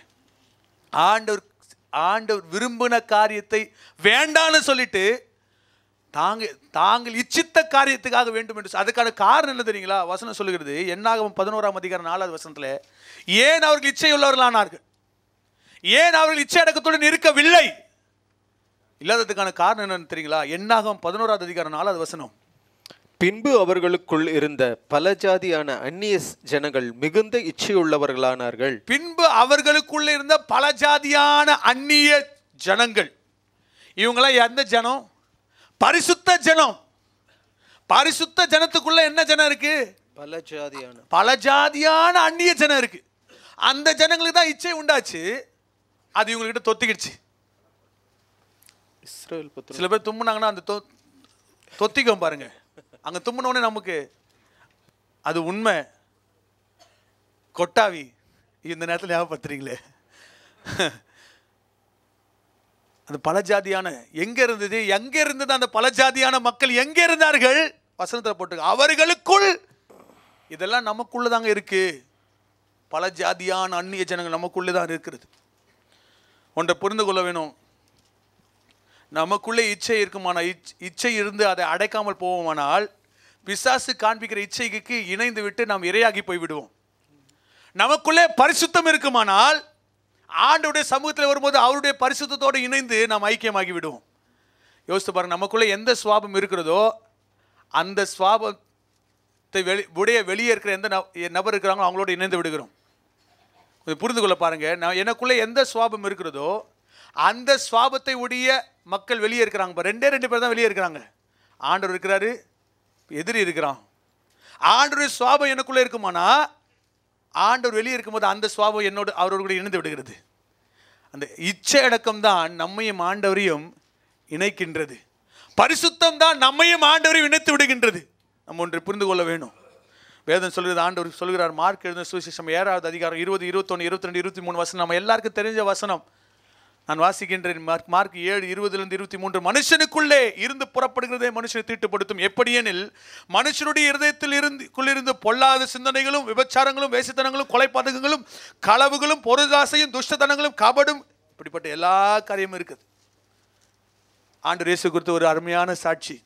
ஆண்டவர் விரும்பின காரியத்தை வேண்டான்னு சொல்லிட்டு தாங்கள் இச்சித்த காரியத்துக்காக வேண்டும் என்று. அதுக்கான காரணம் என்ன தெரியுங்களா? வசனம் சொல்லுகிறது, என்னாகமம் 11ஆம் அதிகாரம் 4வது வசனத்தில், ஏன் அவர்கள் இச்சை உள்ளவர்களானார்கள், ஏன் அவர்கள் இச்சை அடக்கத்துடன் இருக்கவில்லை இல்லாததுக்கான காரணம் என்னன்னு தெரியுங்களா? என்னாகமம் 11ஆவது அதிகாரம் 4வது வசனம், பின்பு அவர்களுக்குள் இருந்த பல ஜாதியான அந்நிய ஜனங்கள் மிகுந்த இச்சையுள்ளவர்களானார்கள். பின்பு அவர்களுக்குள்ள இருந்த பல ஜாதியான அந்நிய ஜனங்கள். இவங்களாம் எந்த ஜனம்? பரிசுத்த ஜனம். பரிசுத்த ஜனத்துக்குள்ள என்ன ஜனம் இருக்கு? பல ஜாதியான அந்நிய ஜனம் இருக்கு. அந்த ஜனங்களுக்கு தான் இச்சை உண்டாச்சு, அது இவங்ககிட்ட தொத்திக்கிடுச்சு. சில பேர் தும்முனாங்கன்னா அந்த தொத்திக்கும் பாருங்க. அங்க தும்முனோடனே நமக்கு அது உண்மை கொட்டாவி. இந்த நேரத்தில் ஞாபகப்படுத்துறீங்களே, அந்த பல ஜாதியான எங்க இருந்தது அந்த பல ஜாதியான மக்கள் எங்க இருந்தார்கள்? வசனத்தில் போட்டு, அவர்களுக்குள். இதெல்லாம் நமக்குள்ளதாங்க இருக்கு. பல ஜாதியான அந்நிய ஜனங்கள் நமக்குள்ளதான் இருக்கிறது. ஒன்றை புரிந்து கொள்ள வேணும், நமக்குள்ளே இச்சை இருக்குமானா, இச்சை இருந்து அதை அடைக்காமல் போவோமானால் பிசாசு காண்பிக்கிற இச்சைக்கு இணைந்து விட்டு நாம் இரையாகி போய்விடுவோம். நமக்குள்ளே பரிசுத்தம் இருக்குமானால் ஆண்டவருடைய சமூகத்தில் வரும்போது அவருடைய பரிசுத்தத்தோடு இணைந்து நாம் ஐக்கியமாகி விடுவோம். யோசித்து பாருங்க, நமக்குள்ளே எந்த சுவாபம் இருக்கிறதோ அந்த சுவாபத்தை வெளியே இருக்கிற எந்த நபர் இருக்கிறாங்களோ அவங்களோட இணைந்து விடுகிறோம். புரிந்து கொள்ள பாருங்க, நான் எனக்குள்ளே எந்த சுவாபம் இருக்கிறதோ அந்த சுவாபத்தை உடைய மக்கள் வெளியே இருக்கிறாங்க. ரெண்டு பேர் தான் வெளியே இருக்கிறாங்க. ஆண்டவர் இருக்கிறாரு, எதிரி இருக்கிறான். ஆண்டவருடைய சுவாபம் எனக்குள்ளே இருக்குமானா ஆண்டவர் வெளியே இருக்கும்போது அந்த சுவாபம் என்னோடு அவரோடு கூட இணைந்து விடுகிறது. அந்த இச்சை அடக்கம் தான் நம்மையும் ஆண்டவரையும் இணைக்கின்றது. பரிசுத்தம் தான் நம்மையும் ஆண்டவரையும் இணைத்து விடுகின்றது. நம்ம ஒன்றை புரிந்து கொள்ள வேணும். வேதம் சொல்கிறது, ஆண்டவர் சொல்கிறார், மார்க் எழுதின சுவிசேஷம் 7வது அதிகாரம் 20, 21, 22, 23 வசனம் நம்ம எல்லாருக்கும் தெரிஞ்ச வசனம். நான் வாசிக்கின்றேன். மார்க் 7:20-23, மனுஷனுக்குள்ளே இருந்து புறப்படுகிறதே மனுஷனை தீட்டுப்படுத்தும். எப்படியெனில் மனுஷனுடைய இருதயத்தில் இருந்து பொல்லாத சிந்தனைகளும் விபச்சாரங்களும் வேசித்தனங்களும் கொலைபாதகங்களும் களவுகளும் பொருளாசையும் துஷ்டத்தனங்களும் கபடும், இப்படிப்பட்ட எல்லா காரியமும் இருக்குது. ஆண்டவர் இயேசு குறித்து ஒரு அருமையான சாட்சி.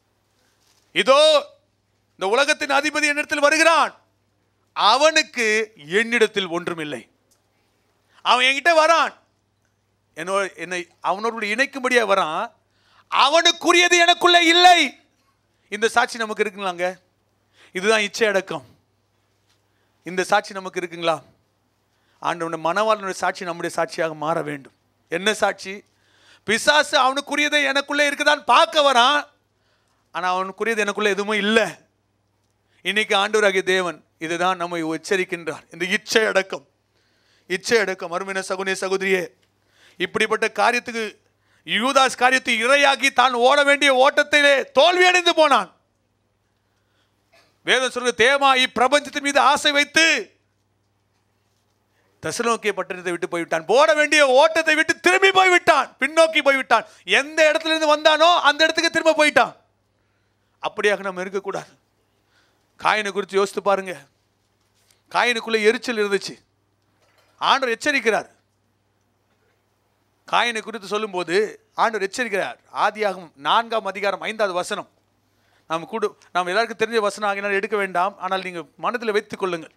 இதோ இந்த உலகத்தின் அதிபதி என்னிடத்தில் வருகிறான், அவனுக்கு என்னிடத்தில் ஒன்றுமில்லை. அவன் என்கிட்ட வரான், என்னை அவனோடு இணைக்கும்படியா வரான், அவனுக்குரியது எனக்குள்ள இல்லை. இந்த சாட்சி நமக்கு இருக்குங்களாங்க? இதுதான் இச்சை அடக்கம். இந்த சாட்சி நமக்கு இருக்குங்களா? ஆண்டவனுடைய மனவாளனுடைய சாட்சி நம்முடைய சாட்சியாக மாற வேண்டும். என்ன சாட்சி? பிசாசு அவனுக்குரியதை எனக்குள்ளே இருக்குதான் பார்க்க வரான், ஆனால் அவனுக்குரியது எனக்குள்ள எதுவுமே இல்லை. இன்னைக்கு ஆண்டவராகிய தேவன் இதுதான் நம்மை எச்சரிக்கின்றார். இந்த இச்சை அடக்கம், இச்சை அடக்கம். அருமையான சகோதரனே சகோதரியே, இப்படிப்பட்ட காரியத்துக்கு யூதாஸ் காரியத்தை இரையாகி தான் ஓட வேண்டிய ஓட்டத்திலே தோல்வி அடைந்து போனான். வேதம் சொல்ற, தேமா இப்பிரபஞ்சத்தின் மீது ஆசை வைத்து தெசலோனிக்கே பட்டணத்தை விட்டு போய்விட்டான். போட வேண்டிய ஓட்டத்தை விட்டு திரும்பி போய்விட்டான், பின்னோக்கி போய்விட்டான். எந்த இடத்துல இருந்து வந்தானோ அந்த இடத்துக்கு திரும்ப போயிட்டான். அப்படியாக நம்ம இருக்கக்கூடாது. காயினை குறித்து யோசித்து பாருங்க. காயினுக்குள்ள எரிச்சல் இருந்துச்சு. ஆண்டவர் எச்சரிக்கிறார். காயினை குறித்து சொல்லும்போது ஆண்டவர் எச்சரிக்கிறார். ஆதியாகமம் 4ஆம் அதிகாரம் 5வது வசனம். நாம் எல்லாருக்கும் தெரிஞ்ச வசனம் ஆகினால் எடுக்க வேண்டாம், ஆனால் நீங்கள் மனதில் வைத்துக் கொள்ளுங்கள்.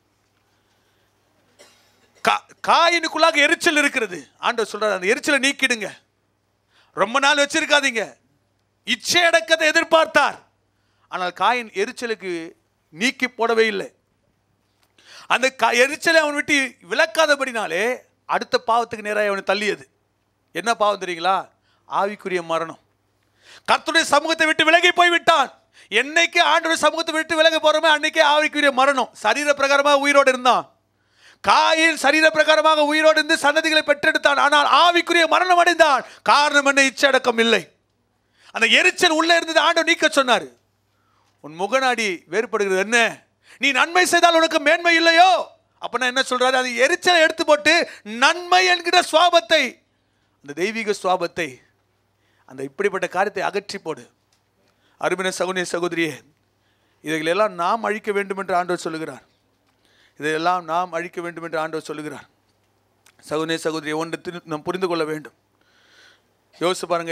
காயினுக்குள்ளாக எரிச்சல் இருக்கிறது. ஆண்டவர் சொல்றார், அந்த எரிச்சலை நீக்கிடுங்க, ரொம்ப நாள் வச்சிருக்காதீங்க. இச்சை அடக்கத்தை எதிர்பார்த்தார், ஆனால் காயின் எரிச்சலுக்கு நீக்கி போடவே இல்லை. அந்த எரிச்சலை அவன் விட்டு விலக்காதபடினாலே அடுத்த பாவத்துக்கு நேராக அவனை தள்ளியது. என்ன பாவம் தெரியுங்களா? ஆவிக்குரிய மரணம். கர்த்தருடைய சமூகத்தை விட்டு விலகி போய்விட்டான். என்னைக்கு ஆண்டவருடைய சமூகத்தை விட்டு விலகி போறோமே அன்னைக்கே ஆவிக்குரிய மரணம். சரீர பிரகாரமாக உயிரோடு இருந்தான். காயின் சரீர பிரகாரமாக உயிரோடு இருந்து சன்னதிகளை பெற்றெடுத்தான், ஆனால் ஆவிக்குரிய மரணம் அடைந்தான். காரணம் என்ன? இச்சை அடக்கம் இல்லை. அந்த எரிச்சல் உள்ளே இருந்தது ஆண்டவர் நீக்க சொன்னார். உன் முகநாடி வேறுபடுகிறது என்ன? நீ நன்மை செய்தால் உனக்கு மேன்மை இல்லையோ? அப்பனா என்ன சொல்றாரு? அது எரிச்சலை எடுத்து போட்டு நன்மை என்கிற சுவாபத்தை, அந்த தெய்வீக சுவாபத்தை, அந்த இப்படிப்பட்ட காரியத்தை அகற்றி போடு. அருமையான சகோதரிய சகோதரியே, இதைகளெல்லாம் நாம் அழிக்க வேண்டும் என்று ஆண்டவர் சொல்லுகிறார். இதையெல்லாம் நாம் அழிக்க வேண்டும் என்று ஆண்டவர் சொல்லுகிறார். சகோதரிய சகோதரியை ஒன்று நாம் புரிந்து கொள்ள வேண்டும். யோசித்து பாருங்க,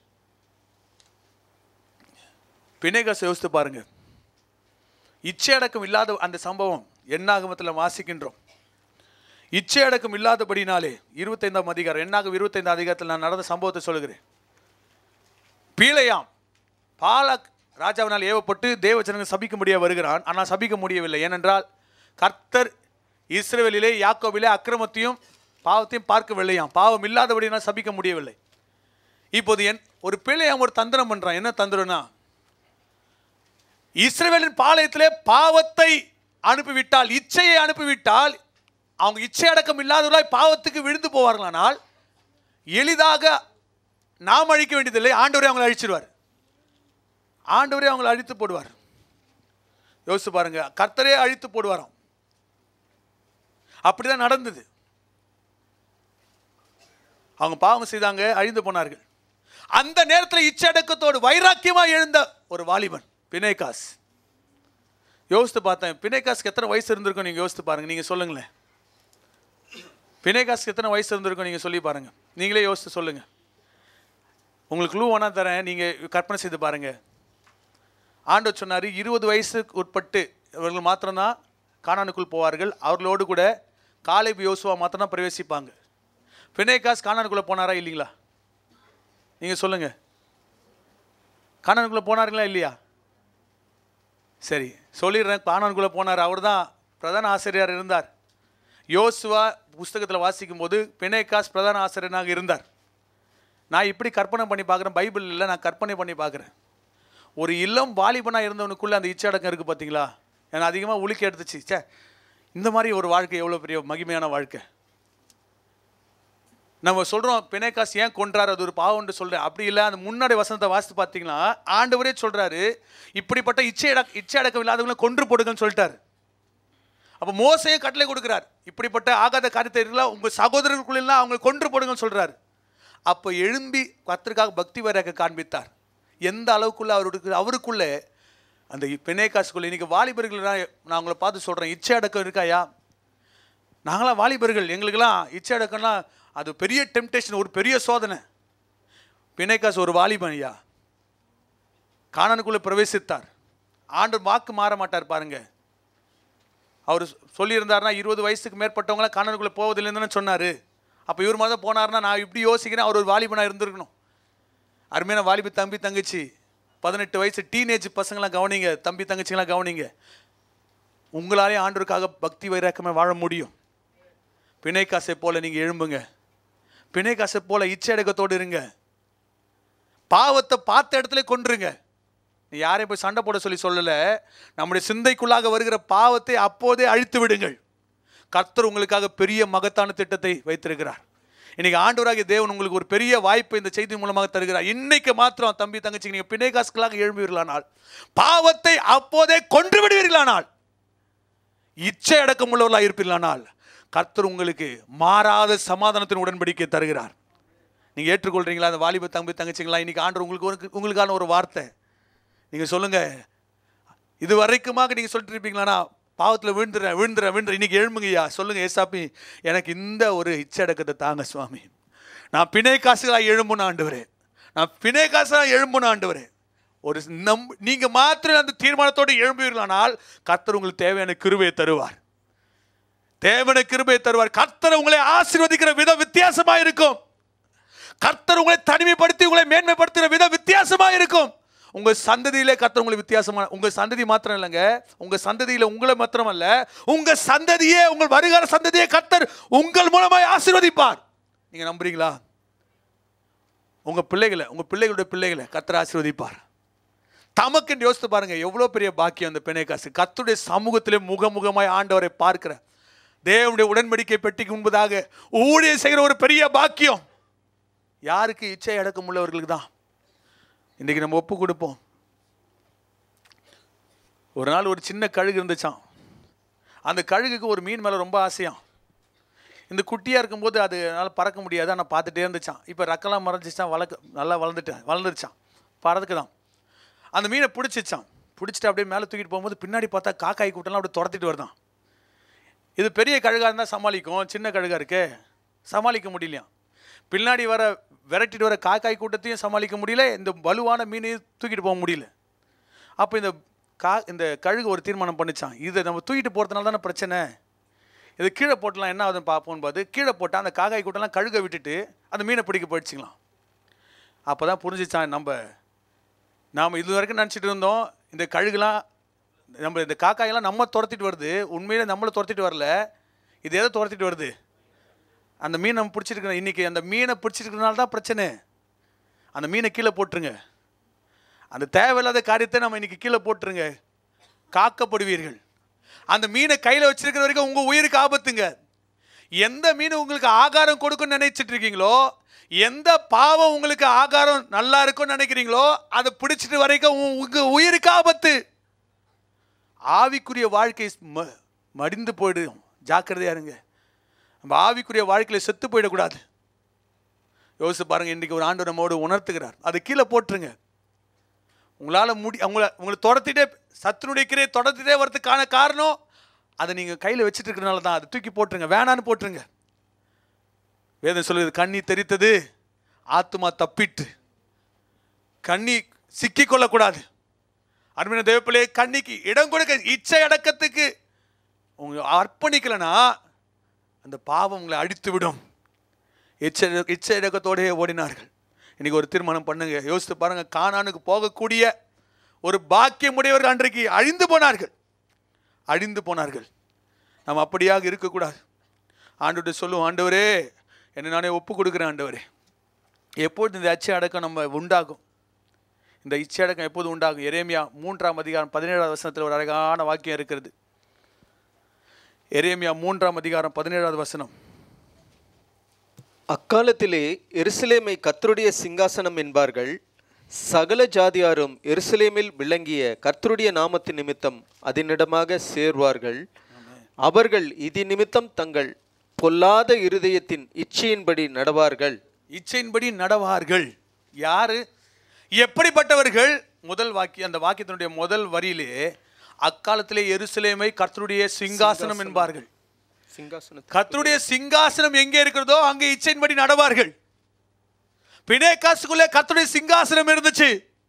பிணைகாசை யோசித்து பாருங்க. இச்சையடக்கம் இல்லாத அந்த சம்பவம் என்னாகமத்தில் வாசிக்கின்றோம். இச்சையடக்கம் இல்லாதபடினாலே 25ஆம் அதிகாரம், என்னாகும் 25 அதிகாரத்தில் நான் நடந்த சம்பவத்தை சொல்லுகிறேன். பீலையாம் பாலாக் ராஜாவினால் ஏவப்பட்டு தேவஜனங்கள் சபிக்கும்படியாக வருகிறான். ஆனால் சபிக்க முடியவில்லை. ஏனென்றால் கர்த்தர் இஸ்ரவேலிலே யாக்கோபிலே அக்கிரமத்தையும் பாவத்தையும் பார்க்கவில்லையாம். பாவம் இல்லாதபடினால் சபிக்க முடியவில்லை. இப்போது ஒரு பீலையாம் ஒரு தந்திரம் பண்றான். என்ன தந்திரம்னா, இஸ்ரவேலின் பாளையத்திலே பாவத்தை அனுப்பிவிட்டால், இச்சையை அனுப்பிவிட்டால், அவங்க இச்சை அடக்கம் இல்லாதவர்களாய் பாவத்துக்கு விழுந்து போவார்களானால் எளிதாக நாம் அழிக்க வேண்டியதில்லை, ஆண்டவரே அவங்களை அழிச்சிடுவார். ஆண்டவரே அவங்களை அழித்து போடுவார். யோசிச்சு பாருங்க, கர்த்தரே அழித்து போடுவாராம். அப்படிதான் நடந்தது. அவங்க பாவம் செய்தாங்க, அழிந்து போனார்கள். அந்த நேரத்தில் இச்சடக்கத்தோடு வைராக்கியமாக எழுந்த ஒரு வாலிபன் பிணைகாஸ். யோசித்து பார்த்தேன், பிணைகாஸ்க்கு எத்தனை வயசு இருந்திருக்கும் நீங்கள் யோசித்து பாருங்கள். நீங்கள் சொல்லுங்களேன், பிணைகாஸ்க்கு எத்தனை வயசு இருந்திருக்கும் நீங்கள் சொல்லி பாருங்கள். நீங்களே யோசித்து சொல்லுங்கள். உங்களுக்கு க்ளூ வேணா தரேன், நீங்கள் கற்பனை செய்து பாருங்கள். ஆண்டவர் சொன்னார், 20 வயசுக்கு உட்பட்டு இவர்கள் மாத்திரம்தான் கானானுக்குள் போவார்கள். அவர்களோடு கூட காலேப் யோசுவா மாத்திரம்தான் பிரவேசிப்பாங்க. பிணைகாஸ் கானானுக்குள்ளே போனாரா இல்லைங்களா? நீங்கள் சொல்லுங்கள், கானானுக்குள்ளே போனாருங்களா இல்லையா? சரி சொல்லிடுறேன், கானானுக்குள்ளே போனார். அவர் தான் பிரதான ஆசிரியர் இருந்தார். யோசுவா புஸ்தகத்தில் வாசிக்கும் போது பிணைகாஸ் பிரதான ஆசிரியனாக இருந்தார். நான் இப்படி கற்பனை பண்ணி பார்க்குறேன், பைபிள் இல்லை, நான் கற்பனை பண்ணி பார்க்குறேன். ஒரு இளம் வாலிபனாக இருந்தவனுக்குள்ளே அந்த இச்சடக்கம் இருக்குது பார்த்தீங்களா? ஏன்னா அதிகமாக உலுக்கி எடுத்துச்சு. சே, இந்த மாதிரி ஒரு வாழ்க்கை எவ்வளோ பெரிய மகிமையான வாழ்க்கை. நம்ம சொல்கிறோம் பிணைகாஸ் ஏன் கொன்றார், அது ஒரு பாவம்னு சொல்கிறேன். அப்படி இல்லை, அந்த முன்னாடி வசனத்தை வாசித்து பார்த்தீங்கன்னா ஆண்டவரே சொல்கிறாரு, இப்படிப்பட்ட இச்சை அடக்கம் இல்லாதவங்களை கொன்று போடுங்கன்னு சொல்லிட்டார். அப்போ மோசையை கட்டளை கொடுக்குறார், இப்படிப்பட்ட ஆகாத காரியத்தை இருக்கலாம் உங்கள் சகோதரர்களுக்குள்ளெல்லாம் அவங்க கொன்று போடுங்கன்னு சொல்கிறார். அப்போ எழும்பி கர்த்தருக்காக பக்தி வைராக காண்பித்தார். எந்த அளவுக்குள்ளே அவருக்குள்ளே அந்த பிணைகாசுக்குள்ளே. இன்றைக்கி வாலிபர்கள் நான் உங்களை பார்த்து சொல்கிறேன், இச்சை அடக்கம் இருக்காயா? நாங்களாம் வாலிபர்கள், எங்களுக்கெல்லாம் இச்சை அடக்கம்லாம் அது பெரிய டெம்டேஷன், ஒரு பெரிய சோதனை. பிணைகாஸ் ஒரு வாலிபன் ஐயா, கானானுக்குள்ளே பிரவேசித்தார். ஆண்டவர் வாக்கு மாற மாட்டார் பாருங்க. அவர் சொல்லியிருந்தார்னா 20 வயசுக்கு மேற்பட்டவங்களாம் கானானுக்குள்ளே போவதில்லைன்னு சொன்னார். அப்போ இவர் மாதிரி தான் போனார்னா நான் இப்படி யோசிக்கிறேன், அவர் ஒரு வாலிபனாக இருந்திருக்கணும். அருமையான வாலிப தம்பி தங்கச்சி, 18 வயசு டீனேஜ் பசங்களாம் கவனிங்க, தம்பி தங்கச்சிங்களாம் கவனிங்க. உங்களாலே ஆண்டவருக்காக பக்தி வைராக்கியமாக வாழ முடியும். பிணைகாசை போல நீங்கள் எழும்புங்க. பிணைகாசை போல இச்சை அடக்கத்தோடு இருங்க. பாவத்தை பார்த்த இடத்துல கொன்றுங்க. நீ யாரையும் போய் சண்டை போட சொல்லலை. நம்முடைய சிந்தைக்குள்ளாக வருகிற பாவத்தை அப்போதே அழித்து விடுங்கள். கர்த்தர் உங்களுக்காக பெரிய மகத்தான திட்டத்தை வைத்திருக்கிறார். இன்னைக்கு ஆண்டவராகிய தேவன் உங்களுக்கு ஒரு பெரிய வாய்ப்பை இந்த செய்தி மூலமாக தருகிறார். இன்னைக்கு மாத்திரம் தம்பி தங்கச்சி நீங்கள் பிணைகாஸ்களாக எழும்புவீர்களானால், பாவத்தை அப்போதே கொன்று விடுவீர்களானால், இச்சை அடக்கம் உள்ளவர்களாக இருப்பீர்களானால், கர்த்தர் உங்களுக்கு மாறாத சமாதானத்தின் உடன்படிக்கை தருகிறார். நீங்கள் ஏற்றுக்கொள்கிறீங்களா? அந்த வாலிப தம்பி தங்கச்சிங்களா, இன்னைக்கு ஆண்டவர் உங்களுக்கான ஒரு வார்த்தை. நீங்கள் சொல்லுங்கள், இது வரைக்குமாக நீங்கள் சொல்லிட்டு இருப்பீங்களாண்ணா, பாவத்தில் விழுந்துறேன். இன்னைக்கு எழும்புங்கய்யா, சொல்லுங்கள், ஏசாப்பி எனக்கு இந்த ஒரு இச்சை அடக்கத்தை தாங்க சுவாமி. நான் பிணைகாசுகளாக எழும்புன ஆண்டவரே, நான் பிணைகாசாக எழும்புன ஆண்டவரே. ஒரு நீங்கள் மாத்திரம் அந்த தீர்மானத்தோடு எழும்புவீர்களானால் கர்த்தர் உங்களுக்கு தேவையான கிருபையை தருவார். கர்த்தர் உங்களை ஆசீர்வதிக்கிற விதம் வித்தியாசமாக இருக்கும். கர்த்தர் உங்களை தனிமைப்படுத்தி உங்களை மேன்மைப்படுத்துகிற விதம் வித்தியாசமாக இருக்கும். உங்கள் சந்ததியிலே கர்த்தர் உங்களை வித்தியாசமான, உங்கள் சந்ததி மாத்திரம் இல்லைங்க, உங்கள் சந்ததியில் உங்களை மாத்திரம் அல்ல, உங்கள் சந்ததியே, உங்கள் வருகால சந்ததியை கர்த்தர் உங்கள் மூலமாக ஆசீர்வதிப்பார். நீங்கள் நம்புறீங்களா? உங்கள் பிள்ளைகளுடைய பிள்ளைகளை கர்த்தர் ஆசீர்வதிப்பார். தமக்கு யோசித்து பாருங்க, எவ்வளோ பெரிய பாக்கியம் அந்த பிணைகாசு. கர்த்தருடைய சமூகத்திலே முகமுகமாய் ஆண்டவரை பார்க்கிற, தேவனுடைய உடன்படிக்கை பெட்டிக்கு முன்பதாக ஊழியம் செய்கிற ஒரு பெரிய பாக்கியம் யாருக்கு? இச்சை அடக்கம் உள்ளவர்களுக்கு தான். இன்றைக்கி நம்ம ஒப்பு கொடுப்போம். ஒரு நாள் ஒரு சின்ன கழுகு இருந்துச்சான். அந்த கழுகுக்கு ஒரு மீன் மேலே ரொம்ப ஆசையாம். இந்த குட்டியாக இருக்கும்போது அதனால் பறக்க முடியாது, ஆனால் பார்த்துட்டே இருந்துச்சான். இப்போ ரெக்கெல்லாம் மறைஞ்சிச்சான், நல்லா வளர்ந்துருச்சான், பறதுக்கு தான். அந்த மீனை பிடிச்சிச்சான். பிடிச்சிட்டு அப்படியே மேலே தூக்கிட்டு போகும்போது பின்னாடி பார்த்தா காக்காய் கூட்டம்லாம் அப்படியே துரத்திட்டு வருதான். இது பெரிய கழுகாக இருந்தால் சமாளிக்கும், சின்ன கழுகாக இருக்கே சமாளிக்க முடியலையாம். பின்னாடி விரட்டிட்டு வர காக்காய் கூட்டத்தையும் சமாளிக்க முடியல, இந்த வலுவான மீனையும் தூக்கிட்டு போக முடியல. அப்போ இந்த கழுகு ஒரு தீர்மானம் பண்ணிச்சான், இதை நம்ம தூக்கிட்டு போகிறதுனால தானே பிரச்சனை, இது கீழே போட்டலாம் என்ன ஆகுதுன்னு பார்ப்போன்னு பார்த்து கீழே போட்டால் அந்த காக்காய் கூட்டம்லாம் கழுகை விட்டுட்டு அந்த மீனை பிடிக்க போயிடுச்சிங்களாம். அப்போ தான் புரிஞ்சிச்சான், நாம் இது வரைக்கும் நினச்சிட்டு இருந்தோம் இந்த கழுகுலாம் இந்த காக்காயெல்லாம் நம்ம துரத்திட்டு வருது, உண்மையிலே நம்மளை துரத்திட்டு வரல, இது எதை துரத்திட்டு வருது, அந்த மீன் நம்ம பிடிச்சிருக்கோம். இன்றைக்கி அந்த மீனை பிடிச்சிருக்கிறதுனால தான் பிரச்சனை. அந்த மீனை கீழே போட்டுருங்க, அந்த தேவையில்லாத காரியத்தை நம்ம இன்றைக்கி கீழே போட்டுருங்க, காக்கப்படுவீர்கள். அந்த மீனை கையில் வச்சிருக்கிற வரைக்கும் உங்கள் உயிருக்கு ஆபத்துங்க. எந்த மீன் உங்களுக்கு ஆகாரம் கொடுக்குன்னு நினைச்சிட்டு இருக்கீங்களோ, எந்த பாவம் உங்களுக்கு ஆகாரம் நல்லா இருக்கும்னு நினைக்கிறீங்களோ அதை பிடிச்சிட்டு வரைக்கும் உங்கள் உயிருக்கு ஆபத்து. ஆவிக்குரிய வாழ்க்கை மடிந்து போயிடும், ஜாக்கிரதையா இருங்க. நம்ம ஆவிக்குரிய வாழ்க்கையில் செத்து போயிடக்கூடாது. யோசிச்சு பாருங்க, இன்றைக்கி ஒரு ஆண்டவர் நம்மோடு உணர்த்துகிறார், அதை கீழே போட்டுருங்க. உங்களால் உங்களை தொடர்த்திட்டே சத்துனுடைய கிரையை தொடர்த்திட்டே வரதுக்கான காரணம் அதை நீங்கள் கையில் வச்சுட்டு இருக்கிறனால தான். அதை தூக்கி போட்டுருங்க, வேணான்னு போட்டுருங்க. வேதம் சொல்லுது, கண்ணி தெரித்தது ஆத்துமா தப்பிட்டு. கண்ணி சிக்கி கொள்ளக்கூடாது. அருமையான தேவப்பிள்ளையே, கண்ணிக்கு இடம் கொடுக்க, இச்சை அடக்கத்துக்கு உங்க அர்ப்பணிக்கலைன்னா அந்த பாவம் உங்களை அடித்து விடும். இச்சை அடக்கத்தோடையே ஓடினார்கள். இன்னைக்கு ஒரு தீர்மானம் பண்ணுங்க, யோசித்து பாருங்க. கானானுக்கு போகக்கூடிய ஒரு பாக்கியமுடையவர்கள் அன்றைக்கு அழிந்து போனார்கள். நாம் அப்படியாக இருக்கக்கூடாது. ஆண்டவர்கிட்ட சொல்லுவோம், ஆண்டவரே என்னை நானே ஒப்பு கொடுக்குறேன். ஆண்டவரே, எப்போது இந்த இச்சை அடக்கம் நம்ம உண்டாகும், இந்த இச்சை அடக்கம் எப்போது உண்டாகும்? எரேமியா 3ஆம் அதிகாரம் 17வது வசனத்தில் ஒரு அழகான வாக்கியம் இருக்கிறது. எரேமியா 3ஆம் அதிகாரம் 17வது வசனம். அக்காலத்திலே எருசலேமை கர்த்தருடைய சிங்காசனம் என்பார்கள், சகல ஜாதியாரும் எருசலேமில் விளங்கிய கர்த்தருடைய நாமத்தின் நிமித்தம் அதனிடமாக சேர்வார்கள். அவர்கள் இது நிமித்தம் தங்கள் பொல்லாத இருதயத்தின் இச்சையின்படி நடவார்கள். யாரு, எப்படிப்பட்டவர்கள்? முதல் வாக்கியம், அந்த வாக்கியத்தினுடைய முதல் வரியிலே அக்காலத்திலே எருசலேமை கர்த்தருடைய சிங்காசனம் என்பார்கள். கர்த்தருடைய சிங்காசனம் எங்கே இருக்கிறதோ அங்கே இச்சையின்படி நடவார்கள். பிணைக்காசுக்குள்ளே கர்த்தருடைய சிங்காசனம் இருந்துச்சு.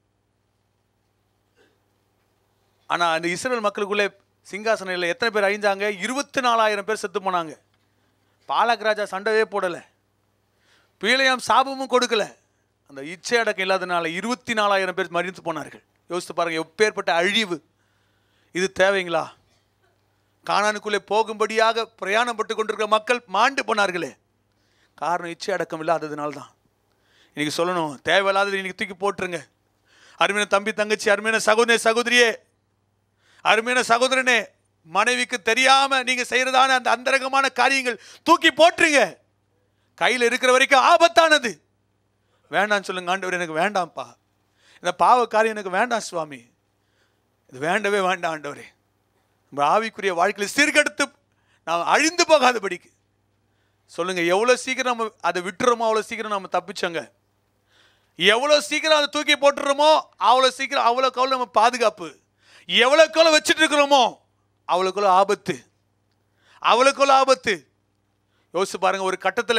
ஆனா அந்த இஸ்ரவேல் மக்களுக்குள்ளே சிங்காசனம் இல்லை. எத்தனை பேர் அழிஞ்சாங்க? 24,000 பேர் செத்து போனாங்க. பாலக் ராஜா சண்டையே போடலை, பீலையாம் சாபமும் கொடுக்கல. அந்த இச்சை அடக்கம் இல்லாதனால 24,000 பேர் மறித்து போனார்கள். யோசித்து பாருங்க, எப்பேற்பட்ட அழிவு இது! தேவைங்களா? கானானுக்குள்ளே போகும்படியாக பிரயாணம் பட்டு கொண்டிருக்கிற மக்கள் மாண்டு போனார்களே, காரணம் இச்சை அடக்கம் இல்லாததுனால தான். இன்னைக்கு சொல்லணும், தேவையில்லாதது இன்னைக்கு தூக்கி போட்டுருங்க. அருமையான தம்பி தங்கச்சி, அருமையான சகோதரியே, அருமையான சகோதரனே, மனைவிக்கு தெரியாம நீங்க செய்யறதான அந்த அந்தரங்கமான காரியங்கள் தூக்கி போட்டுருங்க. கையில் இருக்கிற வரைக்கும் ஆபத்தானது. வேண்டான்னு சொல்லுங்க, ஆண்டவர் எனக்கு வேண்டாம்ப்பா, இந்த பாவ காரியம் எனக்கு வேண்டாம் சுவாமி, இது வேண்டவே வேண்டாம் ஆண்டவரே. நம்ம ஆவிக்குரிய வாழ்க்கையில் சீர்கெடுத்து நாம் அழிந்து போகாதபடிக்கு சொல்லுங்க. எவ்வளோ சீக்கிரம் நம்ம அதை விட்டுறோமோ அவ்வளோ சீக்கிரம் நம்ம தப்பிச்சோங்க. எவ்வளோ சீக்கிரம் அதை தூக்கி போட்டுறோமோ அவ்வளோ சீக்கிரம், அவ்வளோக்கு நம்ம பாதுகாப்பு. எவ்வளோக்கு வச்சுட்டு இருக்கிறோமோ அவ்வளோக்குள்ள ஆபத்து. யோசிச்சு பாருங்க, ஒரு கட்டத்தில்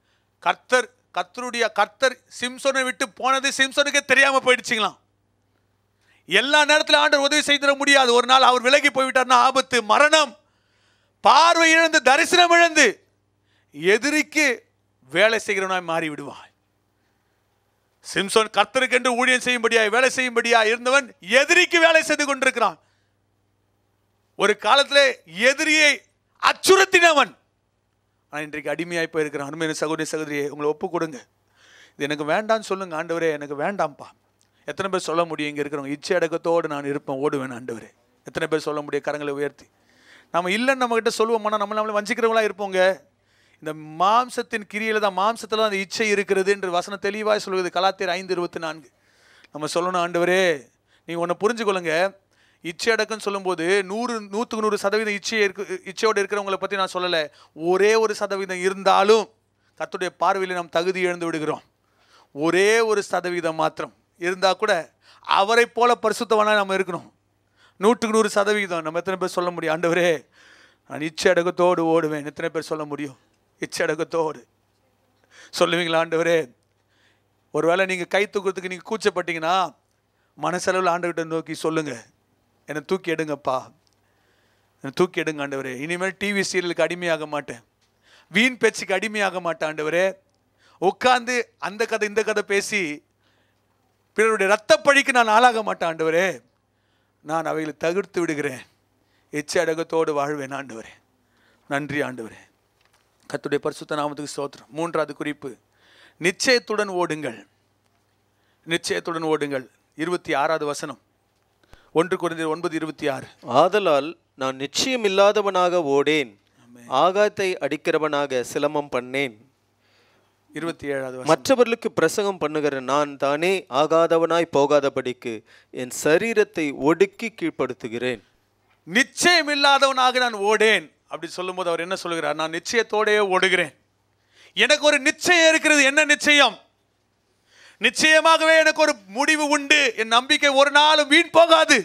கர்த்தர் சிம்சோனை விட்டு போனது சிம்சோனுக்கே தெரியாம போயிடுச்சுங்களாம். எல்லா நேரத்திலும் ஆண்டவர் உதவி செய்திட முடியாது. ஒரு நாள் அவர் விலகி போய்விட்டார்னா ஆபத்து, மரணம். பார்வை இழந்து, தரிசனம் இழந்து எதிரிக்கு வேலை செய்கிறவனாய் மாறி விடுவான். சிம்சோன் கர்த்தருக்கு என்று ஊழியம் செய்யும்படியாய், வேலை செய்யும்படியாய் இருந்தவன் எதிரிக்கு வேலை செய்து கொண்டிருக்கிறான். ஒரு காலத்தில் எதிரியை அச்சுறுத்தினவன் இன்றைக்கு அடிமையாய் போயிருக்கிறான். அருமையான சகோதரியே, உங்களை ஒப்பு கொடுங்க. இது எனக்கு வேண்டான்னு சொல்லுங்க. ஆண்டவரே எனக்கு வேண்டாம்ப்பா. எத்தனை பேர் சொல்ல முடியும்? இங்கே இருக்கிறவங்க, இச்சை அடக்கத்தோடு நான் இருப்பேன், ஓடுவேன் ஆண்டவரே. எத்தனை பேர் சொல்ல முடியும்? கரங்களை உயர்த்தி. நம்ம இல்லைன்னு நம்மகிட்ட சொல்லுவோம்னா நம்மளை வஞ்சிக்கிறவங்களா இருப்போங்க. இந்த மாம்சத்தின் கிரியில தான், மாம்சத்தில் தான் அந்த இச்சை இருக்கிறது என்று வசனம் தெளிவாக சொல்லுவது. கலாத்தியர் 5:24. நம்ம சொல்லணும், ஆண்டவரே நீங்கள் ஒன்று புரிஞ்சுக்கொள்ளுங்க, இச்சை அடக்கம்னு சொல்லும்போது 100% இச்சையோடு இருக்கிறவங்களை பற்றி நான் சொல்லலை. ஒரே ஒரு சதவீதம் இருந்தாலும் கர்த்தருடைய பார்வையில் நாம் தகுதி இழந்து விடுகிறோம். ஒரே ஒரு சதவீதம் மாத்திரம் இருந்தால் கூட அவரை போல பரிசுத்தவானாக நம்ம இருக்கணும். 100% நம்ம எத்தனை பேர் சொல்ல முடியும்? ஆண்டவரே நான் இச்சை அடக்கத்தோடு ஓடுவேன். எத்தனை பேர் சொல்ல முடியும்? இச்சை அடக்கத்தோடு சொல்லுவீங்களா? ஆண்டவரே, ஒருவேளை நீங்கள் கை தூக்கிறதுக்கு நீங்கள் கூச்சப்பட்டீங்கன்னா மனசளவில் ஆண்டவர்கிட்ட நோக்கி சொல்லுங்கள், என்னை தூக்கி எடுங்கப்பா, என்னை தூக்கி எடுங்க ஆண்டவரே. இனிமேல் டிவி சீரியலுக்கு அடிமையாக மாட்டேன், வீண் பேச்சுக்கு அடிமையாக மாட்டேன் ஆண்டவரே. உட்காந்து அந்த கதை இந்த கதை பேசி பிறருடைய ரத்தப்பழிக்கு நான் ஆளாக மாட்டேன் ஆண்டவரே. நான் அவைகளை தவிர்த்து விடுகிறேன். இச்சை அடக்கத்தோடு வாழ்வேன் ஆண்டவரே. நன்றி ஆண்டவரே. கர்த்தருடைய பரிசுத்த நாமத்துக்கு ஸ்தோத்திரம். 3வது குறிப்பு, நிச்சயத்துடன் ஓடுங்கள். நிச்சயத்துடன் ஓடுங்கள். 26வது வசனம், 1 கொரிந்தியர் 9:26. ஆதலால் நான் நிச்சயமில்லாதவனாக ஓடேன், ஆகாயத்தை அடிக்கிறவனாக சிலமம் பண்ணேன். 27வது வசனம், மற்றவர்களுக்கு பிரசங்கம் பண்ணுகிற நான் தானே ஆகாதவனாய் போகாதபடிக்கு என் சரீரத்தை ஒடுக்கி கீழ்ப்படுத்துகிறேன். நிச்சயமில்லாதவனாக நான் ஓடேன் அப்படி சொல்லும்போது அவர் என்ன சொல்லுகிறார்? நான் நிச்சயத்தோடே ஓடுகிறேன். எனக்கு ஒரு நிச்சயம் இருக்கிறது. என்ன நிச்சயம்? நிச்சயமாகவே எனக்கு ஒரு முடிவு உண்டு. என் நம்பிக்கை ஒரு நாளும் வீண் போகாது.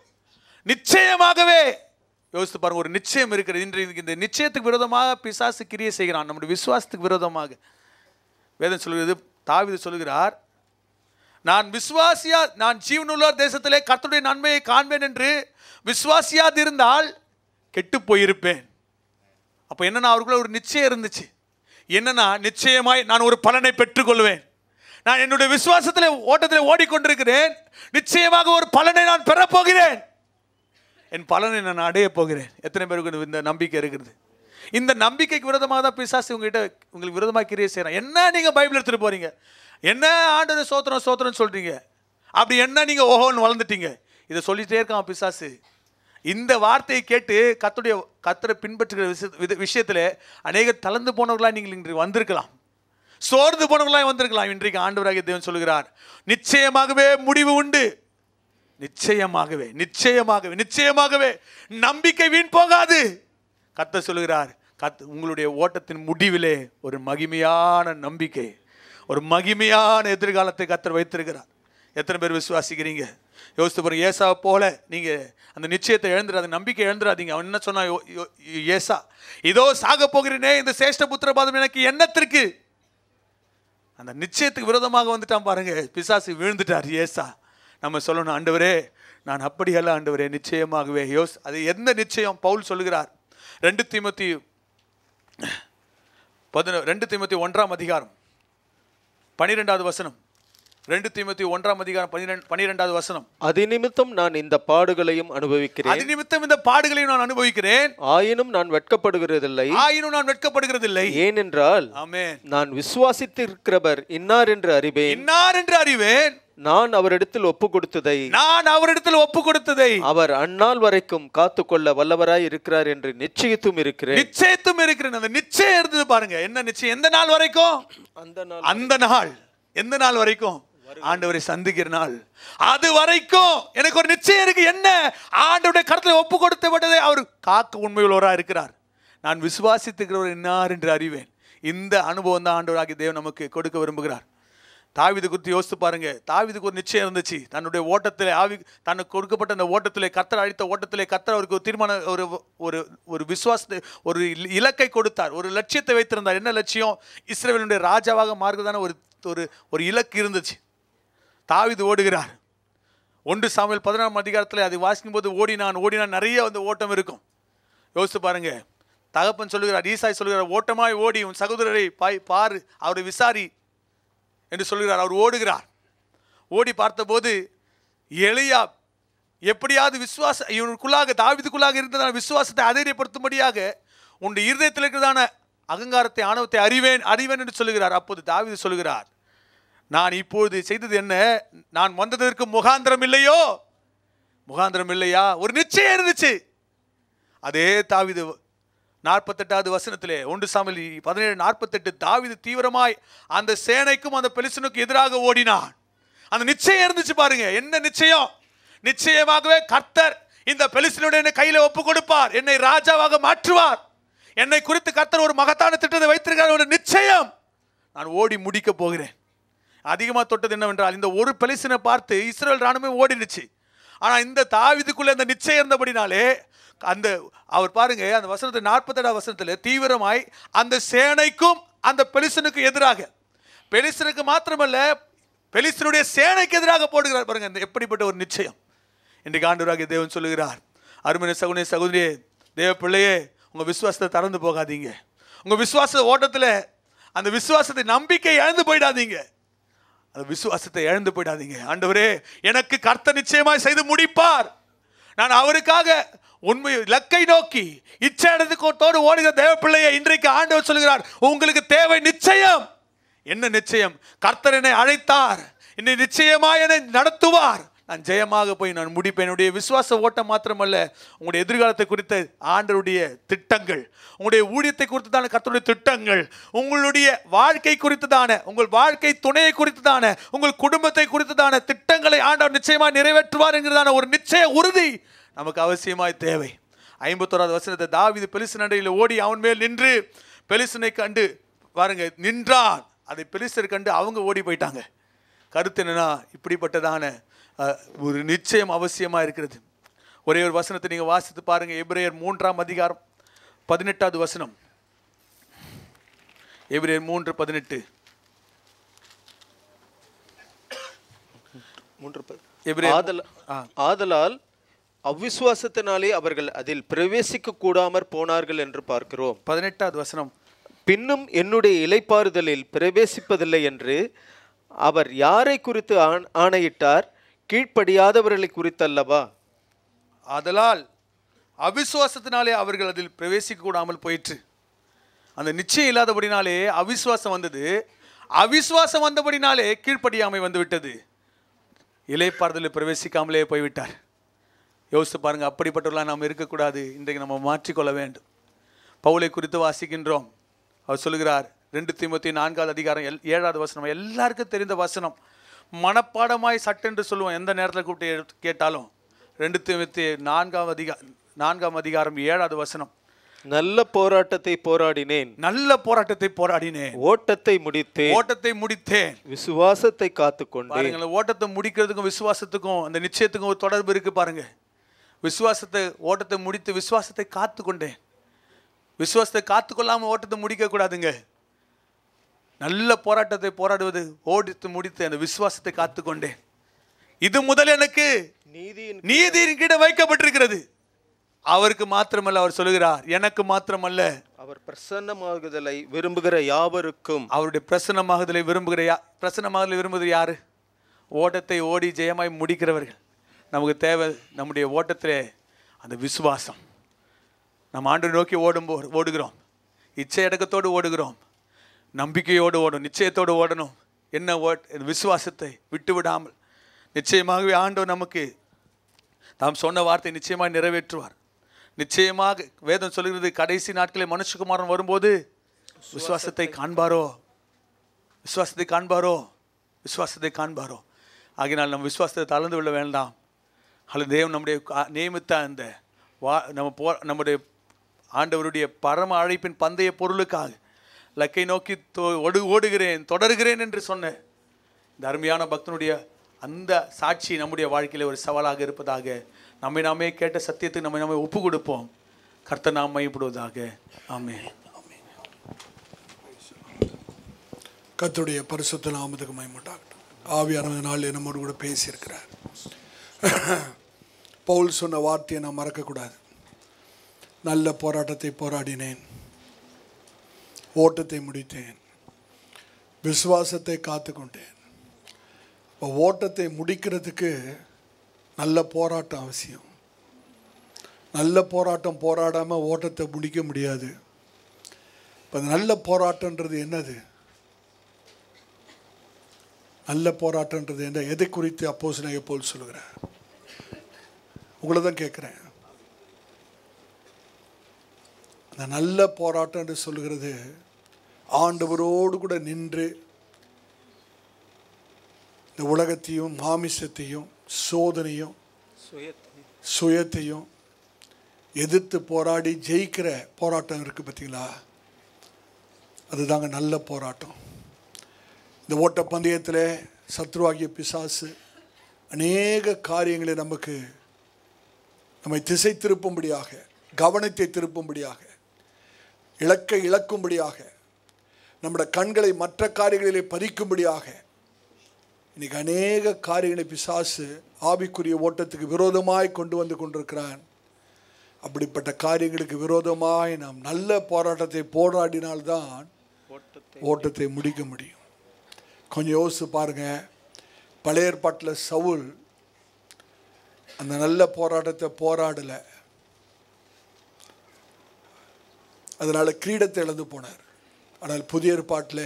நிச்சயமாகவே யோசித்து பாருங்க, ஒரு நிச்சயம் இருக்கிறது. இன்றைக்கு இந்த நிச்சயத்துக்கு விரோதமாக பிசாசு கிரியை செய்கிறான், நம்முடைய விசுவாசத்துக்கு விரோதமாக. வேதம் சொல்கிறது, தாவீது சொல்கிறார், நான் விசுவாசியா, நான் ஜீவனுள்ள தேசத்திலே கர்த்தருடைய நன்மையை காண்பேன் என்று விசுவாசியாது இருந்தால் கெட்டு போயிருப்பேன். அப்போ என்னன்னா, அவருக்குள்ள ஒரு நிச்சயம் இருந்துச்சு. என்னன்னா, நிச்சயமாய் நான் ஒரு பலனை பெற்றுக்கொள்வேன். நான் என்னுடைய விசுவாசத்தில் ஓட்டத்தில் ஓடிக்கொண்டிருக்கிறேன். நிச்சயமாக ஒரு பலனை நான் பெறப்போகிறேன். என் பலனை நான் அடைய போகிறேன். எத்தனை பேருக்கு இந்த நம்பிக்கை இருக்கிறது? இந்த நம்பிக்கைக்கு விரோதமாக தான் பிசாசு உங்களுக்கு விரோதமாக கிரியை செய்கிறான். என்ன நீங்கள் பைபிள் எடுத்துகிட்டு போகிறீங்க, என்ன ஆண்டவர் சோத்திரம் சோத்திரம் சொல்கிறீங்க, அப்படி என்ன நீங்கள் ஓஹோன்னு வளர்ந்துட்டீங்க, இதை சொல்லிகிட்டே இருக்கான் பிசாசு. இந்த வார்த்தையை கேட்டு கர்த்தரை பின்பற்றுகிற விஷயத்தில் அநேக தளர்ந்து போனவர்களாக நீங்கள் இன்றைக்கு வந்திருக்கலாம், சோர்ந்து போனவர்களாக வந்திருக்கலாம். இன்றைக்கு ஆண்டவராகிய தேவன் சொல்கிறார், நிச்சயமாகவே முடிவு உண்டு. நிச்சயமாகவே நிச்சயமாகவே நிச்சயமாகவே நம்பிக்கை வீண் போகாது. கர்த்தர் சொல்கிறார், உங்களுடைய ஓட்டத்தின் முடிவிலே ஒரு மகிமையான நம்பிக்கை, ஒரு மகிமையான எதிர்காலத்தை கர்த்தர் வைத்திருக்கிறார். எத்தனை பேர் விசுவாசிக்கிறீங்க? யோசித்து பாருங்க. ஏசாவை போல நீங்கள் அந்த நிச்சயத்தை இழந்துடாது, நம்பிக்கை இழந்துடாதீங்க. அவன் என்ன சொன்னா, ஏசா, இதோ சாக போகிறேனே, இந்த சேஷ்ட புத்திரபாதம் எனக்கு என்னத்திற்கு? அந்த நிச்சயத்துக்கு விரோதமாக வந்துட்டான் பாருங்க, பிசாசு விழுந்துட்டார் ஏசா. நம்ம சொல்லணும், ஆண்டவரே நான் அப்படி அல்ல ஆண்டவரே, நிச்சயமாகவே. அது எந்த நிச்சயம்? பவுல் சொல்லுகிறார், 2 தீமோத்தி 1ஆம் அதிகாரம் 12வது வசனம். 2 தீமோத்தி 1ஆம் அதிகாரம் 12வது வசனம். அது நிமித்தம் நான் இந்த பாடுகளையும் அனுபவிக்கிறேன். அது நிமித்தம் இந்த பாடுகளையும் நான் அனுபவிக்கிறேன். ஆயினும் நான் வெட்கப்படுகிறதில்லை. ஏனென்றால் ஆமென், நான் விசுவாசித்திருக்கிறவர் இன்னார் என்று அறிவேன். நான் அவரிடத்தில் ஒப்பு கொடுத்ததை அவர் அந்நாள் வரைக்கும் காத்துக்கொள்ள வல்லவராய் இருக்கிறார் என்று நிச்சயித்தும் இருக்கிறேன். அந்த நிச்சயம் இருந்தது பாருங்க. என்ன நிச்சயம்? எந்த நாள் வரைக்கும்? அந்த நாள். எந்த நாள் வரைக்கும்? ஆண்டவரை சந்திக்கிற நாள். அது வரைக்கும் எனக்கு ஒரு நிச்சயம் இருக்கு. என்ன? ஆண்டவருடைய கருத்தில் ஒப்பு கொடுத்தப்பட்டதை அவர் காக்க உண்மையுள்ளவராக இருக்கிறார். நான் விசுவாசித்துக்கிறவர் இன்னார் என்று அறிவேன். இந்த அனுபவம் தான் ஆண்டவராகிய தேவன் நமக்கு கொடுக்க விரும்புகிறார். தாவீது குறித்து யோசித்து பாருங்க. தாவீதுக்கு ஒரு நிச்சயம் இருந்துச்சு. தன்னுடைய ஓட்டத்திலே தனக்கு கொடுக்கப்பட்ட அந்த ஓட்டத்திலே, கர்த்தர் அளித்த ஓட்டத்திலே கர்த்தர் அவருக்கு ஒரு தீர்மானம், ஒரு விசுவாசத்தை, ஒரு இலக்கை கொடுத்தார், ஒரு லட்சியத்தை வைத்திருந்தார். என்ன லட்சியம்? இஸ்ரவேலுடைய ராஜாவாக மாறுவதான ஒரு இலக்கு இருந்துச்சு. தாவீது ஓடுகிறார். 1 சாமுவேல் 16ஆம் அதிகாரத்தில் அதை வாசிக்கும் போது ஓடினான் நிறைய அந்த ஓட்டம் இருக்கும். யோசித்து பாருங்க. தகப்பன் சொல்லுகிறார், ஈசாய் சொல்லுகிறார், ஓட்டமாய் ஓடி உன் சகோதரரை பாரு, அவரை விசாரி என்று சொல்கிறார். அவர் ஓடுகிறார். ஓடி பார்த்தபோது எலியா எப்படியாவது இவனுக்குள்ளாக, தாவீதுக்குள்ளாக இருந்ததான விசுவாசத்தை அதைரியப்படுத்தும்படியாக உன்னுடைய இருதயத்தில் இருக்கிறதான அகங்காரத்தை, ஆணவத்தை அறிவேன் என்று சொல்லுகிறார். அப்போது தாவீது சொல்லுகிறார், நான் இப்பொழுது செய்தது என்ன? நான் வந்ததற்கு முகாந்திரம் இல்லையா? ஒரு நிச்சயம் இருந்துச்சு. அதே தாவீது 48வது வசனத்திலே 1 சாமுவேல் 17:48, தாவீது தீவிரமாய் அந்த சேனைக்கும் அந்த பெலிஸ்தனுக்கும் எதிராக ஓடினான். அந்த நிச்சயம் இருந்துச்சு பாருங்க. என்ன நிச்சயம்? நிச்சயமாகவே கர்த்தர் இந்த பெலிஸ்தீனுடைய என்னை கையில ஒப்பு கொடுப்பார், என்னை ராஜாவாக மாற்றுவார், என்னை குறித்து கர்த்தர் ஒரு மகத்தான திட்டத்தை வைத்திருக்கிறார் ஒரு நிச்சயம், நான் ஓடி முடிக்க போகிறேன். அதிகமாக தொட்டது என்னவென்றால், இந்த ஒரு பெலிஸ்தீனை பார்த்து இஸ்ரவேல் ராணுவமே ஓடிடுச்சு. ஆனால் இந்த தாவீதுக்குள்ள அந்த நிச்சயம் இருந்தபடினாலே அந்த அவர் பாருங்க, அந்த வசனத்தை 47 வசனத்தில் தீவிரமாய் அந்த சேனைக்கும் அந்த பெலிஸ்தீனுக்கு எதிராக, பெலிஸ்தீனுக்கு மாத்திரமல்ல பெலிஸ்தீனுடைய சேனைக்கு எதிராக போடுகிறார். பாருங்க இந்த எப்படிப்பட்ட ஒரு நிச்சயம். இன்றைக்கு ஆண்டவராகிய தேவன் சொல்லுகிறார், அருமையான சகோதரனே சகோதரியே, தேவ பிள்ளையே, உங்க விசுவாசத்தை திறந்து போகாதீங்க. உங்க விசுவாச ஓட்டத்தில் அந்த விசுவாசத்தை நம்பிக்கை இழந்து போயிடாதீங்க. அந்த விசுவாசத்தை இழந்து போயிடாதீங்க. ஆண்டவரே, எனக்கு கர்த்தர் நிச்சயமாய் செய்து முடிப்பார். நான் அவருக்காக உண்மை இலக்கை நோக்கி இச்சையடத்தோடு ஓடுகிற தேவ பிள்ளையை இன்றைக்கு ஆண்டவர் சொல்கிறார், உங்களுக்கு தேவை நிச்சயம். என்ன நிச்சயம்? கர்த்தர் என்னை அழைத்தார், என்னை நிச்சயமாய் என்னை நடத்துவார், நான் ஜெயமாக போய் நான் முடிப்பேன். என்னுடைய விசுவாச ஓட்டம் மாத்திரமல்ல, உங்களுடைய எதிர்காலத்தை குறித்த ஆண்டவருடைய திட்டங்கள், உங்களுடைய ஊழியத்தை குறித்ததான கர்த்தருடைய திட்டங்கள், உங்களுடைய வாழ்க்கை குறித்ததான, உங்கள் வாழ்க்கை துணையை குறித்ததான, உங்கள் குடும்பத்தை குறித்ததான திட்டங்களை ஆண்டவர் நிச்சயமாக நிறைவேற்றுவார் என்கிறதான ஒரு நிச்சய உறுதி நமக்கு அவசியமாய் தேவை. 51வது வசனத்தை, தாவீது பெலிஸ்தீன் அண்டையில் ஓடி அவன் மேல் நின்று பெலிஸ்தீனை கண்டு பாருங்க நின்றான். அதை பெலிஸ்தர் கண்டு அவங்க ஓடி போயிட்டாங்க. கருத்து என்னன்னா, இப்படிப்பட்டதான ஒரு நிச்சயம் அவசியமாக இருக்கிறது. ஒரே ஒரு வசனத்தை நீங்கள் வாசித்து பாருங்க. எபிரேயர் 3ஆம் அதிகாரம் 18வது வசனம். எபிரேயர் 3:18. ஆதலால் அவ்விசுவாசத்தினாலே அவர்கள் அதில் பிரவேசிக்க கூடாமற் போனார்கள் என்று பார்க்கிறோம். 18வது வசனம், பின்னும் என்னுடைய இளைப்பாறுதலில் பிரவேசிப்பதில்லை என்று அவர் யாரை குறித்து ஆணையிட்டார்? கீழ்ப்படியாதவர்களை குறித்தல்லவா? ஆதலால் அவிசுவாசத்தினாலே அவர்கள் அதில் பிரவேசிக்க கூடாமல் போயிற்று. அந்த நிச்சயம் இல்லாதபடினாலே அவிசுவாசம் வந்தது, அவிசுவாசம் வந்தபடினாலே கீழ்ப்படியாமை வந்து விட்டது. இளைப்பாறுதலில் பிரவேசிக்காமலே போய்விட்டார். யோசித்து பாருங்க, அப்படிப்பட்டவர்களாக நாம் இருக்கக்கூடாது. இன்றைக்கு நம்ம மாற்றிக்கொள்ள வேண்டும். பவுலை குறித்து வாசிக்கின்றோம். அவர் சொல்லுகிறார், 2 தீமோத்தேயு 4வது அதிகாரம் 7வது வசனம், எல்லாருக்கும் தெரிந்த வசனம், மனப்பாடமாய் சட்டென்று சொல்லுவோம். எந்த நேரத்தில் கூப்பிட்டு கேட்டாலும் 2 தீமோத்தேயு 4ஆம் அதிகாரம் 7வது வசனம், நல்ல போராட்டத்தை போராடினேன், நல்ல போராட்டத்தை போராடினேன், ஓட்டத்தை முடித்தேன், ஓட்டத்தை முடித்தேன், விசுவாசத்தை காத்துக்கொண்டேன். பாருங்க, ஓட்டத்தை முடிக்கிறதுக்கும் விசுவாசத்துக்கும் அந்த நிச்சயத்துக்கும் ஒரு தொடர்பு இருக்கு பாருங்க. விசுவாசத்தை ஓட்டத்தை முடித்து விசுவாசத்தை காத்துக்கொண்டேன். விசுவாசத்தை காத்துக்கொள்ளாமல் ஓட்டத்தை முடிக்க கூடாதுங்க. நல்ல போராட்டத்தை போராடுவது ஓடித்து முடித்து அந்த விசுவாசத்தை காத்துக்கொண்டேன். இது முதல் எனக்கு நீதியின் கீழே வைக்கப்பட்டிருக்கிறது. அவருக்கு மாத்திரமல்ல, அவர் சொல்லுகிறார், எனக்கு மாத்திரமல்ல, அவர் பிரசன்னமாகுதலை விரும்புகிற யாவருக்கும். அவருடைய பிரசன்னமாகுதலை விரும்புகிற யாரு? ஓட்டத்தை ஓடி ஜெயமாய் முடிக்கிறவர்கள். நமக்கு தேவை நம்முடைய ஓட்டத்திலே அந்த விசுவாசம். நம்ம ஆண்டவரை நோக்கி ஓடுகிறோம், இச்சை அடக்கத்தோடு ஓடுகிறோம், நம்பிக்கையோடு ஓடும், நிச்சயத்தோடு ஓடணும். என்ன விசுவாசத்தை விட்டு விடாமல் நிச்சயமாகவே ஆண்டவர் நமக்கு நாம் சொன்ன வார்த்தை நிச்சயமாக நிறைவேற்றுவார். நிச்சயமாக வேதம் சொல்கிறது, கடைசி நாட்களில் மனுஷகுமாரன் வரும்போது விசுவாசத்தை காண்பாரோ, விசுவாசத்தை காண்பாரோ, விசுவாசத்தை காண்பாரோ. ஆகினால் நம்ம விசுவாசத்தை தளர்ந்து விட வேண்டாம். அல்லது தேவன் நம்முடைய நியமித்த அந்த நம்முடைய ஆண்டவருடைய பரம அழைப்பின் பந்தய பொருளுக்காக லக்கை நோக்கி ஓடுகிறேன், தொடர்கிறேன் என்று சொன்ன இந்த அருமையான பக்தனுடைய அந்த சாட்சி நம்முடைய வாழ்க்கையில் ஒரு சவாலாக இருப்பதாக, நம்மை நாமே கேட்ட சத்தியத்துக்கு நம்மை நாமே ஒப்பு கொடுப்போம். கர்த்தர் நாம் மையப்படுவதாக. ஆமென். கர்த்தருடைய பரிசுத்த நாமத்துக்கு மகிமையுண்டாகட்டும். ஆவியானவர் நாள் நம்மோடு கூட பேசியிருக்கிறார். பவுல் சொன்ன வார்த்தையை நான் மறக்கக்கூடாது. நல்ல போராட்டத்தை போராடினேன், ஓட்டத்தை முடித்தேன், விசுவாசத்தை காத்துக்கொண்டேன். ஓட்டத்தை முடிக்கிறதுக்கு நல்ல போராட்டம் அவசியம். நல்ல போராட்டம் போராடாமல் ஓட்டத்தை முடிக்க முடியாது. இப்போ நல்ல போராட்டன்றது என்னது? நல்ல போராட்டன்றது என்ன? எதை குறித்து அப்போஸ்தலனாகிய பவுல் சொல்லுகிறார்? உங்களை தான் கேட்குறேன். அந்த நல்ல போராட்டம் என்று சொல்லுகிறது, ஆண்டவரோடு கூட நின்று இந்த உலகத்தையும் மாமிசத்தையும் சோதனையும் சுயத்தையும் எதிர்த்து போராடி ஜெயிக்கிற போராட்டம் இருக்குது பார்த்தீங்களா, அதுதாங்க நல்ல போராட்டம். இந்த ஓட்டப்பந்தயத்தில் சத்ருவாகிய பிசாசு அநேக காரியங்களை நம்மை திசை திருப்பும்படியாக, கவனத்தை திருப்பும்படியாக, இலக்கை இழக்கும்படியாக, நம்முடைய கண்களை மற்ற காரியங்களிலே பதிக்கும்படியாக இன்றைக்கி அநேக காரியங்களை பிசாசு ஆவிக்குரிய ஓட்டத்துக்கு விரோதமாய் கொண்டு வந்து கொண்டிருக்கிறான். அப்படிப்பட்ட காரியங்களுக்கு விரோதமாய் நாம் நல்ல போராட்டத்தை போராடினால்தான் ஓட்டத்தை முடிக்க முடியும். கொஞ்சம் யோசித்து பாருங்கள். பழைய ஏற்பாட்டில் சவுல் அந்த நல்ல போராட்டத்தை போராடலை, அதனால் கிரீடத்தை இழந்து போனார். ஆனால் புதிய ஏற்பாட்டில்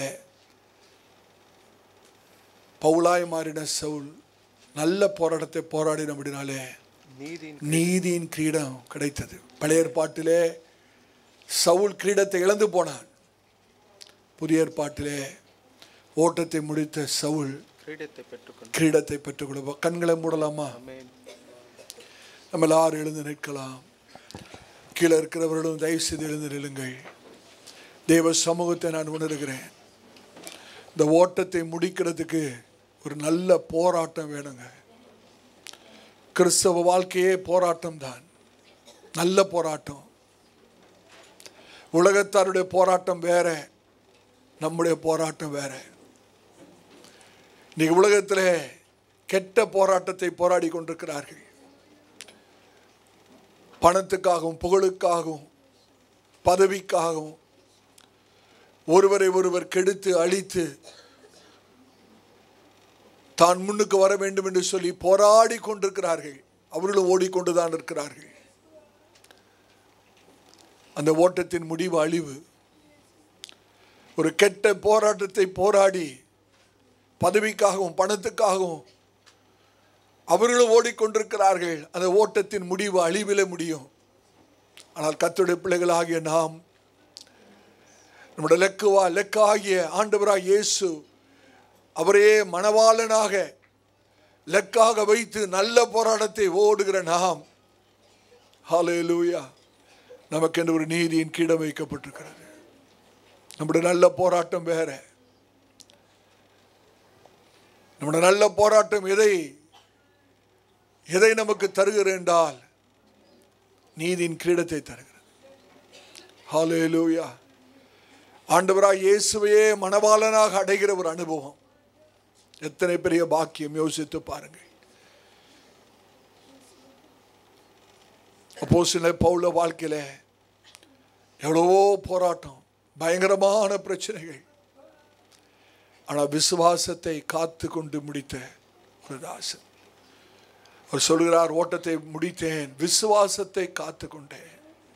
பவுலாய் மாறின சவுல் நல்ல போராட்டத்தை போராடின அப்படினாலே நீதியின் கிரீடம் கிடைத்தது. பழைய ஏற்பாட்டிலே சவுல் கிரீடத்தை இழந்து போனான். புதிய ஏற்பாட்டிலே ஓட்டத்தை முடித்த சவுல் கிரீடத்தை பெற்றுக்கொள்ள. கண்களை மூடலாமா? நம்ம எல்லாரும் எழுந்து நிற்கலாம். கீழே இருக்கிறவர்களும் தயவு செய்து எழுந்து நில்லுங்கள். தேவ சமூகத்தை நான் உணர்கிறேன். இந்த ஓட்டத்தை முடிக்கிறதுக்கு ஒரு நல்ல போராட்டம் வேணுங்க. கிறிஸ்தவ வாழ்க்கையே போராட்டம் தான், நல்ல போராட்டம். உலகத்தாருடைய போராட்டம் வேற, நம்முடைய போராட்டம் வேற. இன்னைக்கு உலகத்தில் கெட்ட போராட்டத்தை போராடி கொண்டிருக்கிறார்கள். பணத்துக்காகவும் புகழுக்காகவும் பதவிக்காகவும் ஒருவரை ஒருவர் கெடுத்து அழித்து தான் முன்னுக்கு வர வேண்டும் என்று சொல்லி போராடி கொண்டிருக்கிறார்கள். அவர்களும் ஓடிக்கொண்டுதான் இருக்கிறார்கள். அந்த ஓட்டத்தின் முடிவு அழிவு. ஒரு கெட்ட போராட்டத்தை போராடி பதவிக்காகவும் பணத்துக்காகவும் அவர்களும் ஓடிக்கொண்டிருக்கிறார்கள். அந்த ஓட்டத்தின் முடிவு அழிவிலே முடியும். ஆனால் கர்த்தருடைய பிள்ளைகளாகிய நாம், நம்முடைய லெக்காகிய ஆண்டவராக இயேசு அவரே மணவாளனாக லெக்காக வைத்து நல்ல போராட்டத்தை ஓடுகிற நாம், ஹல்லேலூயா, நமக்கென்று ஒரு நீதியின் கீழே வைக்கப்பட்டிருக்கிறது. நம்முடைய நல்ல போராட்டம் வேற. நம்முடைய நல்ல போராட்டம் எதை நமக்கு தருகிறது என்றால் நீதியின் கிரீடத்தை தருகிறது. ஹல்லேலூயா. ஆண்டவராய் இயேசுவையே மணவாளனாக அடைகிற ஒரு அனுபவம் எத்தனை பெரிய பாக்கியம்! யோசித்து பாருங்கள். அப்போஸ்தலனாகிய பவுல் வாழ்க்கையில எவ்வளவோ போராட்டம், பயங்கரமான பிரச்சனைகள். ஆனால் விசுவாசத்தை காத்து கொண்டு முடித்த ஒரு தாசன். அவர் சொல்கிறார், ஓட்டத்தை முடித்தேன், விசுவாசத்தை காத்து கொண்டேன்.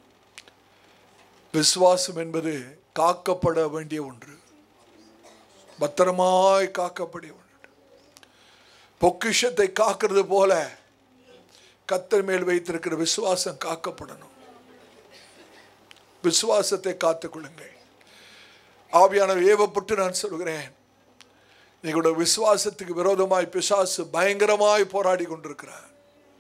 விசுவாசம் என்பது காக்கப்பட வேண்டிய ஒன்று, பத்திரமாய் காக்கப்பட ஒன்று. பொக்கிஷத்தை காக்கிறது போல கர்த்தர் மேல் வைத்திருக்கிற விசுவாசம் காக்கப்படணும். விசுவாசத்தை காத்துக்கொள்ளுங்கள். ஆவியானவர் ஏவப்பட்டு நான் சொல்கிறேன், நீங்களுடைய விசுவாசத்துக்கு விரோதமாய் பிசாசு பயங்கரமாய் போராடி கொண்டிருக்கிறார்.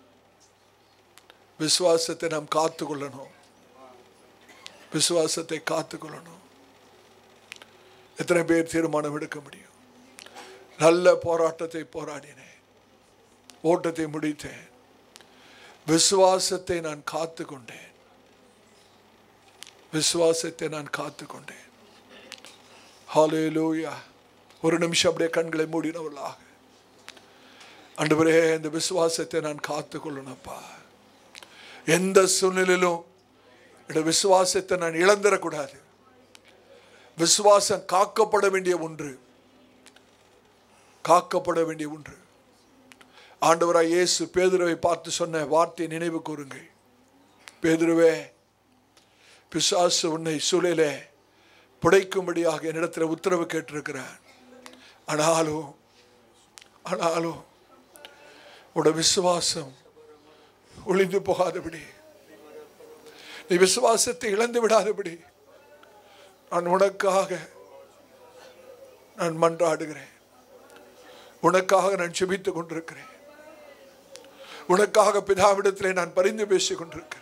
விசுவாசத்தை நாம் காத்துக்கொள்ளணும். விசுவாசத்தை காத்துக்கொள்ளணும். எத்தனை பேர் தீர்மானம் எடுக்க முடியும்? நல்ல போராட்டத்தை போராடினேன், ஓட்டத்தை முடித்தேன், விசுவாசத்தை நான் காத்து கொண்டேன். விசுவாசத்தை நான் காத்து கொண்டேன். ஹல்லேலூயா. ஒரு நிமிஷம் அப்படியே கண்களை மூடினவர்களாக, ஆண்டவரே, இந்த விசுவாசத்தை நான் காத்து கொள்ளணும்ப்பா. எந்த சூழ்நிலையிலும் இந்த விசுவாசத்தை நான் இழந்துடக்கூடாது. விசுவாசம் காக்கப்பட வேண்டிய ஒன்று, காக்கப்பட வேண்டிய ஒன்று. ஆண்டவராய் இயேசு பேதுருவை பார்த்து சொன்ன வார்த்தையை நினைவு கூறுங்கள். பேதுருவே, பிசாசு உன்னை சூழலே புடைக்கும்படியாக என்னிடத்தில் உத்தரவு கேட்டிருக்கிறான். ஆனாலும் உட விசுவாசம் ஒளிந்து போகாதபடி, நீ விசுவாசத்தை இழந்து விடாதபடி நான் உனக்காக நான் மன்றாடுகிறேன். உனக்காக நான் ஜெபித்துக் கொண்டிருக்கிறேன். உனக்காக பிதாவிடத்திலே நான் பரிந்து பேசிக் கொண்டிருக்கிறேன்.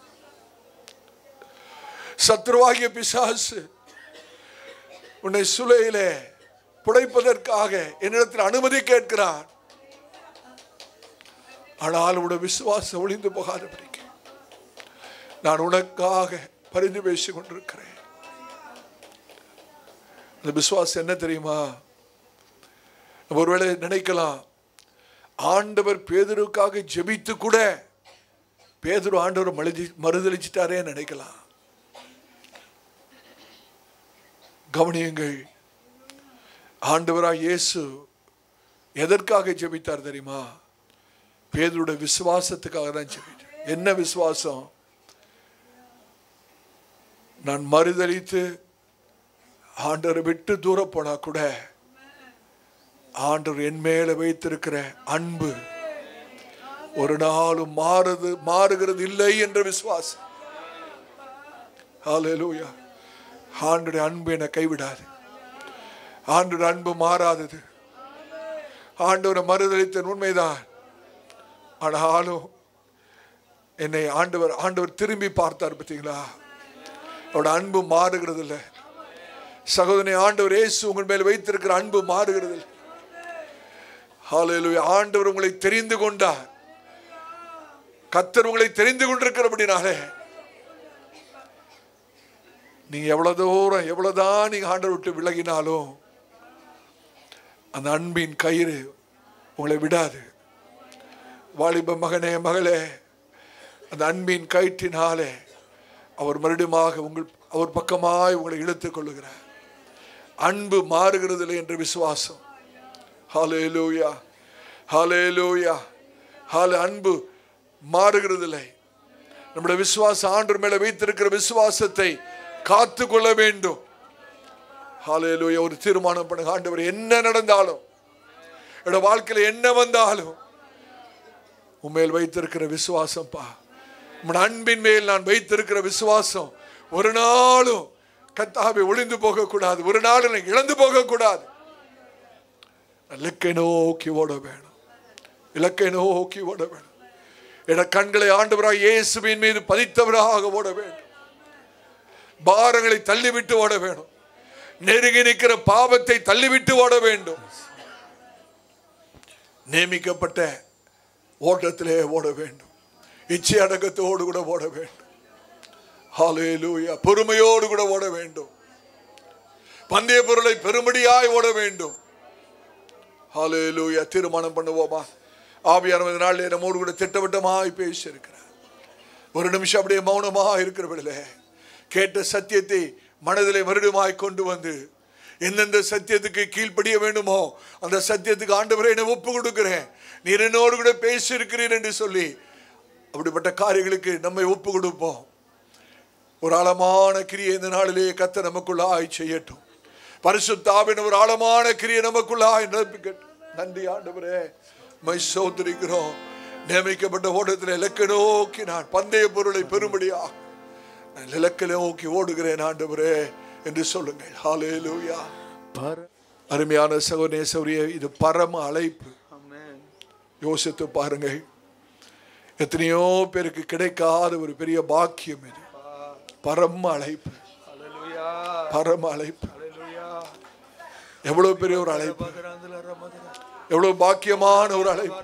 சத்ருவாகிய பிசாசு உன்னை சுலையிலே புடைப்பதற்காக என்னிடத்தில் அனுமதி கேட்கிறான். ஆனால் உன்னுடைய விசுவாசம் ஒளிந்து போகாதபடிக்கு நான் உனக்காக பரிந்து பேசிக் கொண்டிருக்கிறேன். அந்த விசுவாசம் என்ன தெரியுமா? ஒருவேளை நினைக்கலாம், ஆண்டவர் பேதுருவுக்காக ஜெபித்து கூட பேதுரு ஆண்டவர் மறுதளிச்சிட்டாரே நினைக்கலாம். கவனியுங்கள், ஆண்டவராய் இயேசு எதற்காக ஜெபித்தார் தெரியுமா? பேதுருடைய விசுவாசத்துக்காக தான் ஜெபித்தார். என்ன விசுவாசம்? நான் மறுதளித்து ஆண்டவரை விட்டு தூர போனா கூட ஆண்டவர் என் மேல வைத்திருக்கிற அன்பு ஒரு நாளும் மாறுகிறது இல்லை என்ற விசுவாசம். ஹல்லேலூயா. ஆண்டவருடைய அன்பு என்னை கைவிடாது. ஆண்டவருடைய அன்பு மாறாதது. ஆண்டவரை மறுதளித்த உண்மைதான். ஆனாலும் என்னை ஆண்டவர் திரும்பி பார்த்தார். பார்த்தீங்களா? அவருடைய அன்பு மாறுகிறது இல்லை. சகோதரனே, ஆண்டவர் இயேசு உங்கள் மேல் வைத்திருக்கிற அன்பு மாறுகிறது இல்லை. ஹல்லேலூயா. ஆண்டவர் உங்களை தெரிந்து கொண்டார். கர்த்தர் உங்களை தெரிந்து கொண்டிருக்கிறபடினாலே நீங்க எவ்வளவு தூரம் எவ்வளவுதான் நீங்க ஆண்டவர் விட்டு விலகினாலும் அந்த அன்பின் கயிறு உங்களை விடாது. வாலிப மகனே, மகளே, அந்த அன்பின் கயிற்றினாலே அவர் மறுபடியுமாக அவர் பக்கமாய் உங்களை இழுத்துக் கொள்ளுகிறார். அன்பு மாறுகிறதில்லை என்ற விசுவாசம். ஹல்லேலூயா, ஹல்லேலூயா. அன்பு மாறுகிறதில்லை. நம்முடைய விசுவாசம் ஆண்டவர் மேல வைத்திருக்கிற விசுவாசத்தை காத்து கொள்ள வேண்டும். ஹல்லேலூயா. ஒரு தீர்மானம் பண்ணுங்க. ஆண்டவர் என்ன நடந்தாலும், என்னோட வாழ்க்கையில என்ன வந்தாலும் உண்மையில் வைத்திருக்கிற விசுவாசம் பா, உன் அன்பின் மேல் நான் வைத்திருக்கிற விசுவாசம் ஒரு நாளும் கர்த்தாவே ஒளிந்து போகக்கூடாது. ஒரு நாளும் இழந்து போகக்கூடாது. இலக்கை நோக்கி ஓட வேணும். இலக்கை நோக்கி ஓட வேணும். என கண்களை ஆண்டவராய் இயேசுவின் மீது பதித்தவராக ஓட வேண்டும். பாரங்களை தள்ளிவிட்டு ஓட வேணும். நெருங்கி நிற்கிற பாவத்தை தள்ளிவிட்டு ஓட வேண்டும். நியமிக்கப்பட்ட ஓட்டத்திலே ஓட வேண்டும். இச்சை அடக்கத்தோடு கூட ஓட வேண்டும். ஹல்லேலூயா. பொறுமையோடு கூட ஓட வேண்டும். பந்தய பொருளை பெருமடியாய் ஓட வேண்டும். ஹல்லேலூயா. தீர்மானம் பண்ணுவோமா? ஆவியானவர் நாள் நம்மோடு கூட திட்டவட்டமாய் பேசி இருக்கிறார். ஒரு நிமிஷம் அப்படியே மௌனமாக இருக்கிறவர்களே, கேட்ட சத்தியத்தை மனதிலே மறுபடியுமாய் கொண்டு வந்து எந்தெந்த சத்தியத்துக்கு கீழ்ப்படிய வேண்டுமோ அந்த சத்தியத்துக்கு ஆண்டவரே என்னை ஒப்பு கொடுக்கிறேன், நீர் என்னோடு கூட பேசி இருக்கிறீர் என்று சொல்லி அப்படிப்பட்ட காரியங்களுக்கு நம்மை ஒப்பு கொடுப்போம். ஒரு ஆழமான கிரியை இந்த நாளிலே கர்த்தர் நமக்குள்ளாய் செய்யட்டும். பரிசுத்த ஆவியின் ஒரு ஆழமான கிரியை நமக்குள்ளாய் நிரப்பிக்கட்டும். நன்றி ஆண்டவரே, மை சோதரிக்கிறோம். நியமிக்கப்பட்ட ஓட்டத்தில் இலக்கை நோக்கி நான் பந்தய பொருளை பெறும்படியாக நான் இலக்கை நோக்கி ஓடுகிறேன் ஆண்டவரே என்று சொல்லுங்கள். ஹல்லேலூயா. அருமையான சகோதரனே, சகோதரியே, இது பரம அழைப்பு. யோசித்து பாருங்கள், எத்தனையோ பேருக்கு கிடைக்காத ஒரு பெரிய பாக்கியம் இது. பரம அழைப்பு, பரம அழைப்பு. எவ்வளவு பெரிய ஒரு அழைப்பு, எவ்வளவு பாக்கியமான ஒரு அழைப்பு.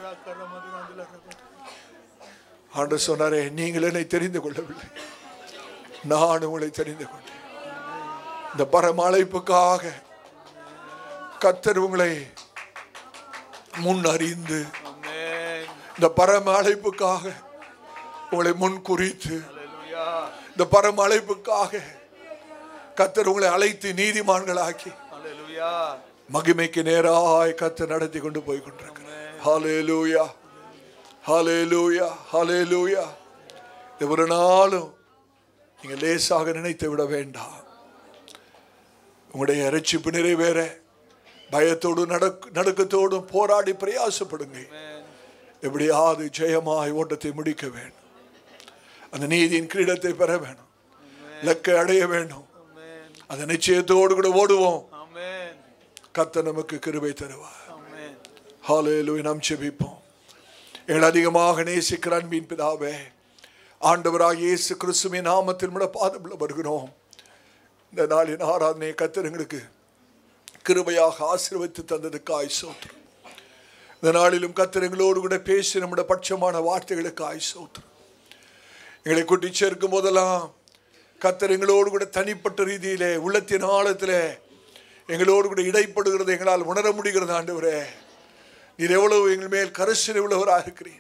ஆண்டவர் சொன்னாரே, நீங்கள் என்னை தெரிந்து கொள்ளவில்லை, நான் உங்களை தெரிந்து கொண்டேன். இந்த பரம அழைப்புக்காக கர்த்தர் உங்களை முன் அறிந்து, இந்த பரம அழைப்புக்காக உங்களை முன் குறித்து, இந்த பரம அழைப்புக்காக கர்த்தர் உங்களை அழைத்து நீதிமான்களாக்கி மகிமைக்கு நேராய் கர்த்தர் நடத்தி கொண்டு போய் கொண்டிருக்கிறார். ஹல்லேலூயா, ஹல்லேலூயா, ஹல்லேலூயா. ஒரு நாளும் நீங்கள் லேசாக நினைத்து விட வேண்டாம். உங்களுடைய இரட்சிப்பு நிறைவேற பயத்தோடும் நடுக்கத்தோடும் போராடி பிரயாசப்படுங்க. எப்படியாவது ஜெயமாய் ஓட்டத்தை முடிக்க வேண்டும். அந்த நீதியின் கிரீடத்தை பெற வேணும். இலக்கை அடைய வேண்டும். அந்த நிச்சயத்தோடு கூட ஓடுவோம். கர்த்தர் நமக்கு கிருபை தருவார். ஹல்லேலூயா. நாம் ஜெபிப்போம். எங்களை அதிகமாக நேசிக்கிற அன்பின் பிதாவே, ஆண்டவராக இயேசு கிறிஸ்துவின் நாமத்தில் உம்முடைய பாதத்தில் வருகிறோம். இந்த நாளின் ஆராதனை கர்த்தர் எங்களுக்கு கிருபையாக ஆசீர்வதித்து தந்ததுக்காய் ஸ்தோத்திரம். இந்த நாளிலும் கர்த்தர் எங்களோடு கூட பேசி நம்முடைய பட்சமான வார்த்தைகளுக்காய் ஸ்தோத்திரம். எங்களை கூட்டி சேர்க்கும் போதெல்லாம் கர்த்தர் எங்களோடு கூட தனிப்பட்ட ரீதியிலே உள்ளத்தின் ஆழத்திலே எங்களோடு கூட இடைப்படுகிறது எங்களால் உணர முடிகிறது. ஆண்டவரே, நீர் எவ்வளவு எங்கள் மேல் கரிசனை உள்ளவராக இருக்கிறீர்.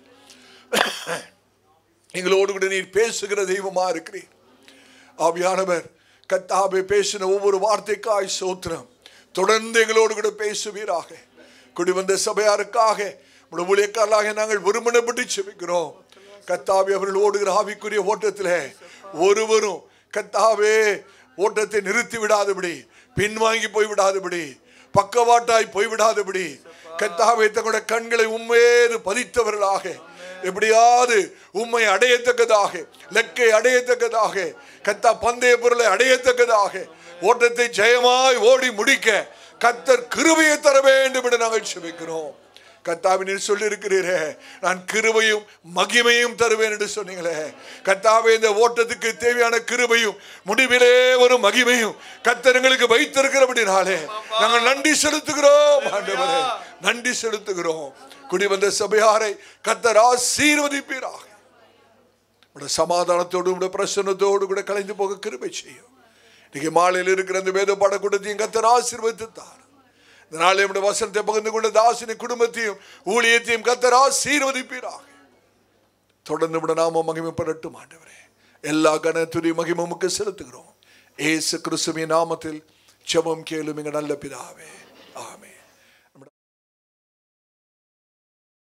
எங்களோடு கூட நீர் பேசுகிற தெய்வமாக இருக்கிறீர். ஆவியானவர் கர்த்தாவே பேசின ஒவ்வொரு வார்த்தைக்காய் ஸ்தோத்திரம். தொடர்ந்து எங்களோடு கூட பேசுவீராக. குடி வந்த சபையாருக்காக ஊழியக்காரர்களாக நாங்கள் ஒருமனப்பட்டு செபிக்கிறோம். கர்த்தாவே, அவர்கள் ஓடுகிற ஆவிக்குரிய ஓட்டத்தில் ஒருவரும் கர்த்தாவே ஓட்டத்தை நிறுத்தி விடாதபடி, பின்வாங்கி போய்விடாதபடி, பக்கவாட்டாய் போய்விடாதபடி, கர்த்தாவே தங்களுடைய கண்களை உண்மையேறு பதித்தவர்களாக எப்படியாவது உம்மை அடையத்தக்கதாக, லக்கை அடையத்தக்கதாக, கர்த்தா பந்தய பொருளை அடையத்தக்கதாக, ஓட்டத்தை ஜெயமாய் ஓடி முடிக்க கர்த்தர் கிருபையை தர வேண்டும் என்று நாங்கள் செபிக்கிறோம். கர்த்தாவே, சொல்லி இருக்கிறீரே, நான் கிருபையும் மகிமையும் தருவேன் என்று சொன்னீங்களே. கர்த்தாவே, இந்த ஓட்டத்துக்கு தேவையான கிருபையும் முடிவிலே ஒரு மகிமையும் கர்த்தர் எங்களுக்கு வைத்திருக்கிறபடினாலே நாங்கள் நன்றி செலுத்துகிறோம். ஆண்டவரே, நன்றி செலுத்துகிறோம். குடி வந்த சபையாரை கர்த்தர் ஆசீர்வதிப்பீராக. உடைய சமாதானத்தோடு உடைய பிரசன்னத்தோடு கூட கலைந்து போக கிருபை செய்யும். இன்னைக்கு மாலையில் இருக்கிற அந்த வேத பாடக்கூடத்தையும் கர்த்தர் ஆசீர்வதித்தார். இந்த நாளை நம்முடைய வசனத்தை பகிர்ந்து கொண்ட தாசினி குடும்பத்தையும் ஊழியத்தையும் கர்த்தர் ஆசீர்வதிப்பீராக. தொடர்ந்து நம்முடைய நாமம் மகிமைப்படட்டும். ஆண்டவரே, எல்லா கனத்துரிய மகிமைக்கு செலுத்துகிறோம். இயேசு கிறிஸ்துவின் நாமத்தில் ஜெபம் கேளும் எங்கள் நல்ல பிதாவே. ஆமென்.